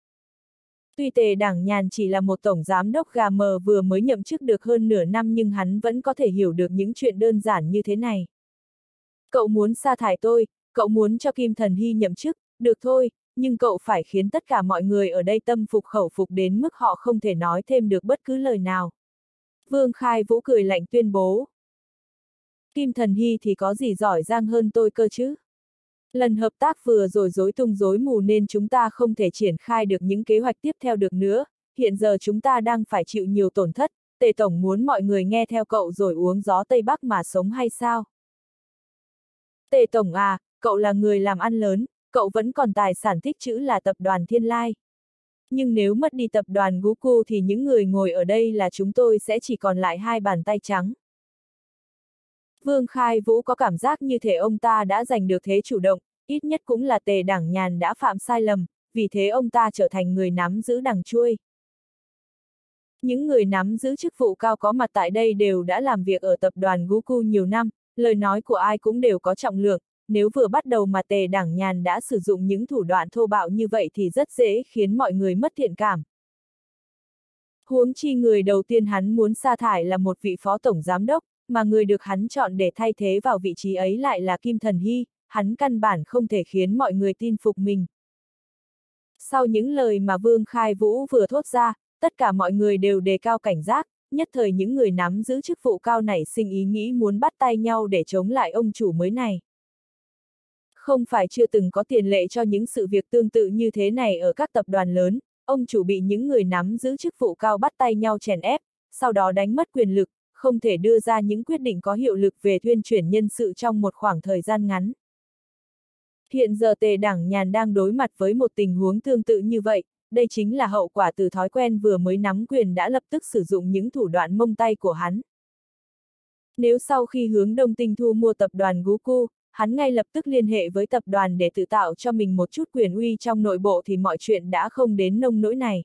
S1: Tuy Tề Đẳng Nhàn chỉ là một tổng giám đốc gà mờ vừa mới nhậm chức được hơn nửa năm nhưng hắn vẫn có thể hiểu được những chuyện đơn giản như thế này. Cậu muốn sa thải tôi, cậu muốn cho Kim Thần Hy nhậm chức, được thôi, nhưng cậu phải khiến tất cả mọi người ở đây tâm phục khẩu phục đến mức họ không thể nói thêm được bất cứ lời nào. Vương Khai Vũ cười lạnh tuyên bố. Kim Thần Hy thì có gì giỏi giang hơn tôi cơ chứ? Lần hợp tác vừa rồi rối tung rối mù nên chúng ta không thể triển khai được những kế hoạch tiếp theo được nữa, hiện giờ chúng ta đang phải chịu nhiều tổn thất, Tề Tổng muốn mọi người nghe theo cậu rồi uống gió Tây Bắc mà sống hay sao? Tề Tổng à, cậu là người làm ăn lớn, cậu vẫn còn tài sản tích trữ là tập đoàn Thiên Lai. Nhưng nếu mất đi tập đoàn Guku thì những người ngồi ở đây là chúng tôi sẽ chỉ còn lại hai bàn tay trắng. Vương Khai Vũ có cảm giác như thể ông ta đã giành được thế chủ động, ít nhất cũng là Tề Đảng Nhàn đã phạm sai lầm, vì thế ông ta trở thành người nắm giữ đằng chuôi. Những người nắm giữ chức vụ cao có mặt tại đây đều đã làm việc ở tập đoàn Guku nhiều năm, lời nói của ai cũng đều có trọng lượng, nếu vừa bắt đầu mà Tề Đảng Nhàn đã sử dụng những thủ đoạn thô bạo như vậy thì rất dễ khiến mọi người mất thiện cảm. Huống chi người đầu tiên hắn muốn sa thải là một vị phó tổng giám đốc, mà người được hắn chọn để thay thế vào vị trí ấy lại là Kim Thần Hy, hắn căn bản không thể khiến mọi người tin phục mình. Sau những lời mà Vương Khai Vũ vừa thốt ra, tất cả mọi người đều đề cao cảnh giác, nhất thời những người nắm giữ chức vụ cao nảy sinh ý nghĩ muốn bắt tay nhau để chống lại ông chủ mới này. Không phải chưa từng có tiền lệ cho những sự việc tương tự như thế này ở các tập đoàn lớn, ông chủ bị những người nắm giữ chức vụ cao bắt tay nhau chèn ép, sau đó đánh mất quyền lực, không thể đưa ra những quyết định có hiệu lực về thuyên chuyển nhân sự trong một khoảng thời gian ngắn. Hiện giờ Tề Đảng Nhàn đang đối mặt với một tình huống tương tự như vậy, đây chính là hậu quả từ thói quen vừa mới nắm quyền đã lập tức sử dụng những thủ đoạn mông tay của hắn. Nếu sau khi hướng Đông Tinh thu mua tập đoàn Guku, hắn ngay lập tức liên hệ với tập đoàn để tự tạo cho mình một chút quyền uy trong nội bộ thì mọi chuyện đã không đến nông nỗi này.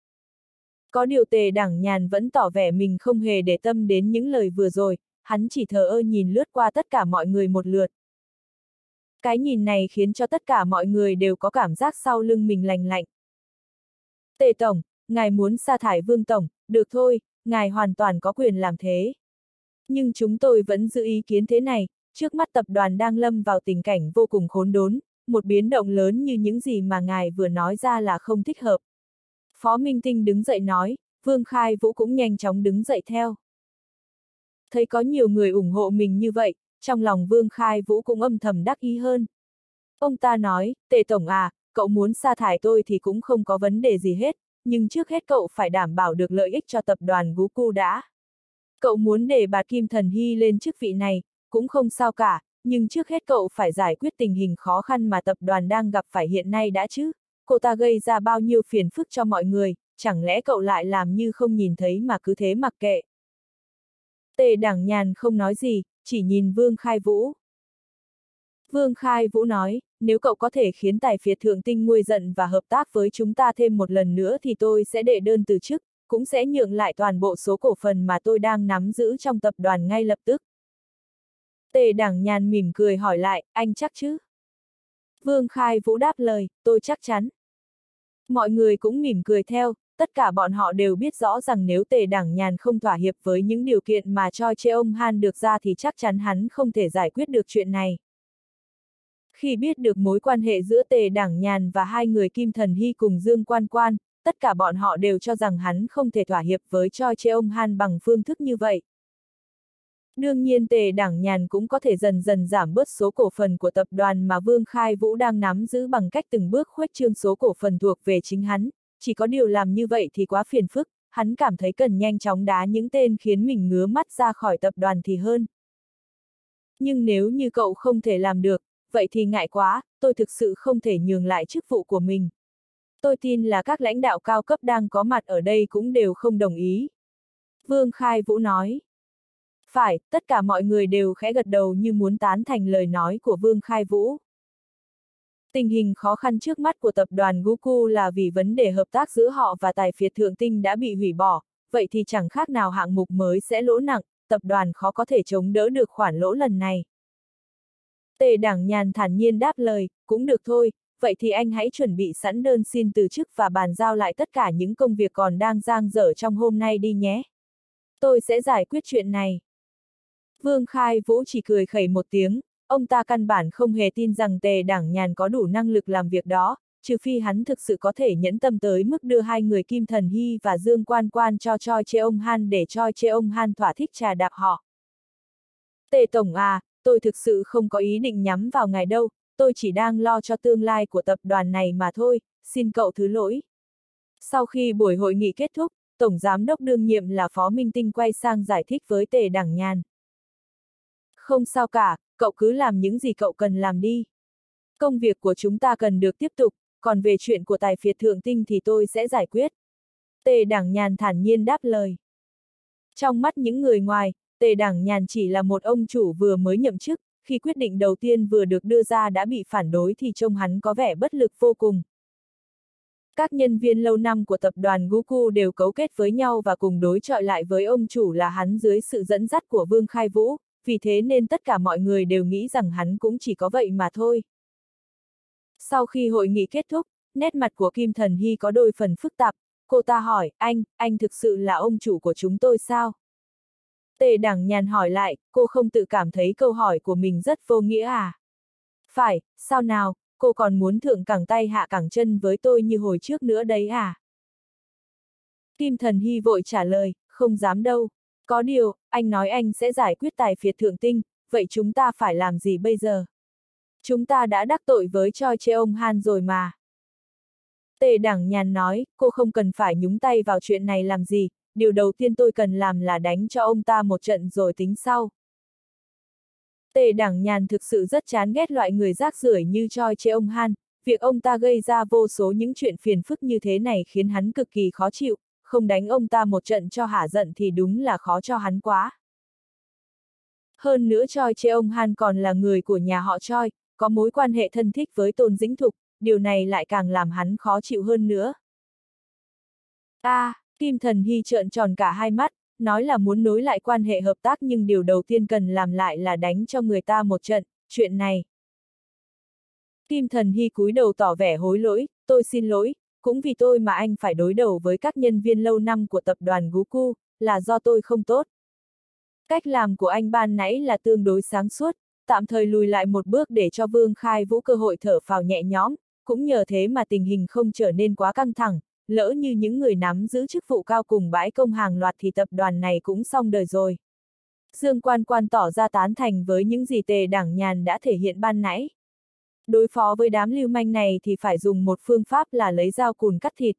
S1: Có điều Tề Đảng Nhàn vẫn tỏ vẻ mình không hề để tâm đến những lời vừa rồi, hắn chỉ thờ ơ nhìn lướt qua tất cả mọi người một lượt. Cái nhìn này khiến cho tất cả mọi người đều có cảm giác sau lưng mình lành lạnh. Tề Tổng, ngài muốn sa thải Vương Tổng, được thôi, ngài hoàn toàn có quyền làm thế. Nhưng chúng tôi vẫn giữ ý kiến thế này, trước mắt tập đoàn đang lâm vào tình cảnh vô cùng khốn đốn, một biến động lớn như những gì mà ngài vừa nói ra là không thích hợp. Phó Minh Tinh đứng dậy nói, Vương Khai Vũ cũng nhanh chóng đứng dậy theo. Thấy có nhiều người ủng hộ mình như vậy, trong lòng Vương Khai Vũ cũng âm thầm đắc ý hơn. Ông ta nói, Tề Tổng à, cậu muốn sa thải tôi thì cũng không có vấn đề gì hết, nhưng trước hết cậu phải đảm bảo được lợi ích cho tập đoàn Guku đã. Cậu muốn để bà Kim Thần Hy lên chức vị này, cũng không sao cả, nhưng trước hết cậu phải giải quyết tình hình khó khăn mà tập đoàn đang gặp phải hiện nay đã chứ. Cô ta gây ra bao nhiêu phiền phức cho mọi người, chẳng lẽ cậu lại làm như không nhìn thấy mà cứ thế mặc kệ. Tề Đảng Nhàn không nói gì, chỉ nhìn Vương Khai Vũ. Vương Khai Vũ nói, nếu cậu có thể khiến Tài Phiệt Thượng Tinh nguôi giận và hợp tác với chúng ta thêm một lần nữa thì tôi sẽ đệ đơn từ chức, cũng sẽ nhượng lại toàn bộ số cổ phần mà tôi đang nắm giữ trong tập đoàn ngay lập tức. Tề Đảng Nhàn mỉm cười hỏi lại, anh chắc chứ? Vương Khai Vũ đáp lời, tôi chắc chắn. Mọi người cũng mỉm cười theo, tất cả bọn họ đều biết rõ rằng nếu Tề Đảng Nhàn không thỏa hiệp với những điều kiện mà Choi Cheong-han được ra thì chắc chắn hắn không thể giải quyết được chuyện này. Khi biết được mối quan hệ giữa Tề Đảng Nhàn và hai người Kim Thần Hy cùng Dương Quan Quan, tất cả bọn họ đều cho rằng hắn không thể thỏa hiệp với Choi Cheong-han bằng phương thức như vậy. Đương nhiên Tề Đảng Nhàn cũng có thể dần dần giảm bớt số cổ phần của tập đoàn mà Vương Khai Vũ đang nắm giữ bằng cách từng bước khuếch trương số cổ phần thuộc về chính hắn, chỉ có điều làm như vậy thì quá phiền phức, hắn cảm thấy cần nhanh chóng đá những tên khiến mình ngứa mắt ra khỏi tập đoàn thì hơn. Nhưng nếu như cậu không thể làm được, vậy thì ngại quá, tôi thực sự không thể nhường lại chức vụ của mình. Tôi tin là các lãnh đạo cao cấp đang có mặt ở đây cũng đều không đồng ý. Vương Khai Vũ nói. Phải, tất cả mọi người đều khẽ gật đầu như muốn tán thành lời nói của Vương Khai Vũ. Tình hình khó khăn trước mắt của tập đoàn Guku là vì vấn đề hợp tác giữa họ và Tài Phiệt Thượng Tinh đã bị hủy bỏ, vậy thì chẳng khác nào hạng mục mới sẽ lỗ nặng, tập đoàn khó có thể chống đỡ được khoản lỗ lần này. Tề Đảng Nhàn thản nhiên đáp lời, cũng được thôi, vậy thì anh hãy chuẩn bị sẵn đơn xin từ chức và bàn giao lại tất cả những công việc còn đang dang dở trong hôm nay đi nhé. Tôi sẽ giải quyết chuyện này. Vương Khai Vũ chỉ cười khẩy một tiếng, ông ta căn bản không hề tin rằng Tề Đảng Nhàn có đủ năng lực làm việc đó, trừ phi hắn thực sự có thể nhẫn tâm tới mức đưa hai người Kim Thần Hy và Dương Quan Quan cho Choi Cheong-han để Choi Cheong-han thỏa thích trà đạp họ. Tề Tổng à, tôi thực sự không có ý định nhắm vào ngài đâu, tôi chỉ đang lo cho tương lai của tập đoàn này mà thôi, xin cậu thứ lỗi. Sau khi buổi hội nghị kết thúc, Tổng Giám đốc đương nhiệm là Phó Minh Tinh quay sang giải thích với Tề Đảng Nhàn. Không sao cả, cậu cứ làm những gì cậu cần làm đi. Công việc của chúng ta cần được tiếp tục, còn về chuyện của tài phiệt thượng tinh thì tôi sẽ giải quyết. Tề Đảng Nhàn thản nhiên đáp lời. Trong mắt những người ngoài, Tề Đảng Nhàn chỉ là một ông chủ vừa mới nhậm chức, khi quyết định đầu tiên vừa được đưa ra đã bị phản đối thì trông hắn có vẻ bất lực vô cùng. Các nhân viên lâu năm của tập đoàn Guku đều cấu kết với nhau và cùng đối chọi lại với ông chủ là hắn dưới sự dẫn dắt của Vương Khai Vũ, vì thế nên tất cả mọi người đều nghĩ rằng hắn cũng chỉ có vậy mà thôi. Sau khi hội nghị kết thúc, nét mặt của Kim Thần Hy có đôi phần phức tạp, cô ta hỏi, anh, anh thực sự là ông chủ của chúng tôi sao? Tề Đảng Nhàn hỏi lại, cô không tự cảm thấy câu hỏi của mình rất vô nghĩa à? Phải, sao nào, cô còn muốn thượng cẳng tay hạ cẳng chân với tôi như hồi trước nữa đấy à? Kim Thần Hy vội trả lời, không dám đâu. Có điều, anh nói anh sẽ giải quyết tài phiệt thượng tinh, vậy chúng ta phải làm gì bây giờ? Chúng ta đã đắc tội với Choi Cheong Han rồi mà. Tề Đảng Nhàn nói, cô không cần phải nhúng tay vào chuyện này làm gì, điều đầu tiên tôi cần làm là đánh cho ông ta một trận rồi tính sau. Tề Đảng Nhàn thực sự rất chán ghét loại người rác rưởi như Choi Cheong Han, việc ông ta gây ra vô số những chuyện phiền phức như thế này khiến hắn cực kỳ khó chịu, không đánh ông ta một trận cho hả giận thì đúng là khó cho hắn quá. Hơn nữa Choi Cheong Han còn là người của nhà họ Choi, có mối quan hệ thân thích với Tôn Dĩnh Thục, điều này lại càng làm hắn khó chịu hơn nữa. A, à, Kim Thần Hy trợn tròn cả hai mắt, nói là muốn nối lại quan hệ hợp tác nhưng điều đầu tiên cần làm lại là đánh cho người ta một trận, chuyện này. Kim Thần Hy cúi đầu tỏ vẻ hối lỗi, tôi xin lỗi, cũng vì tôi mà anh phải đối đầu với các nhân viên lâu năm của tập đoàn Guku, là do tôi không tốt. Cách làm của anh ban nãy là tương đối sáng suốt, tạm thời lùi lại một bước để cho Vương Khai Vũ cơ hội thở phào nhẹ nhõm, cũng nhờ thế mà tình hình không trở nên quá căng thẳng, lỡ như những người nắm giữ chức vụ cao cùng bãi công hàng loạt thì tập đoàn này cũng xong đời rồi. Dương Quan Quan tỏ ra tán thành với những gì Tề Đảng Nhàn đã thể hiện ban nãy. Đối phó với đám lưu manh này thì phải dùng một phương pháp là lấy dao cùn cắt thịt.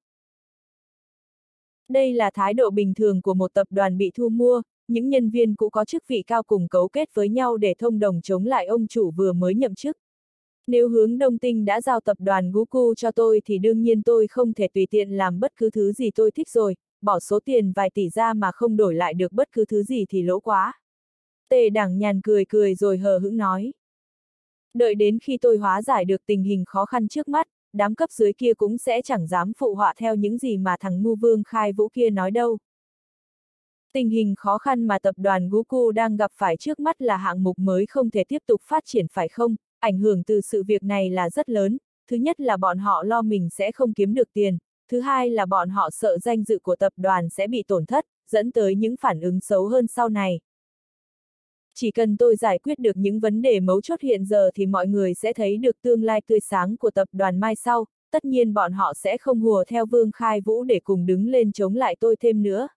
S1: Đây là thái độ bình thường của một tập đoàn bị thu mua, những nhân viên cũ có chức vị cao cùng cấu kết với nhau để thông đồng chống lại ông chủ vừa mới nhậm chức. Nếu hướng Đông Tinh đã giao tập đoàn Guku cho tôi thì đương nhiên tôi không thể tùy tiện làm bất cứ thứ gì tôi thích rồi, bỏ số tiền vài tỷ ra mà không đổi lại được bất cứ thứ gì thì lỗ quá. Tề Đảng Nhàn cười cười rồi hờ hững nói. Đợi đến khi tôi hóa giải được tình hình khó khăn trước mắt, đám cấp dưới kia cũng sẽ chẳng dám phụ họa theo những gì mà thằng ngu Vương Khai Vũ kia nói đâu. Tình hình khó khăn mà tập đoàn Guku đang gặp phải trước mắt là hạng mục mới không thể tiếp tục phát triển phải không? Ảnh hưởng từ sự việc này là rất lớn, thứ nhất là bọn họ lo mình sẽ không kiếm được tiền, thứ hai là bọn họ sợ danh dự của tập đoàn sẽ bị tổn thất, dẫn tới những phản ứng xấu hơn sau này. Chỉ cần tôi giải quyết được những vấn đề mấu chốt hiện giờ thì mọi người sẽ thấy được tương lai tươi sáng của tập đoàn mai sau, tất nhiên bọn họ sẽ không hùa theo Vương Khai Vũ để cùng đứng lên chống lại tôi thêm nữa.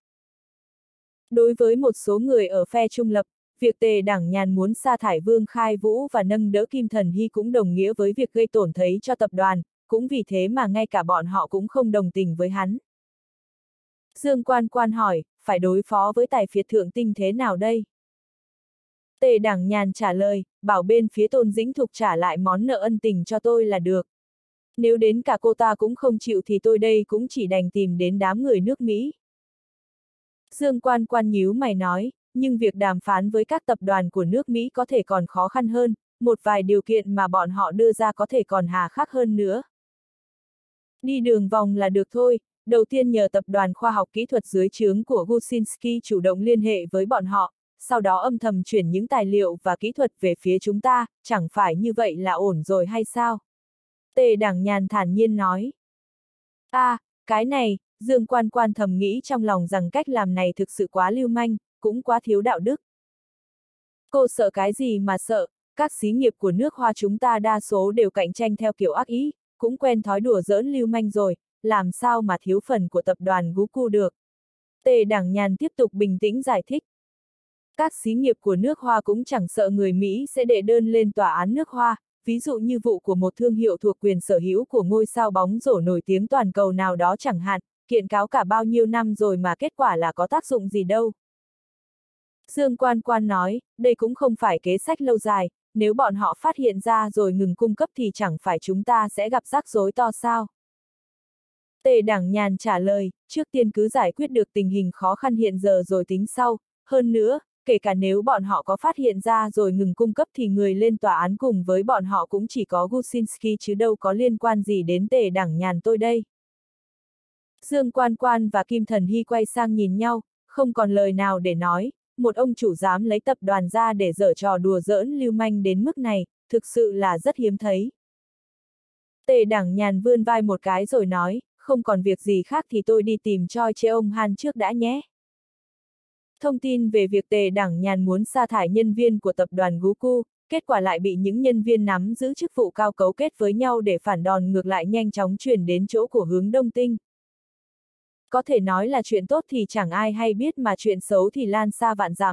S1: Đối với một số người ở phe trung lập, việc Tề Đảng Nhàn muốn sa thải Vương Khai Vũ và nâng đỡ Kim Thần Hy cũng đồng nghĩa với việc gây tổn thấy cho tập đoàn, cũng vì thế mà ngay cả bọn họ cũng không đồng tình với hắn. Dương Quan Quan hỏi, phải đối phó với tài phiệt thượng tinh thế nào đây? Tề Đảng Nhàn trả lời, bảo bên phía Tôn Dĩnh Thục trả lại món nợ ân tình cho tôi là được. Nếu đến cả cô ta cũng không chịu thì tôi đây cũng chỉ đành tìm đến đám người nước Mỹ. Dương Quan Quan nhíu mày nói, nhưng việc đàm phán với các tập đoàn của nước Mỹ có thể còn khó khăn hơn, một vài điều kiện mà bọn họ đưa ra có thể còn hà khắc hơn nữa. Đi đường vòng là được thôi, đầu tiên nhờ tập đoàn khoa học kỹ thuật dưới trướng của Gusinski chủ động liên hệ với bọn họ, sau đó âm thầm chuyển những tài liệu và kỹ thuật về phía chúng ta, chẳng phải như vậy là ổn rồi hay sao? Tề Đảng Nhàn thản nhiên nói. A, à, cái này, Dương Quan Quan thầm nghĩ trong lòng rằng cách làm này thực sự quá lưu manh, cũng quá thiếu đạo đức. Cô sợ cái gì mà sợ, các xí nghiệp của nước Hoa chúng ta đa số đều cạnh tranh theo kiểu ác ý, cũng quen thói đùa giỡn lưu manh rồi, làm sao mà thiếu phần của tập đoàn Guku được. Tề Đảng Nhàn tiếp tục bình tĩnh giải thích. Các xí nghiệp của nước Hoa cũng chẳng sợ người Mỹ sẽ đệ đơn lên tòa án nước Hoa, ví dụ như vụ của một thương hiệu thuộc quyền sở hữu của ngôi sao bóng rổ nổi tiếng toàn cầu nào đó chẳng hạn, kiện cáo cả bao nhiêu năm rồi mà kết quả là có tác dụng gì đâu. Dương Quan Quan nói, đây cũng không phải kế sách lâu dài, nếu bọn họ phát hiện ra rồi ngừng cung cấp thì chẳng phải chúng ta sẽ gặp rắc rối to sao? Tề Đảng Nhàn trả lời, trước tiên cứ giải quyết được tình hình khó khăn hiện giờ rồi tính sau, hơn nữa, kể cả nếu bọn họ có phát hiện ra rồi ngừng cung cấp thì người lên tòa án cùng với bọn họ cũng chỉ có Gusinski chứ đâu có liên quan gì đến Tề Đảng Nhàn tôi đây. Dương Quan Quan và Kim Thần Hy quay sang nhìn nhau, không còn lời nào để nói, một ông chủ dám lấy tập đoàn ra để giở trò đùa giỡn lưu manh đến mức này, thực sự là rất hiếm thấy. Tề Đảng Nhàn vươn vai một cái rồi nói, không còn việc gì khác thì tôi đi tìm Choi Cheong Han trước đã nhé. Thông tin về việc Tề Đảng Nhàn muốn sa thải nhân viên của tập đoàn Guku, kết quả lại bị những nhân viên nắm giữ chức vụ cao cấu kết với nhau để phản đòn ngược lại nhanh chóng truyền đến chỗ của Hướng Đông Tinh. Có thể nói là chuyện tốt thì chẳng ai hay biết mà chuyện xấu thì lan xa vạn dặm.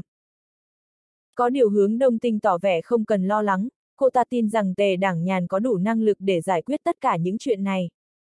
S1: Có điều Hướng Đông Tinh tỏ vẻ không cần lo lắng, cô ta tin rằng Tề Đảng Nhàn có đủ năng lực để giải quyết tất cả những chuyện này.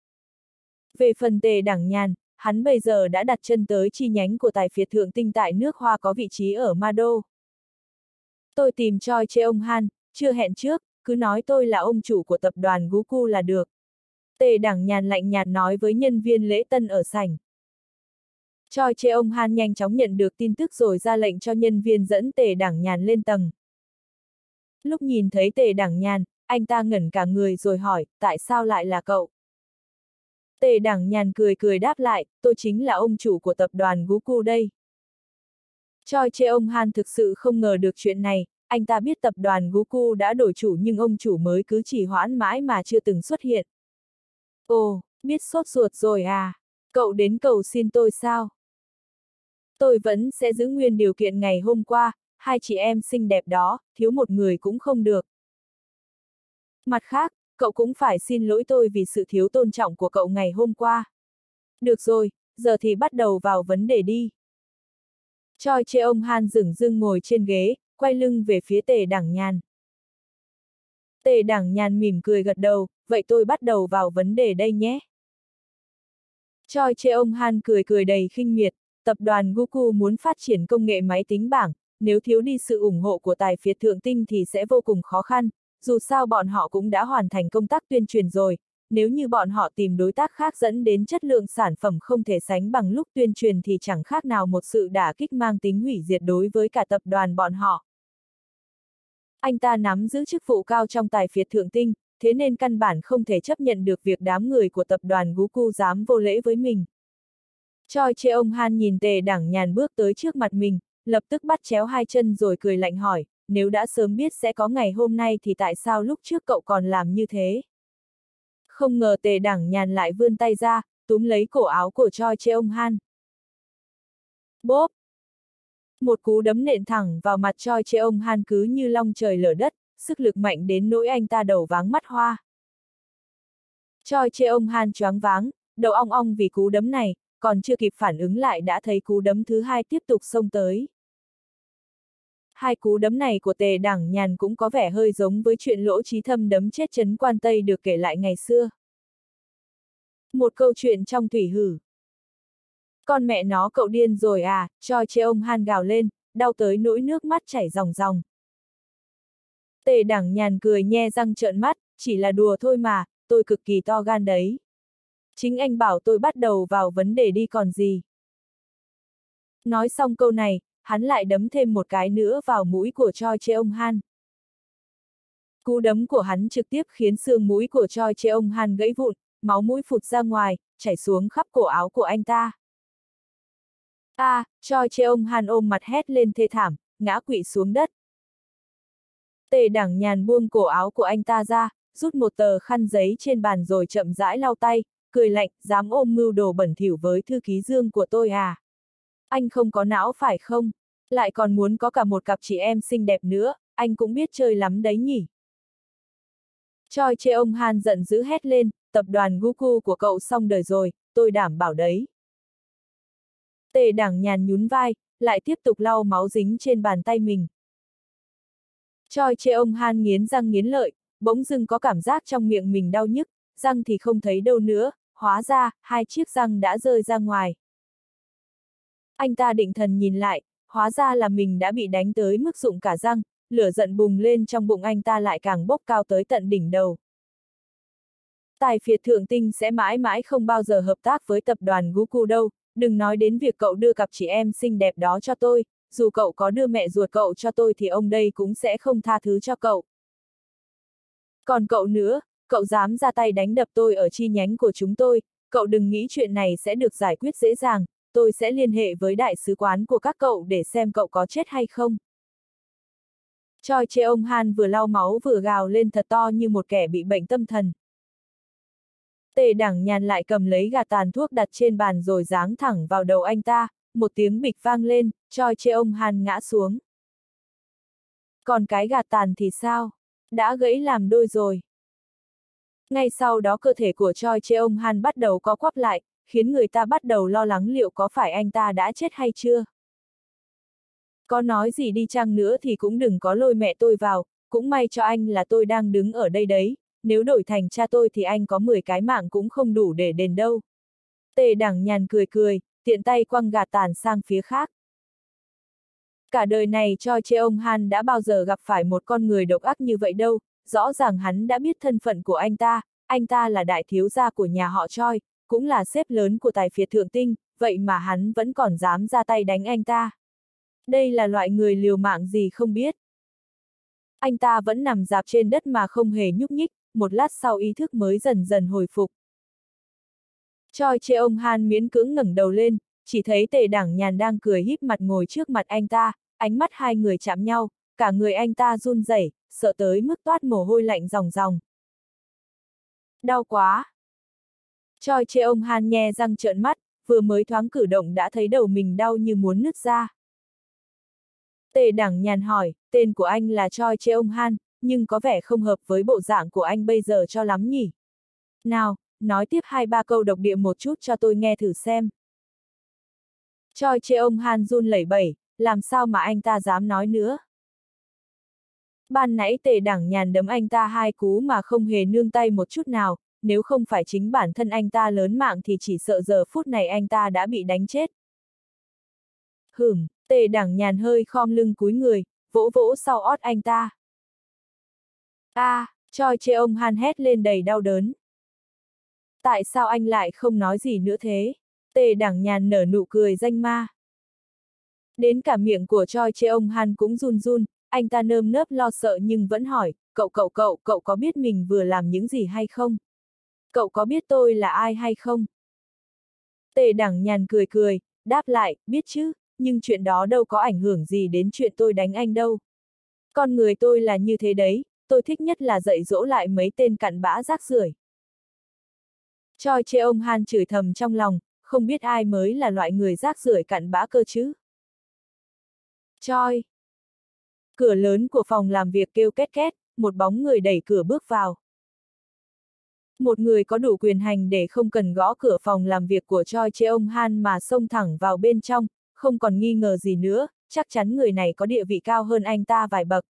S1: Về phần Tề Đảng Nhàn, hắn bây giờ đã đặt chân tới chi nhánh của tài phiệt Thượng Tinh tại nước Hoa có vị trí ở Ma Đô. Tôi tìm Choi Cheong Han, chưa hẹn trước, cứ nói tôi là ông chủ của tập đoàn Guku là được. Tề Đảng Nhàn lạnh nhạt nói với nhân viên lễ tân ở sảnh. Choi Cheong Han nhanh chóng nhận được tin tức rồi ra lệnh cho nhân viên dẫn Tề Đảng Nhàn lên tầng. Lúc nhìn thấy Tề Đảng Nhàn, anh ta ngẩn cả người rồi hỏi, tại sao lại là cậu? Tề Đảng Nhàn cười cười đáp lại, tôi chính là ông chủ của tập đoàn Guku đây. Choi Cheong Han thực sự không ngờ được chuyện này, anh ta biết tập đoàn Guku đã đổi chủ nhưng ông chủ mới cứ trì hoãn mãi mà chưa từng xuất hiện. Ồ, biết sốt ruột rồi à? Cậu đến cầu xin tôi sao? Tôi vẫn sẽ giữ nguyên điều kiện ngày hôm qua, hai chị em xinh đẹp đó, thiếu một người cũng không được. Mặt khác, cậu cũng phải xin lỗi tôi vì sự thiếu tôn trọng của cậu ngày hôm qua. Được rồi, giờ thì bắt đầu vào vấn đề đi. Choi Cheong Han dửng dưng ngồi trên ghế, quay lưng về phía Tề Đảng Nhàn. Tề Đảng Nhàn mỉm cười gật đầu, vậy tôi bắt đầu vào vấn đề đây nhé. Choi Cheong Han cười cười đầy khinh miệt, tập đoàn Guku muốn phát triển công nghệ máy tính bảng, nếu thiếu đi sự ủng hộ của tài phiệt Thượng Tinh thì sẽ vô cùng khó khăn, dù sao bọn họ cũng đã hoàn thành công tác tuyên truyền rồi, nếu như bọn họ tìm đối tác khác dẫn đến chất lượng sản phẩm không thể sánh bằng lúc tuyên truyền thì chẳng khác nào một sự đả kích mang tính hủy diệt đối với cả tập đoàn bọn họ. Anh ta nắm giữ chức vụ cao trong tài phiệt Thượng Tinh, thế nên căn bản không thể chấp nhận được việc đám người của tập đoàn Guku dám vô lễ với mình. Choi Cheong Han nhìn Tề Đảng Nhàn bước tới trước mặt mình, lập tức bắt chéo hai chân rồi cười lạnh hỏi, nếu đã sớm biết sẽ có ngày hôm nay thì tại sao lúc trước cậu còn làm như thế? Không ngờ Tề Đảng Nhàn lại vươn tay ra, túm lấy cổ áo của Choi Cheong Han. Bốp! Một cú đấm nện thẳng vào mặt Choi Cheong Han cứ như long trời lở đất, sức lực mạnh đến nỗi anh ta đầu váng mắt hoa. Choi Cheong Han choáng váng, đầu ong ong vì cú đấm này, còn chưa kịp phản ứng lại đã thấy cú đấm thứ hai tiếp tục xông tới. Hai cú đấm này của Tề Đảng Nhàn cũng có vẻ hơi giống với chuyện Lỗ Chí Thâm đấm chết Trấn Quan Tây được kể lại ngày xưa. Một câu chuyện trong thủy hử. Con mẹ nó cậu điên rồi à, Choi Cheong Han gào lên, đau tới nỗi nước mắt chảy ròng ròng. Tề Đảng Nhàn cười nhe răng trợn mắt, chỉ là đùa thôi mà, tôi cực kỳ to gan đấy. Chính anh bảo tôi bắt đầu vào vấn đề đi còn gì. Nói xong câu này, hắn lại đấm thêm một cái nữa vào mũi của Choi Cheong Han. Cú đấm của hắn trực tiếp khiến xương mũi của Choi Cheong Han gãy vụn, máu mũi phụt ra ngoài, chảy xuống khắp cổ áo của anh ta. A, à, Choi Cheong Han ôm mặt hét lên thê thảm, ngã quỵ xuống đất. Tề Đảng Nhàn buông cổ áo của anh ta ra, rút một tờ khăn giấy trên bàn rồi chậm rãi lau tay, cười lạnh, dám ôm mưu đồ bẩn thỉu với thư ký Dương của tôi à? Anh không có não phải không? Lại còn muốn có cả một cặp chị em xinh đẹp nữa, anh cũng biết chơi lắm đấy nhỉ? Choi Cheong Han giận dữ hét lên, tập đoàn Guku của cậu xong đời rồi, tôi đảm bảo đấy. Tề Đảng Nhàn nhún vai, lại tiếp tục lau máu dính trên bàn tay mình. Choi Cheong Han nghiến răng nghiến lợi, bỗng dưng có cảm giác trong miệng mình đau nhức, răng thì không thấy đâu nữa, hóa ra, hai chiếc răng đã rơi ra ngoài. Anh ta định thần nhìn lại, hóa ra là mình đã bị đánh tới mức rụng cả răng, lửa giận bùng lên trong bụng anh ta lại càng bốc cao tới tận đỉnh đầu. Tài phiệt thượng tinh sẽ mãi mãi không bao giờ hợp tác với tập đoàn Guku đâu, đừng nói đến việc cậu đưa cặp chị em xinh đẹp đó cho tôi, dù cậu có đưa mẹ ruột cậu cho tôi thì ông đây cũng sẽ không tha thứ cho cậu. Còn cậu nữa, cậu dám ra tay đánh đập tôi ở chi nhánh của chúng tôi, cậu đừng nghĩ chuyện này sẽ được giải quyết dễ dàng, tôi sẽ liên hệ với đại sứ quán của các cậu để xem cậu có chết hay không. Choi Cheong-han vừa lau máu vừa gào lên thật to như một kẻ bị bệnh tâm thần. Tề Đảng Nhàn lại cầm lấy gạt tàn thuốc đặt trên bàn rồi giáng thẳng vào đầu anh ta, một tiếng bịch vang lên, Choi Cheong-han ngã xuống. Còn cái gạt tàn thì sao? Đã gãy làm đôi rồi. Ngay sau đó cơ thể của Choi Cheong-han bắt đầu co quắp lại, khiến người ta bắt đầu lo lắng liệu có phải anh ta đã chết hay chưa. Có nói gì đi chăng nữa thì cũng đừng có lôi mẹ tôi vào, cũng may cho anh là tôi đang đứng ở đây đấy, nếu đổi thành cha tôi thì anh có mười cái mạng cũng không đủ để đền đâu. Tề Đảng Nhàn cười cười, tiện tay quăng gạt tàn sang phía khác. Cả đời này Choi Cheong-han đã bao giờ gặp phải một con người độc ác như vậy đâu, rõ ràng hắn đã biết thân phận của anh ta, anh ta là đại thiếu gia của nhà họ Choi, cũng là sếp lớn của tài phiệt thượng tinh, vậy mà hắn vẫn còn dám ra tay đánh anh ta. Đây là loại người liều mạng gì không biết. Anh ta vẫn nằm rạp trên đất mà không hề nhúc nhích, một lát sau ý thức mới dần dần hồi phục. Choi Cheong-han miễn cưỡng ngẩng đầu lên, chỉ thấy Tề Đảng Nhàn đang cười híp mặt ngồi trước mặt anh ta, ánh mắt hai người chạm nhau, cả người anh ta run rẩy, sợ tới mức toát mồ hôi lạnh ròng ròng. Đau quá! Choi Cheong-han nhe răng trợn mắt, vừa mới thoáng cử động đã thấy đầu mình đau như muốn nứt ra. Tề Đảng Nhàn hỏi, tên của anh là Choi Cheong-han, nhưng có vẻ không hợp với bộ dạng của anh bây giờ cho lắm nhỉ. Nào, nói tiếp hai ba câu độc địa một chút cho tôi nghe thử xem. Choi Cheong-han run lẩy bẩy, làm sao mà anh ta dám nói nữa. Ban nãy Tề Đảng Nhàn đấm anh ta hai cú mà không hề nương tay một chút nào, nếu không phải chính bản thân anh ta lớn mạng thì chỉ sợ giờ phút này anh ta đã bị đánh chết. Hửm, Tề Đảng Nhàn hơi khom lưng cúi người, vỗ vỗ sau ót anh ta. A, à, Choi Cheong-han hét lên đầy đau đớn. Tại sao anh lại không nói gì nữa thế? Tề Đảng Nhàn nở nụ cười danh ma. Đến cả miệng của Choi Cheong-han cũng run run, anh ta nơm nớp lo sợ nhưng vẫn hỏi, cậu cậu cậu, cậu có biết mình vừa làm những gì hay không? Cậu có biết tôi là ai hay không? Tề Đảng Nhàn cười cười, đáp lại, biết chứ, nhưng chuyện đó đâu có ảnh hưởng gì đến chuyện tôi đánh anh đâu. Con người tôi là như thế đấy, tôi thích nhất là dạy dỗ lại mấy tên cặn bã rác rưởi. Choi Cheong-han chửi thầm trong lòng, không biết ai mới là loại người rác rưởi cặn bã cơ chứ. Choi. Cửa lớn của phòng làm việc kêu két két, một bóng người đẩy cửa bước vào. Một người có đủ quyền hành để không cần gõ cửa phòng làm việc của Choi Cheong-han mà xông thẳng vào bên trong, không còn nghi ngờ gì nữa, chắc chắn người này có địa vị cao hơn anh ta vài bậc.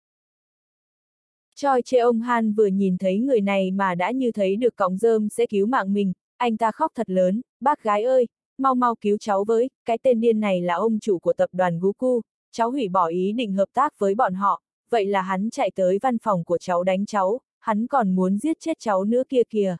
S1: Choi Cheong-han vừa nhìn thấy người này mà đã như thấy được cọng rơm sẽ cứu mạng mình, anh ta khóc thật lớn, bác gái ơi, mau mau cứu cháu với, cái tên điên này là ông chủ của tập đoàn Guku, cháu hủy bỏ ý định hợp tác với bọn họ, vậy là hắn chạy tới văn phòng của cháu đánh cháu, hắn còn muốn giết chết cháu nữa kia kìa.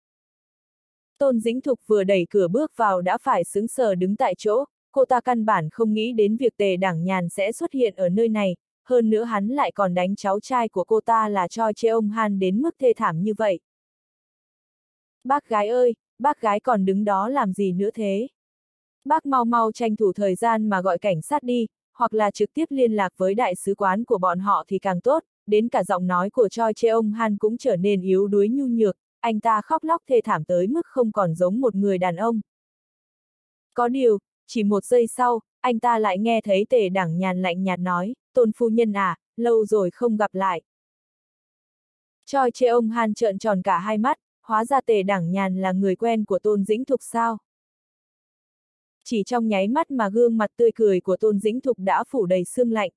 S1: Tôn Dĩnh Thục vừa đẩy cửa bước vào đã phải sững sờ đứng tại chỗ, cô ta căn bản không nghĩ đến việc Tề Đảng Nhàn sẽ xuất hiện ở nơi này, hơn nữa hắn lại còn đánh cháu trai của cô ta là Choi Cheong-han đến mức thê thảm như vậy. Bác gái ơi, bác gái còn đứng đó làm gì nữa thế? Bác mau mau tranh thủ thời gian mà gọi cảnh sát đi, hoặc là trực tiếp liên lạc với đại sứ quán của bọn họ thì càng tốt, đến cả giọng nói của Choi Cheong-han cũng trở nên yếu đuối nhu nhược, anh ta khóc lóc thê thảm tới mức không còn giống một người đàn ông. Có điều, chỉ một giây sau, anh ta lại nghe thấy Tề Đảng Nhàn lạnh nhạt nói, Tôn phu nhân à, lâu rồi không gặp lại. Choi Cheong-han trợn tròn cả hai mắt, hóa ra Tề Đảng Nhàn là người quen của Tôn Dĩnh Thục sao? Chỉ trong nháy mắt mà gương mặt tươi cười của Tôn Dĩnh Thục đã phủ đầy sương lạnh.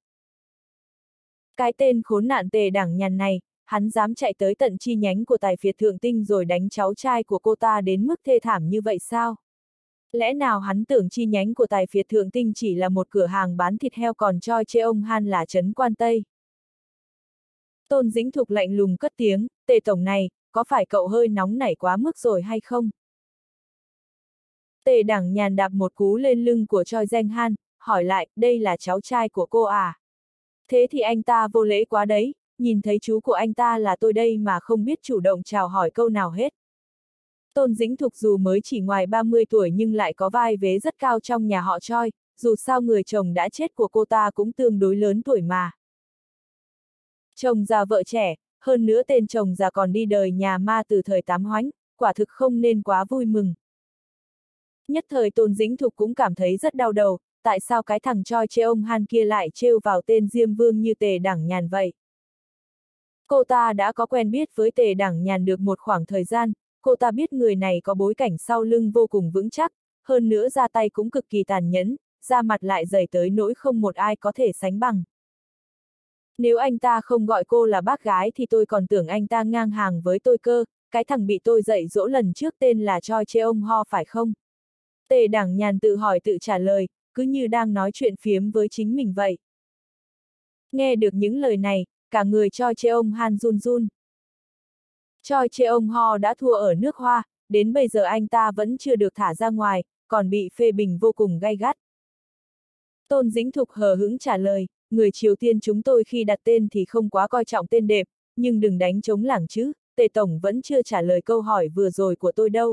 S1: Cái tên khốn nạn Tề Đảng Nhàn này, hắn dám chạy tới tận chi nhánh của tài phiệt thượng tinh rồi đánh cháu trai của cô ta đến mức thê thảm như vậy sao? Lẽ nào hắn tưởng chi nhánh của tài phiệt thượng tinh chỉ là một cửa hàng bán thịt heo còn Choi Cheong-han là trấn quan Tây? Tôn Dĩnh Thục lạnh lùng cất tiếng, Tề tổng này, có phải cậu hơi nóng nảy quá mức rồi hay không? Tề Đẳng Nhàn đạp một cú lên lưng của Choi Danh Han, hỏi lại, đây là cháu trai của cô à? Thế thì anh ta vô lễ quá đấy, nhìn thấy chú của anh ta là tôi đây mà không biết chủ động chào hỏi câu nào hết. Tôn Dĩnh Thục dù mới chỉ ngoài ba mươi tuổi nhưng lại có vai vế rất cao trong nhà họ Choi, dù sao người chồng đã chết của cô ta cũng tương đối lớn tuổi mà. Chồng già vợ trẻ, hơn nữa tên chồng già còn đi đời nhà ma từ thời tám hoánh, quả thực không nên quá vui mừng. Nhất thời Tôn Dĩnh Thục cũng cảm thấy rất đau đầu, tại sao cái thằng Choi Cheong Han kia lại trêu vào tên Diêm Vương như Tề Đẳng Nhàn vậy? Cô ta đã có quen biết với Tề Đẳng Nhàn được một khoảng thời gian, cô ta biết người này có bối cảnh sau lưng vô cùng vững chắc, hơn nữa ra tay cũng cực kỳ tàn nhẫn, da mặt lại dày tới nỗi không một ai có thể sánh bằng. Nếu anh ta không gọi cô là bác gái thì tôi còn tưởng anh ta ngang hàng với tôi cơ, cái thằng bị tôi dạy dỗ lần trước tên là Choi Cheong Ho phải không? Tề Đẳng Nhàn tự hỏi tự trả lời, cứ như đang nói chuyện phiếm với chính mình vậy. Nghe được những lời này, cả người Choi Cheong Han run run. Choi Cheong Ho đã thua ở nước Hoa, đến bây giờ anh ta vẫn chưa được thả ra ngoài, còn bị phê bình vô cùng gay gắt. Tôn Dĩnh Thục hờ hững trả lời, người Triều Tiên chúng tôi khi đặt tên thì không quá coi trọng tên đẹp, nhưng đừng đánh trống lảng chứ, Tề Tổng vẫn chưa trả lời câu hỏi vừa rồi của tôi đâu.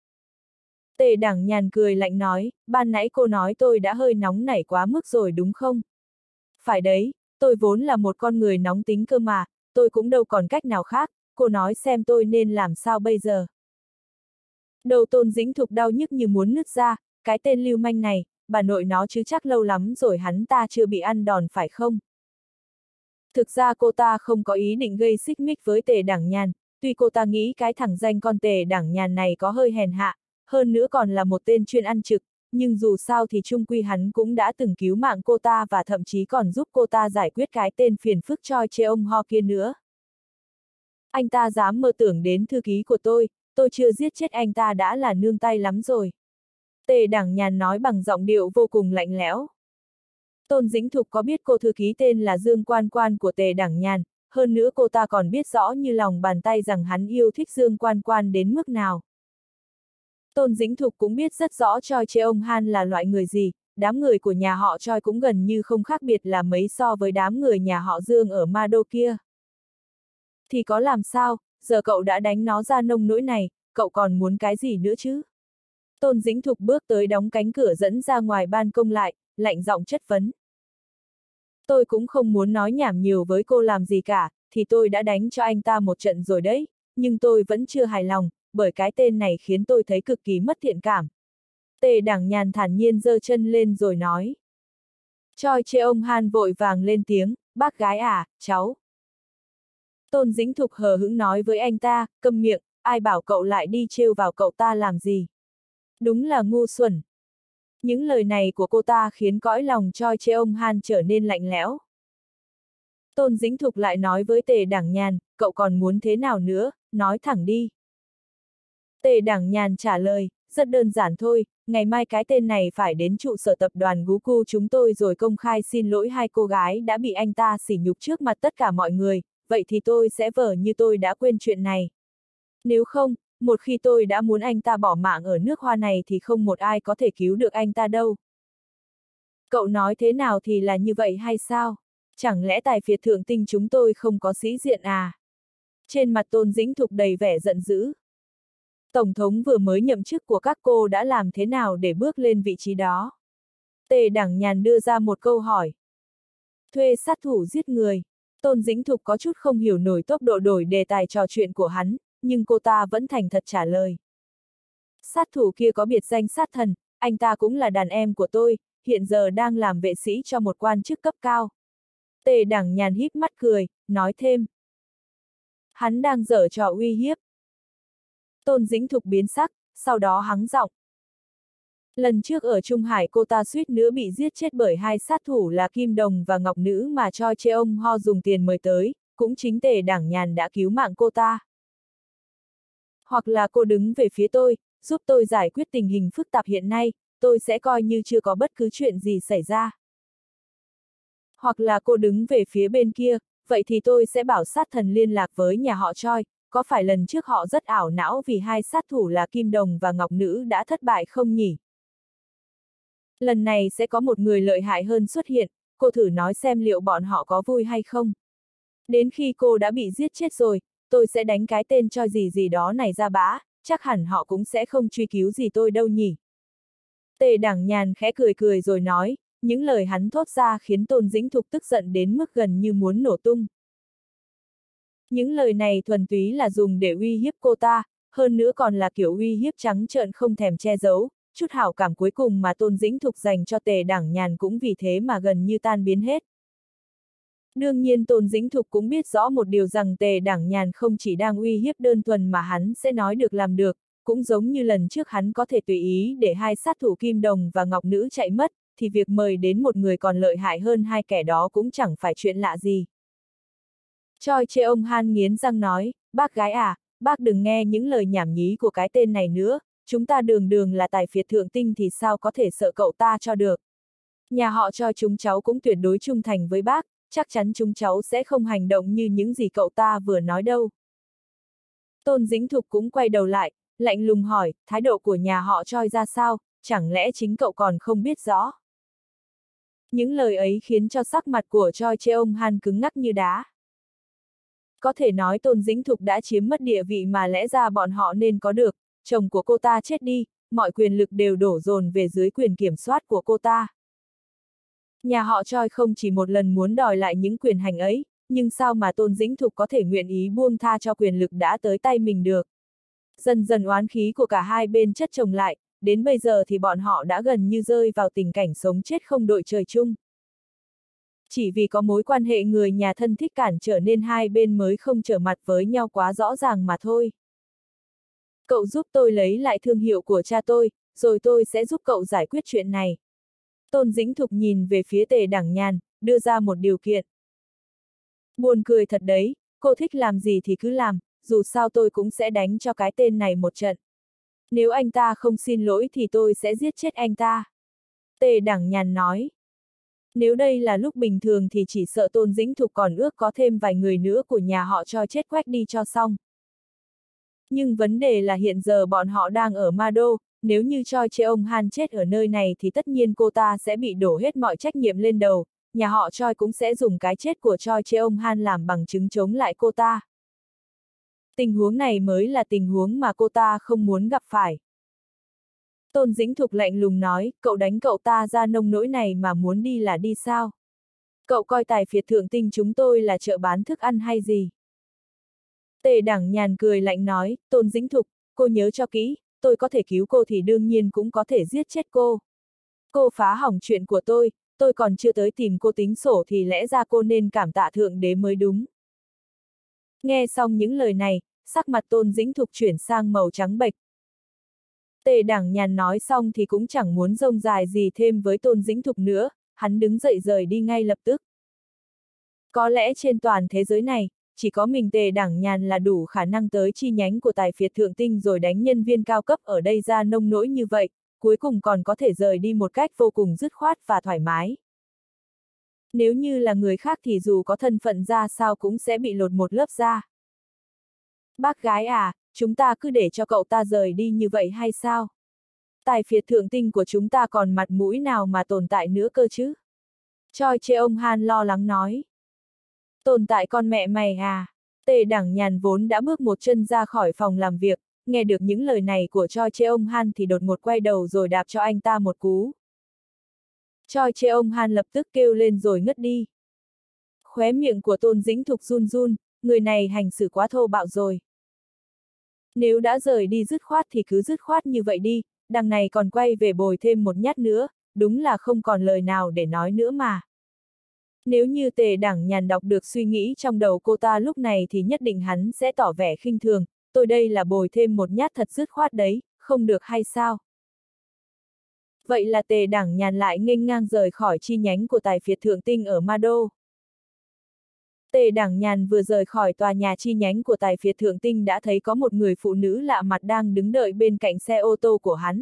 S1: Tề Đẳng Nhàn cười lạnh nói, ban nãy cô nói tôi đã hơi nóng nảy quá mức rồi đúng không? Phải đấy, tôi vốn là một con người nóng tính cơ mà, tôi cũng đâu còn cách nào khác, cô nói xem tôi nên làm sao bây giờ. Đầu Tôn Dĩnh Thục đau nhức như muốn nứt ra, cái tên lưu manh này, bà nội nó chứ chắc lâu lắm rồi hắn ta chưa bị ăn đòn phải không? Thực ra cô ta không có ý định gây xích mích với Tề Đẳng Nhàn, tuy cô ta nghĩ cái thằng danh con Tề Đẳng Nhàn này có hơi hèn hạ, hơn nữa còn là một tên chuyên ăn trực, nhưng dù sao thì chung quy hắn cũng đã từng cứu mạng cô ta và thậm chí còn giúp cô ta giải quyết cái tên phiền phức Choi Cheong Ho kia nữa. Anh ta dám mơ tưởng đến thư ký của tôi, tôi chưa giết chết anh ta đã là nương tay lắm rồi. Tề Đẳng Nhàn nói bằng giọng điệu vô cùng lạnh lẽo. Tôn Dĩnh Thục có biết cô thư ký tên là Dương Quan Quan của Tề Đẳng Nhàn, hơn nữa cô ta còn biết rõ như lòng bàn tay rằng hắn yêu thích Dương Quan Quan đến mức nào. Tôn Dĩnh Thục cũng biết rất rõ Choi Cheong Han là loại người gì, đám người của nhà họ Choi cũng gần như không khác biệt là mấy so với đám người nhà họ Dương ở Ma Đô kia. Thì có làm sao, giờ cậu đã đánh nó ra nông nỗi này, cậu còn muốn cái gì nữa chứ? Tôn Dĩnh Thục bước tới đóng cánh cửa dẫn ra ngoài ban công lại, lạnh giọng chất vấn. Tôi cũng không muốn nói nhảm nhiều với cô làm gì cả, thì tôi đã đánh cho anh ta một trận rồi đấy, nhưng tôi vẫn chưa hài lòng, bởi cái tên này khiến tôi thấy cực kỳ mất thiện cảm. Tề Đẳng Nhàn thản nhiên giơ chân lên rồi nói. Choi Cheong Han vội vàng lên tiếng, bác gái à, cháu. Tôn Dĩnh Thục hờ hững nói với anh ta, câm miệng, ai bảo cậu lại đi trêu vào cậu ta làm gì. Đúng là ngu xuẩn. Những lời này của cô ta khiến cõi lòng Choi Cheong Han trở nên lạnh lẽo. Tôn Dĩnh Thục lại nói với Tề Đẳng Nhàn, cậu còn muốn thế nào nữa, nói thẳng đi. Tề Đẳng Nhàn trả lời, rất đơn giản thôi, ngày mai cái tên này phải đến trụ sở tập đoàn Guku chúng tôi rồi công khai xin lỗi hai cô gái đã bị anh ta sỉ nhục trước mặt tất cả mọi người, vậy thì tôi sẽ vờ như tôi đã quên chuyện này. Nếu không, một khi tôi đã muốn anh ta bỏ mạng ở nước Hoa này thì không một ai có thể cứu được anh ta đâu. Cậu nói thế nào thì là như vậy hay sao? Chẳng lẽ tài phiệt thượng tinh chúng tôi không có sĩ diện à? Trên mặt Tôn Dĩnh Thục đầy vẻ giận dữ. Tổng thống vừa mới nhậm chức của các cô đã làm thế nào để bước lên vị trí đó? Tề Đẳng Nhàn đưa ra một câu hỏi. Thuê sát thủ giết người. Tôn Dĩnh Thục có chút không hiểu nổi tốc độ đổi đề tài trò chuyện của hắn, nhưng cô ta vẫn thành thật trả lời. Sát thủ kia có biệt danh sát thần, anh ta cũng là đàn em của tôi, hiện giờ đang làm vệ sĩ cho một quan chức cấp cao. Tề Đẳng Nhàn híp mắt cười, nói thêm. Hắn đang giở trò uy hiếp. Tôn Dĩnh Thục biến sắc, sau đó hắng giọng. Lần trước ở Trung Hải cô ta suýt nữa bị giết chết bởi hai sát thủ là Kim Đồng và Ngọc Nữ mà Choi Cheong Ho dùng tiền mời tới, cũng chính Tề Đẳng Nhàn đã cứu mạng cô ta. Hoặc là cô đứng về phía tôi, giúp tôi giải quyết tình hình phức tạp hiện nay, tôi sẽ coi như chưa có bất cứ chuyện gì xảy ra. Hoặc là cô đứng về phía bên kia, vậy thì tôi sẽ bảo sát thần liên lạc với nhà họ Choi, có phải lần trước họ rất ảo não vì hai sát thủ là Kim Đồng và Ngọc Nữ đã thất bại không nhỉ? Lần này sẽ có một người lợi hại hơn xuất hiện, cô thử nói xem liệu bọn họ có vui hay không. Đến khi cô đã bị giết chết rồi, tôi sẽ đánh cái tên Choi gì gì đó này ra bã, chắc hẳn họ cũng sẽ không truy cứu gì tôi đâu nhỉ. Tề Đảng Nhàn khẽ cười cười rồi nói, những lời hắn thốt ra khiến Tôn Dĩnh Thục tức giận đến mức gần như muốn nổ tung. Những lời này thuần túy là dùng để uy hiếp cô ta, hơn nữa còn là kiểu uy hiếp trắng trợn không thèm che giấu, chút hảo cảm cuối cùng mà Tôn Dĩnh Thục dành cho Tề Đảng Nhàn cũng vì thế mà gần như tan biến hết. Đương nhiên Tôn Dĩnh Thục cũng biết rõ một điều rằng Tề Đảng Nhàn không chỉ đang uy hiếp đơn thuần mà hắn sẽ nói được làm được, cũng giống như lần trước hắn có thể tùy ý để hai sát thủ Kim Đồng và Ngọc Nữ chạy mất, thì việc mời đến một người còn lợi hại hơn hai kẻ đó cũng chẳng phải chuyện lạ gì. Choi Cheong Han nghiến răng nói, bác gái à, bác đừng nghe những lời nhảm nhí của cái tên này nữa, chúng ta đường đường là tài phiệt thượng tinh thì sao có thể sợ cậu ta cho được. Nhà họ Choi chúng cháu cũng tuyệt đối trung thành với bác, chắc chắn chúng cháu sẽ không hành động như những gì cậu ta vừa nói đâu. Tôn Dĩnh Thục cũng quay đầu lại, lạnh lùng hỏi, thái độ của nhà họ Choi ra sao, chẳng lẽ chính cậu còn không biết rõ. Những lời ấy khiến cho sắc mặt của Choi Cheong Han cứng ngắc như đá. Có thể nói Tôn Dĩnh Thục đã chiếm mất địa vị mà lẽ ra bọn họ nên có được, chồng của cô ta chết đi, mọi quyền lực đều đổ dồn về dưới quyền kiểm soát của cô ta. Nhà họ Choi không chỉ một lần muốn đòi lại những quyền hành ấy, nhưng sao mà Tôn Dĩnh Thục có thể nguyện ý buông tha cho quyền lực đã tới tay mình được. Dần dần oán khí của cả hai bên chất chồng lại, đến bây giờ thì bọn họ đã gần như rơi vào tình cảnh sống chết không đội trời chung. Chỉ vì có mối quan hệ người nhà thân thích cản trở nên hai bên mới không trở mặt với nhau quá rõ ràng mà thôi. Cậu giúp tôi lấy lại thương hiệu của cha tôi, rồi tôi sẽ giúp cậu giải quyết chuyện này. Tôn Dĩnh Thục nhìn về phía Tề Đảng Nhàn, đưa ra một điều kiện. Buồn cười thật đấy, cô thích làm gì thì cứ làm, dù sao tôi cũng sẽ đánh cho cái tên này một trận. Nếu anh ta không xin lỗi thì tôi sẽ giết chết anh ta. Tề Đảng Nhàn nói. Nếu đây là lúc bình thường thì chỉ sợ Tôn Dĩnh Thục còn ước có thêm vài người nữa của nhà họ cho chết quách đi cho xong. Nhưng vấn đề là hiện giờ bọn họ đang ở Ma Đô, nếu như Choi Cheong Han chết ở nơi này thì tất nhiên cô ta sẽ bị đổ hết mọi trách nhiệm lên đầu, nhà họ Choi cũng sẽ dùng cái chết của Choi Cheong Han làm bằng chứng chống lại cô ta. Tình huống này mới là tình huống mà cô ta không muốn gặp phải. Tôn Dĩnh Thục lạnh lùng nói, cậu đánh cậu ta ra nông nỗi này mà muốn đi là đi sao? Cậu coi tài phiệt thượng tinh chúng tôi là chợ bán thức ăn hay gì? Tề Đảng Nhàn cười lạnh nói, Tôn Dĩnh Thục, cô nhớ cho kỹ, tôi có thể cứu cô thì đương nhiên cũng có thể giết chết cô. Cô phá hỏng chuyện của tôi, tôi còn chưa tới tìm cô tính sổ thì lẽ ra cô nên cảm tạ thượng đế mới đúng. Nghe xong những lời này, sắc mặt Tôn Dĩnh Thục chuyển sang màu trắng bệch. Tề Đảng Nhàn nói xong thì cũng chẳng muốn rông dài gì thêm với Tôn Dĩnh Thục nữa, hắn đứng dậy rời đi ngay lập tức. Có lẽ trên toàn thế giới này, chỉ có mình Tề Đảng Nhàn là đủ khả năng tới chi nhánh của tài phiệt thượng tinh rồi đánh nhân viên cao cấp ở đây ra nông nỗi như vậy, cuối cùng còn có thể rời đi một cách vô cùng dứt khoát và thoải mái. Nếu như là người khác thì dù có thân phận ra sao cũng sẽ bị lột một lớp da. Bác gái à, chúng ta cứ để cho cậu ta rời đi như vậy hay sao? Tài phiệt thượng tinh của chúng ta còn mặt mũi nào mà tồn tại nữa cơ chứ? Choi Cheong Han lo lắng nói. Tồn tại con mẹ mày à? Tề Đảng Nhàn vốn đã bước một chân ra khỏi phòng làm việc, nghe được những lời này của Choi Cheong Han thì đột ngột quay đầu rồi đạp cho anh ta một cú. Choi Cheong Han lập tức kêu lên rồi ngất đi. Khóe miệng của Tôn Dĩnh Thục run run, người này hành xử quá thô bạo rồi. Nếu đã rời đi dứt khoát thì cứ dứt khoát như vậy đi, đằng này còn quay về bồi thêm một nhát nữa, đúng là không còn lời nào để nói nữa mà. Nếu như Tề Đảng Nhàn đọc được suy nghĩ trong đầu cô ta lúc này thì nhất định hắn sẽ tỏ vẻ khinh thường, tôi đây là bồi thêm một nhát thật dứt khoát đấy, không được hay sao? Vậy là Tề Đảng Nhàn lại nghênh ngang rời khỏi chi nhánh của tài phiệt thượng tinh ở Ma Đô. Tề Đảng Nhàn vừa rời khỏi tòa nhà chi nhánh của tài phiệt thượng tinh đã thấy có một người phụ nữ lạ mặt đang đứng đợi bên cạnh xe ô tô của hắn.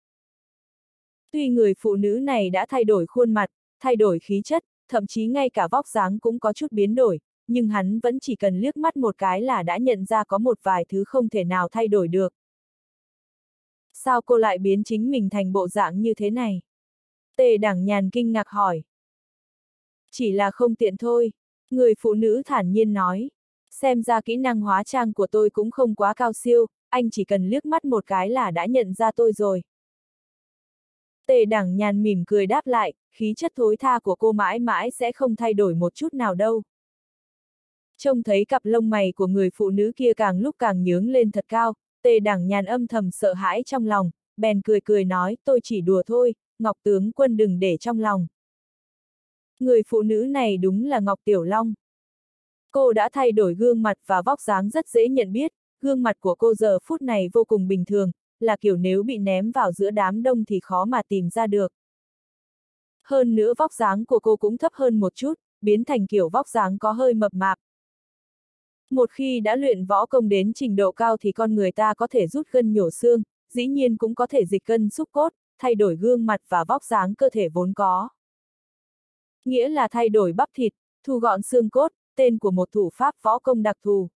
S1: Tuy người phụ nữ này đã thay đổi khuôn mặt, thay đổi khí chất, thậm chí ngay cả vóc dáng cũng có chút biến đổi, nhưng hắn vẫn chỉ cần liếc mắt một cái là đã nhận ra có một vài thứ không thể nào thay đổi được. Sao cô lại biến chính mình thành bộ dạng như thế này? Tề Đẳng Nhàn kinh ngạc hỏi. Chỉ là không tiện thôi, người phụ nữ thản nhiên nói. Xem ra kỹ năng hóa trang của tôi cũng không quá cao siêu, anh chỉ cần liếc mắt một cái là đã nhận ra tôi rồi. Tề Đẳng Nhàn mỉm cười đáp lại, khí chất thối tha của cô mãi mãi sẽ không thay đổi một chút nào đâu. Trông thấy cặp lông mày của người phụ nữ kia càng lúc càng nhướng lên thật cao, Tề Đẳng Nhàn âm thầm sợ hãi trong lòng, bèn cười cười nói, tôi chỉ đùa thôi, Ngọc tướng quân đừng để trong lòng. Người phụ nữ này đúng là Ngọc Tiểu Long. Cô đã thay đổi gương mặt và vóc dáng rất dễ nhận biết, gương mặt của cô giờ phút này vô cùng bình thường, là kiểu nếu bị ném vào giữa đám đông thì khó mà tìm ra được. Hơn nữa vóc dáng của cô cũng thấp hơn một chút, biến thành kiểu vóc dáng có hơi mập mạp. Một khi đã luyện võ công đến trình độ cao thì con người ta có thể rút gân nhổ xương, dĩ nhiên cũng có thể dịch gân xúc cốt, thay đổi gương mặt và vóc dáng cơ thể vốn có. Nghĩa là thay đổi bắp thịt, thu gọn xương cốt, tên của một thủ pháp võ công đặc thù.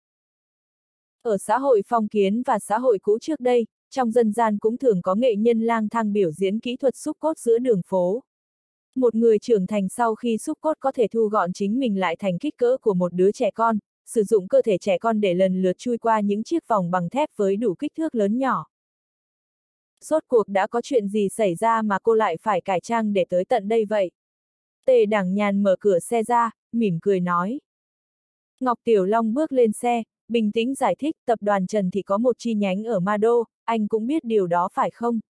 S1: Ở xã hội phong kiến và xã hội cũ trước đây, trong dân gian cũng thường có nghệ nhân lang thang biểu diễn kỹ thuật xúc cốt giữa đường phố. Một người trưởng thành sau khi xúc cốt có thể thu gọn chính mình lại thành kích cỡ của một đứa trẻ con, sử dụng cơ thể trẻ con để lần lượt chui qua những chiếc vòng bằng thép với đủ kích thước lớn nhỏ. Rốt cuộc đã có chuyện gì xảy ra mà cô lại phải cải trang để tới tận đây vậy? Tề Đẳng Nhàn mở cửa xe ra, mỉm cười nói. Ngọc Tiểu Long bước lên xe, bình tĩnh giải thích tập đoàn Trần thì có một chi nhánh ở Ma Đô, anh cũng biết điều đó phải không?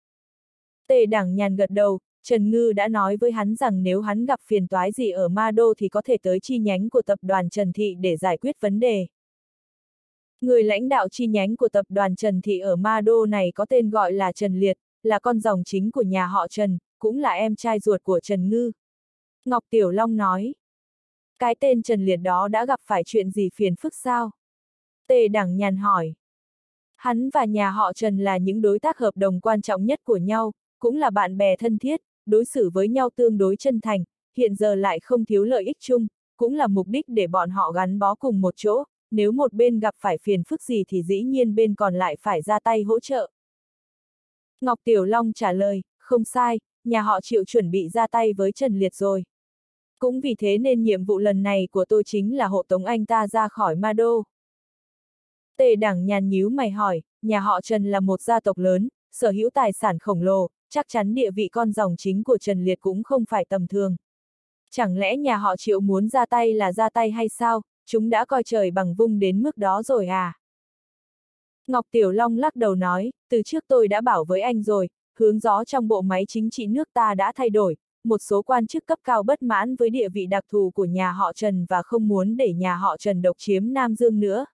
S1: Tề Đẳng Nhàn gật đầu, Trần Ngư đã nói với hắn rằng nếu hắn gặp phiền toái gì ở Ma Đô thì có thể tới chi nhánh của tập đoàn Trần Thị để giải quyết vấn đề. Người lãnh đạo chi nhánh của tập đoàn Trần Thị ở Ma Đô này có tên gọi là Trần Liệt, là con rồng chính của nhà họ Trần, cũng là em trai ruột của Trần Ngư. Ngọc Tiểu Long nói. Cái tên Trần Liệt đó đã gặp phải chuyện gì phiền phức sao? Tề Đẳng Nhàn hỏi. Hắn và nhà họ Trần là những đối tác hợp đồng quan trọng nhất của nhau, cũng là bạn bè thân thiết, đối xử với nhau tương đối chân thành, hiện giờ lại không thiếu lợi ích chung, cũng là mục đích để bọn họ gắn bó cùng một chỗ, nếu một bên gặp phải phiền phức gì thì dĩ nhiên bên còn lại phải ra tay hỗ trợ. Ngọc Tiểu Long trả lời, không sai, nhà họ Triệu chuẩn bị ra tay với Trần Liệt rồi. Cũng vì thế nên nhiệm vụ lần này của tôi chính là hộ tống anh ta ra khỏi Ma Đô. Tề Đẳng Nhàn nhíu mày hỏi, nhà họ Trần là một gia tộc lớn, sở hữu tài sản khổng lồ, chắc chắn địa vị con rồng chính của Trần Liệt cũng không phải tầm thường. Chẳng lẽ nhà họ Triệu muốn ra tay là ra tay hay sao, chúng đã coi trời bằng vung đến mức đó rồi à? Ngọc Tiểu Long lắc đầu nói, từ trước tôi đã bảo với anh rồi, hướng gió trong bộ máy chính trị nước ta đã thay đổi, một số quan chức cấp cao bất mãn với địa vị đặc thù của nhà họ Trần và không muốn để nhà họ Trần độc chiếm Nam Dương nữa.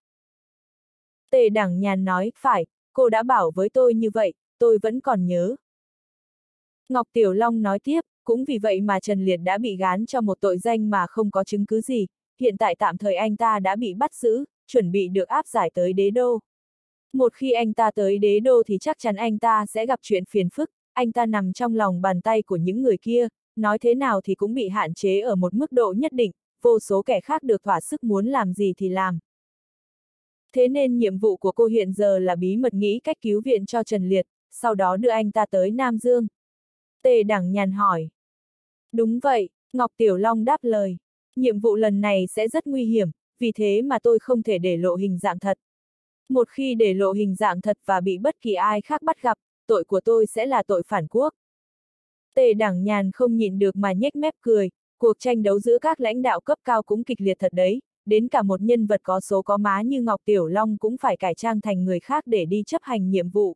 S1: Tề Đẳng Nhàn nói, phải, cô đã bảo với tôi như vậy, tôi vẫn còn nhớ. Ngọc Tiểu Long nói tiếp, cũng vì vậy mà Trần Liệt đã bị gán cho một tội danh mà không có chứng cứ gì, hiện tại tạm thời anh ta đã bị bắt giữ, chuẩn bị được áp giải tới đế đô. Một khi anh ta tới đế đô thì chắc chắn anh ta sẽ gặp chuyện phiền phức, anh ta nằm trong lòng bàn tay của những người kia, nói thế nào thì cũng bị hạn chế ở một mức độ nhất định, vô số kẻ khác được thỏa sức muốn làm gì thì làm. Thế nên nhiệm vụ của cô hiện giờ là bí mật nghĩ cách cứu viện cho Trần Liệt, sau đó đưa anh ta tới Nam Dương. Tề Đẳng Nhàn hỏi. Đúng vậy, Ngọc Tiểu Long đáp lời. Nhiệm vụ lần này sẽ rất nguy hiểm, vì thế mà tôi không thể để lộ hình dạng thật. Một khi để lộ hình dạng thật và bị bất kỳ ai khác bắt gặp, tội của tôi sẽ là tội phản quốc. Tề Đẳng Nhàn không nhịn được mà nhếch mép cười, cuộc tranh đấu giữa các lãnh đạo cấp cao cũng kịch liệt thật đấy, đến cả một nhân vật có số có má như Ngọc Tiểu Long cũng phải cải trang thành người khác để đi chấp hành nhiệm vụ.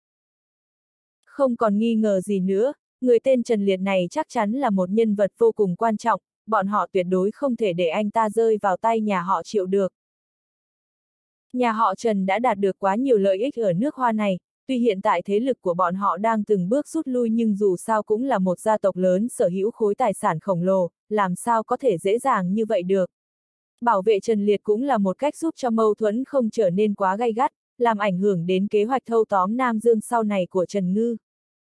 S1: Không còn nghi ngờ gì nữa, người tên Trần Liệt này chắc chắn là một nhân vật vô cùng quan trọng, bọn họ tuyệt đối không thể để anh ta rơi vào tay nhà họ Triệu được. Nhà họ Trần đã đạt được quá nhiều lợi ích ở nước Hoa này, tuy hiện tại thế lực của bọn họ đang từng bước rút lui nhưng dù sao cũng là một gia tộc lớn sở hữu khối tài sản khổng lồ, làm sao có thể dễ dàng như vậy được. Bảo vệ Trần Liệt cũng là một cách giúp cho mâu thuẫn không trở nên quá gay gắt, làm ảnh hưởng đến kế hoạch thâu tóm Nam Dương sau này của Trần Ngư.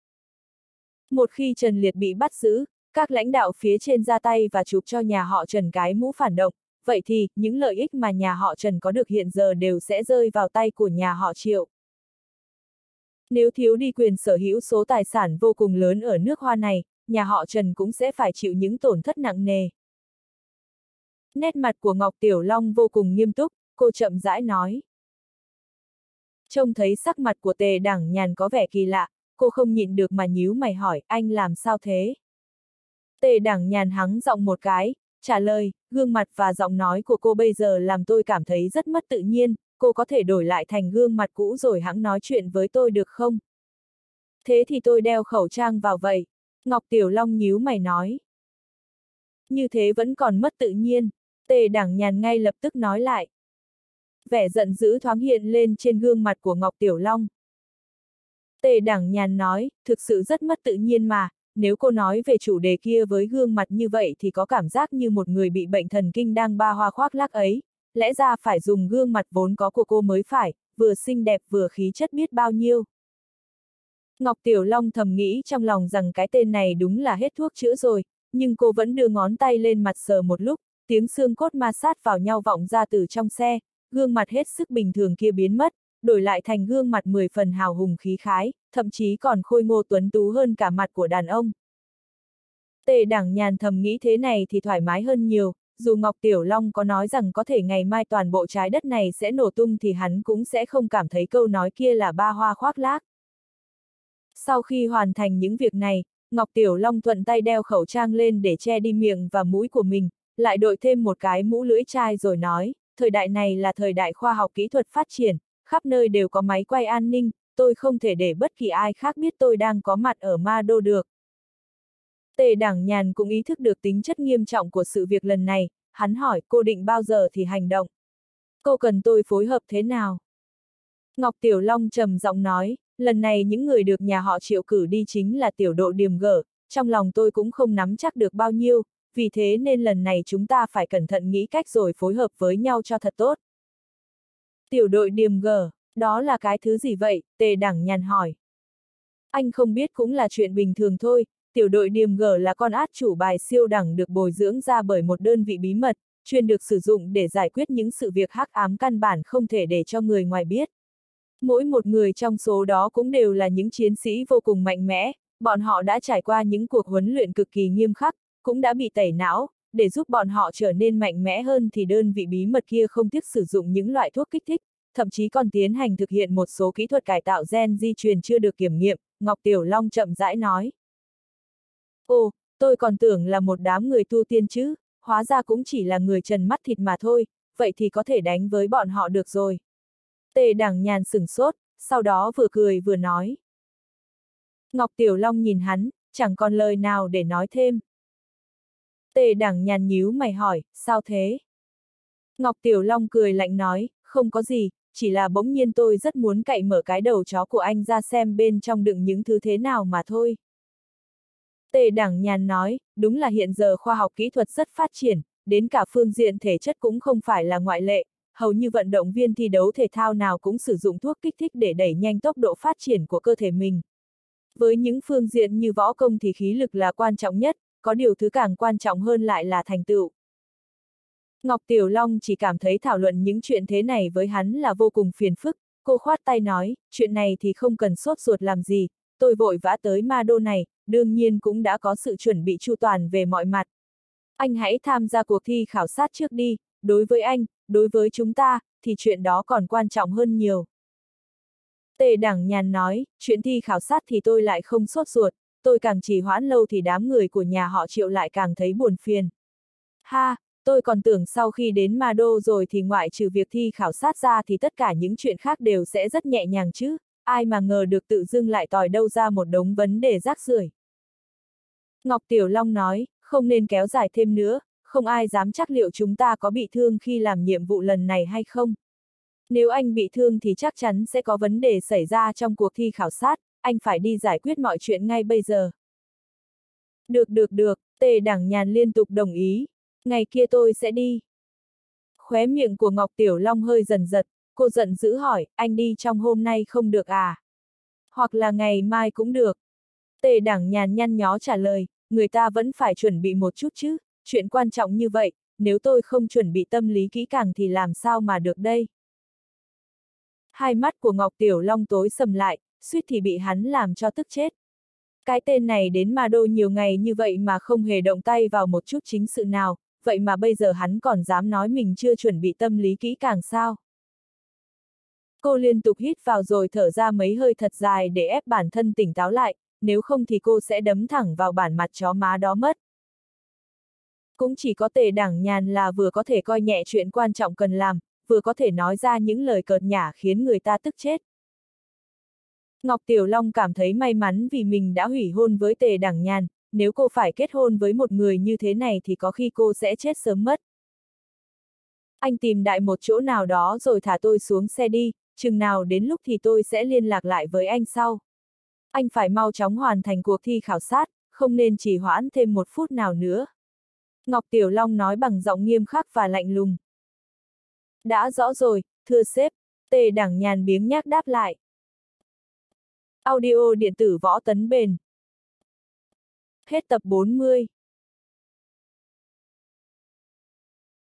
S1: Một khi Trần Liệt bị bắt giữ, các lãnh đạo phía trên ra tay và chụp cho nhà họ Trần cái mũ phản động, vậy thì, những lợi ích mà nhà họ Trần có được hiện giờ đều sẽ rơi vào tay của nhà họ Triệu. Nếu thiếu đi quyền sở hữu số tài sản vô cùng lớn ở nước Hoa này, nhà họ Trần cũng sẽ phải chịu những tổn thất nặng nề. Nét mặt của Ngọc Tiểu Long vô cùng nghiêm túc, cô chậm rãi nói. Trông thấy sắc mặt của Tề Đẳng Nhàn có vẻ kỳ lạ, cô không nhịn được mà nhíu mày hỏi, anh làm sao thế? Tề Đẳng Nhàn hắng giọng một cái, trả lời, gương mặt và giọng nói của cô bây giờ làm tôi cảm thấy rất mất tự nhiên, cô có thể đổi lại thành gương mặt cũ rồi hẵng nói chuyện với tôi được không? Thế thì tôi đeo khẩu trang vào vậy. Ngọc Tiểu Long nhíu mày nói. Như thế vẫn còn mất tự nhiên, Tề Đẳng Nhàn ngay lập tức nói lại. Vẻ giận dữ thoáng hiện lên trên gương mặt của Ngọc Tiểu Long. Tề Đẳng Nhàn nói, thực sự rất mất tự nhiên mà, nếu cô nói về chủ đề kia với gương mặt như vậy thì có cảm giác như một người bị bệnh thần kinh đang ba hoa khoác lác ấy, lẽ ra phải dùng gương mặt vốn có của cô mới phải, vừa xinh đẹp vừa khí chất biết bao nhiêu. Ngọc Tiểu Long thầm nghĩ trong lòng rằng cái tên này đúng là hết thuốc chữa rồi, nhưng cô vẫn đưa ngón tay lên mặt sờ một lúc, tiếng xương cốt ma sát vào nhau vọng ra từ trong xe, gương mặt hết sức bình thường kia biến mất, đổi lại thành gương mặt mười phần hào hùng khí khái, thậm chí còn khôi ngô tuấn tú hơn cả mặt của đàn ông. Tề Đẳng Nhàn thầm nghĩ thế này thì thoải mái hơn nhiều, dù Ngọc Tiểu Long có nói rằng có thể ngày mai toàn bộ trái đất này sẽ nổ tung thì hắn cũng sẽ không cảm thấy câu nói kia là ba hoa khoác lác. Sau khi hoàn thành những việc này, Ngọc Tiểu Long thuận tay đeo khẩu trang lên để che đi miệng và mũi của mình, lại đội thêm một cái mũ lưỡi chai rồi nói, thời đại này là thời đại khoa học kỹ thuật phát triển, khắp nơi đều có máy quay an ninh, tôi không thể để bất kỳ ai khác biết tôi đang có mặt ở Ma Đô được. Tề Đẳng Nhàn cũng ý thức được tính chất nghiêm trọng của sự việc lần này, hắn hỏi cô định bao giờ thì hành động. Cô cần tôi phối hợp thế nào? Ngọc Tiểu Long trầm giọng nói, lần này những người được nhà họ Triệu cử đi chính là tiểu đội Điềm Gở, trong lòng tôi cũng không nắm chắc được bao nhiêu, vì thế nên lần này chúng ta phải cẩn thận nghĩ cách rồi phối hợp với nhau cho thật tốt. Tiểu đội Điềm Gở, đó là cái thứ gì vậy? Tề Đẳng Nhàn hỏi. Anh không biết cũng là chuyện bình thường thôi, tiểu đội Điềm Gở là con át chủ bài siêu đẳng được bồi dưỡng ra bởi một đơn vị bí mật, chuyên được sử dụng để giải quyết những sự việc hắc ám căn bản không thể để cho người ngoài biết. Mỗi một người trong số đó cũng đều là những chiến sĩ vô cùng mạnh mẽ, bọn họ đã trải qua những cuộc huấn luyện cực kỳ nghiêm khắc, cũng đã bị tẩy não, để giúp bọn họ trở nên mạnh mẽ hơn thì đơn vị bí mật kia không tiếc sử dụng những loại thuốc kích thích, thậm chí còn tiến hành thực hiện một số kỹ thuật cải tạo gen di truyền chưa được kiểm nghiệm, Ngọc Tiểu Long chậm rãi nói. Ồ, tôi còn tưởng là một đám người tu tiên chứ, hóa ra cũng chỉ là người trần mắt thịt mà thôi, vậy thì có thể đánh với bọn họ được rồi. Tề Đẳng Nhàn sửng sốt, sau đó vừa cười vừa nói. Ngọc Tiểu Long nhìn hắn, chẳng còn lời nào để nói thêm. Tề Đẳng Nhàn nhíu mày hỏi, sao thế? Ngọc Tiểu Long cười lạnh nói, không có gì, chỉ là bỗng nhiên tôi rất muốn cạy mở cái đầu chó của anh ra xem bên trong đựng những thứ thế nào mà thôi. Tề Đẳng Nhàn nói, đúng là hiện giờ khoa học kỹ thuật rất phát triển, đến cả phương diện thể chất cũng không phải là ngoại lệ, hầu như vận động viên thi đấu thể thao nào cũng sử dụng thuốc kích thích để đẩy nhanh tốc độ phát triển của cơ thể mình. Với những phương diện như võ công thì khí lực là quan trọng nhất, có điều thứ càng quan trọng hơn lại là thành tựu. Ngọc Tiểu Long chỉ cảm thấy thảo luận những chuyện thế này với hắn là vô cùng phiền phức, cô khoát tay nói, chuyện này thì không cần sốt ruột làm gì, tôi vội vã tới Ma Đô này, đương nhiên cũng đã có sự chuẩn bị chu toàn về mọi mặt. Anh hãy tham gia cuộc thi khảo sát trước đi, đối với anh, đối với chúng ta, thì chuyện đó còn quan trọng hơn nhiều. Tề Đẳng Nhàn nói, chuyện thi khảo sát thì tôi lại không sốt ruột, tôi càng trì hoãn lâu thì đám người của nhà họ Triệu lại càng thấy buồn phiền. Ha, tôi còn tưởng sau khi đến Ma Đô rồi thì ngoại trừ việc thi khảo sát ra thì tất cả những chuyện khác đều sẽ rất nhẹ nhàng chứ, ai mà ngờ được tự dưng lại tòi đâu ra một đống vấn đề rác rưởi. Ngọc Tiểu Long nói, không nên kéo dài thêm nữa, không ai dám chắc liệu chúng ta có bị thương khi làm nhiệm vụ lần này hay không. Nếu anh bị thương thì chắc chắn sẽ có vấn đề xảy ra trong cuộc thi khảo sát, anh phải đi giải quyết mọi chuyện ngay bây giờ. Được được được, Tề Đẳng Nhàn liên tục đồng ý, ngày kia tôi sẽ đi. Khóe miệng của Ngọc Tiểu Long hơi dần giật, cô giận dữ hỏi, anh đi trong hôm nay không được à? Hoặc là ngày mai cũng được. Tề Đẳng Nhàn nhăn nhó trả lời, người ta vẫn phải chuẩn bị một chút chứ, chuyện quan trọng như vậy, nếu tôi không chuẩn bị tâm lý kỹ càng thì làm sao mà được đây? Hai mắt của Ngọc Tiểu Long tối sầm lại, suýt thì bị hắn làm cho tức chết. Cái tên này đến Ma Đô nhiều ngày như vậy mà không hề động tay vào một chút chính sự nào, vậy mà bây giờ hắn còn dám nói mình chưa chuẩn bị tâm lý kỹ càng sao? Cô liên tục hít vào rồi thở ra mấy hơi thật dài để ép bản thân tỉnh táo lại, nếu không thì cô sẽ đấm thẳng vào bản mặt chó má đó mất. Cũng chỉ có Tề Đảng Nhàn là vừa có thể coi nhẹ chuyện quan trọng cần làm, vừa có thể nói ra những lời cợt nhả khiến người ta tức chết. Ngọc Tiểu Long cảm thấy may mắn vì mình đã hủy hôn với Tề Đảng Nhàn, nếu cô phải kết hôn với một người như thế này thì có khi cô sẽ chết sớm mất. Anh tìm đại một chỗ nào đó rồi thả tôi xuống xe đi, chừng nào đến lúc thì tôi sẽ liên lạc lại với anh sau. Anh phải mau chóng hoàn thành cuộc thi khảo sát, không nên trì hoãn thêm một phút nào nữa. Ngọc Tiểu Long nói bằng giọng nghiêm khắc và lạnh lùng. Đã rõ rồi, thưa sếp, Tề Đảng Nhàn biếng nhác đáp lại. Audio điện tử Võ Tấn Bền. Hết tập bốn mươi.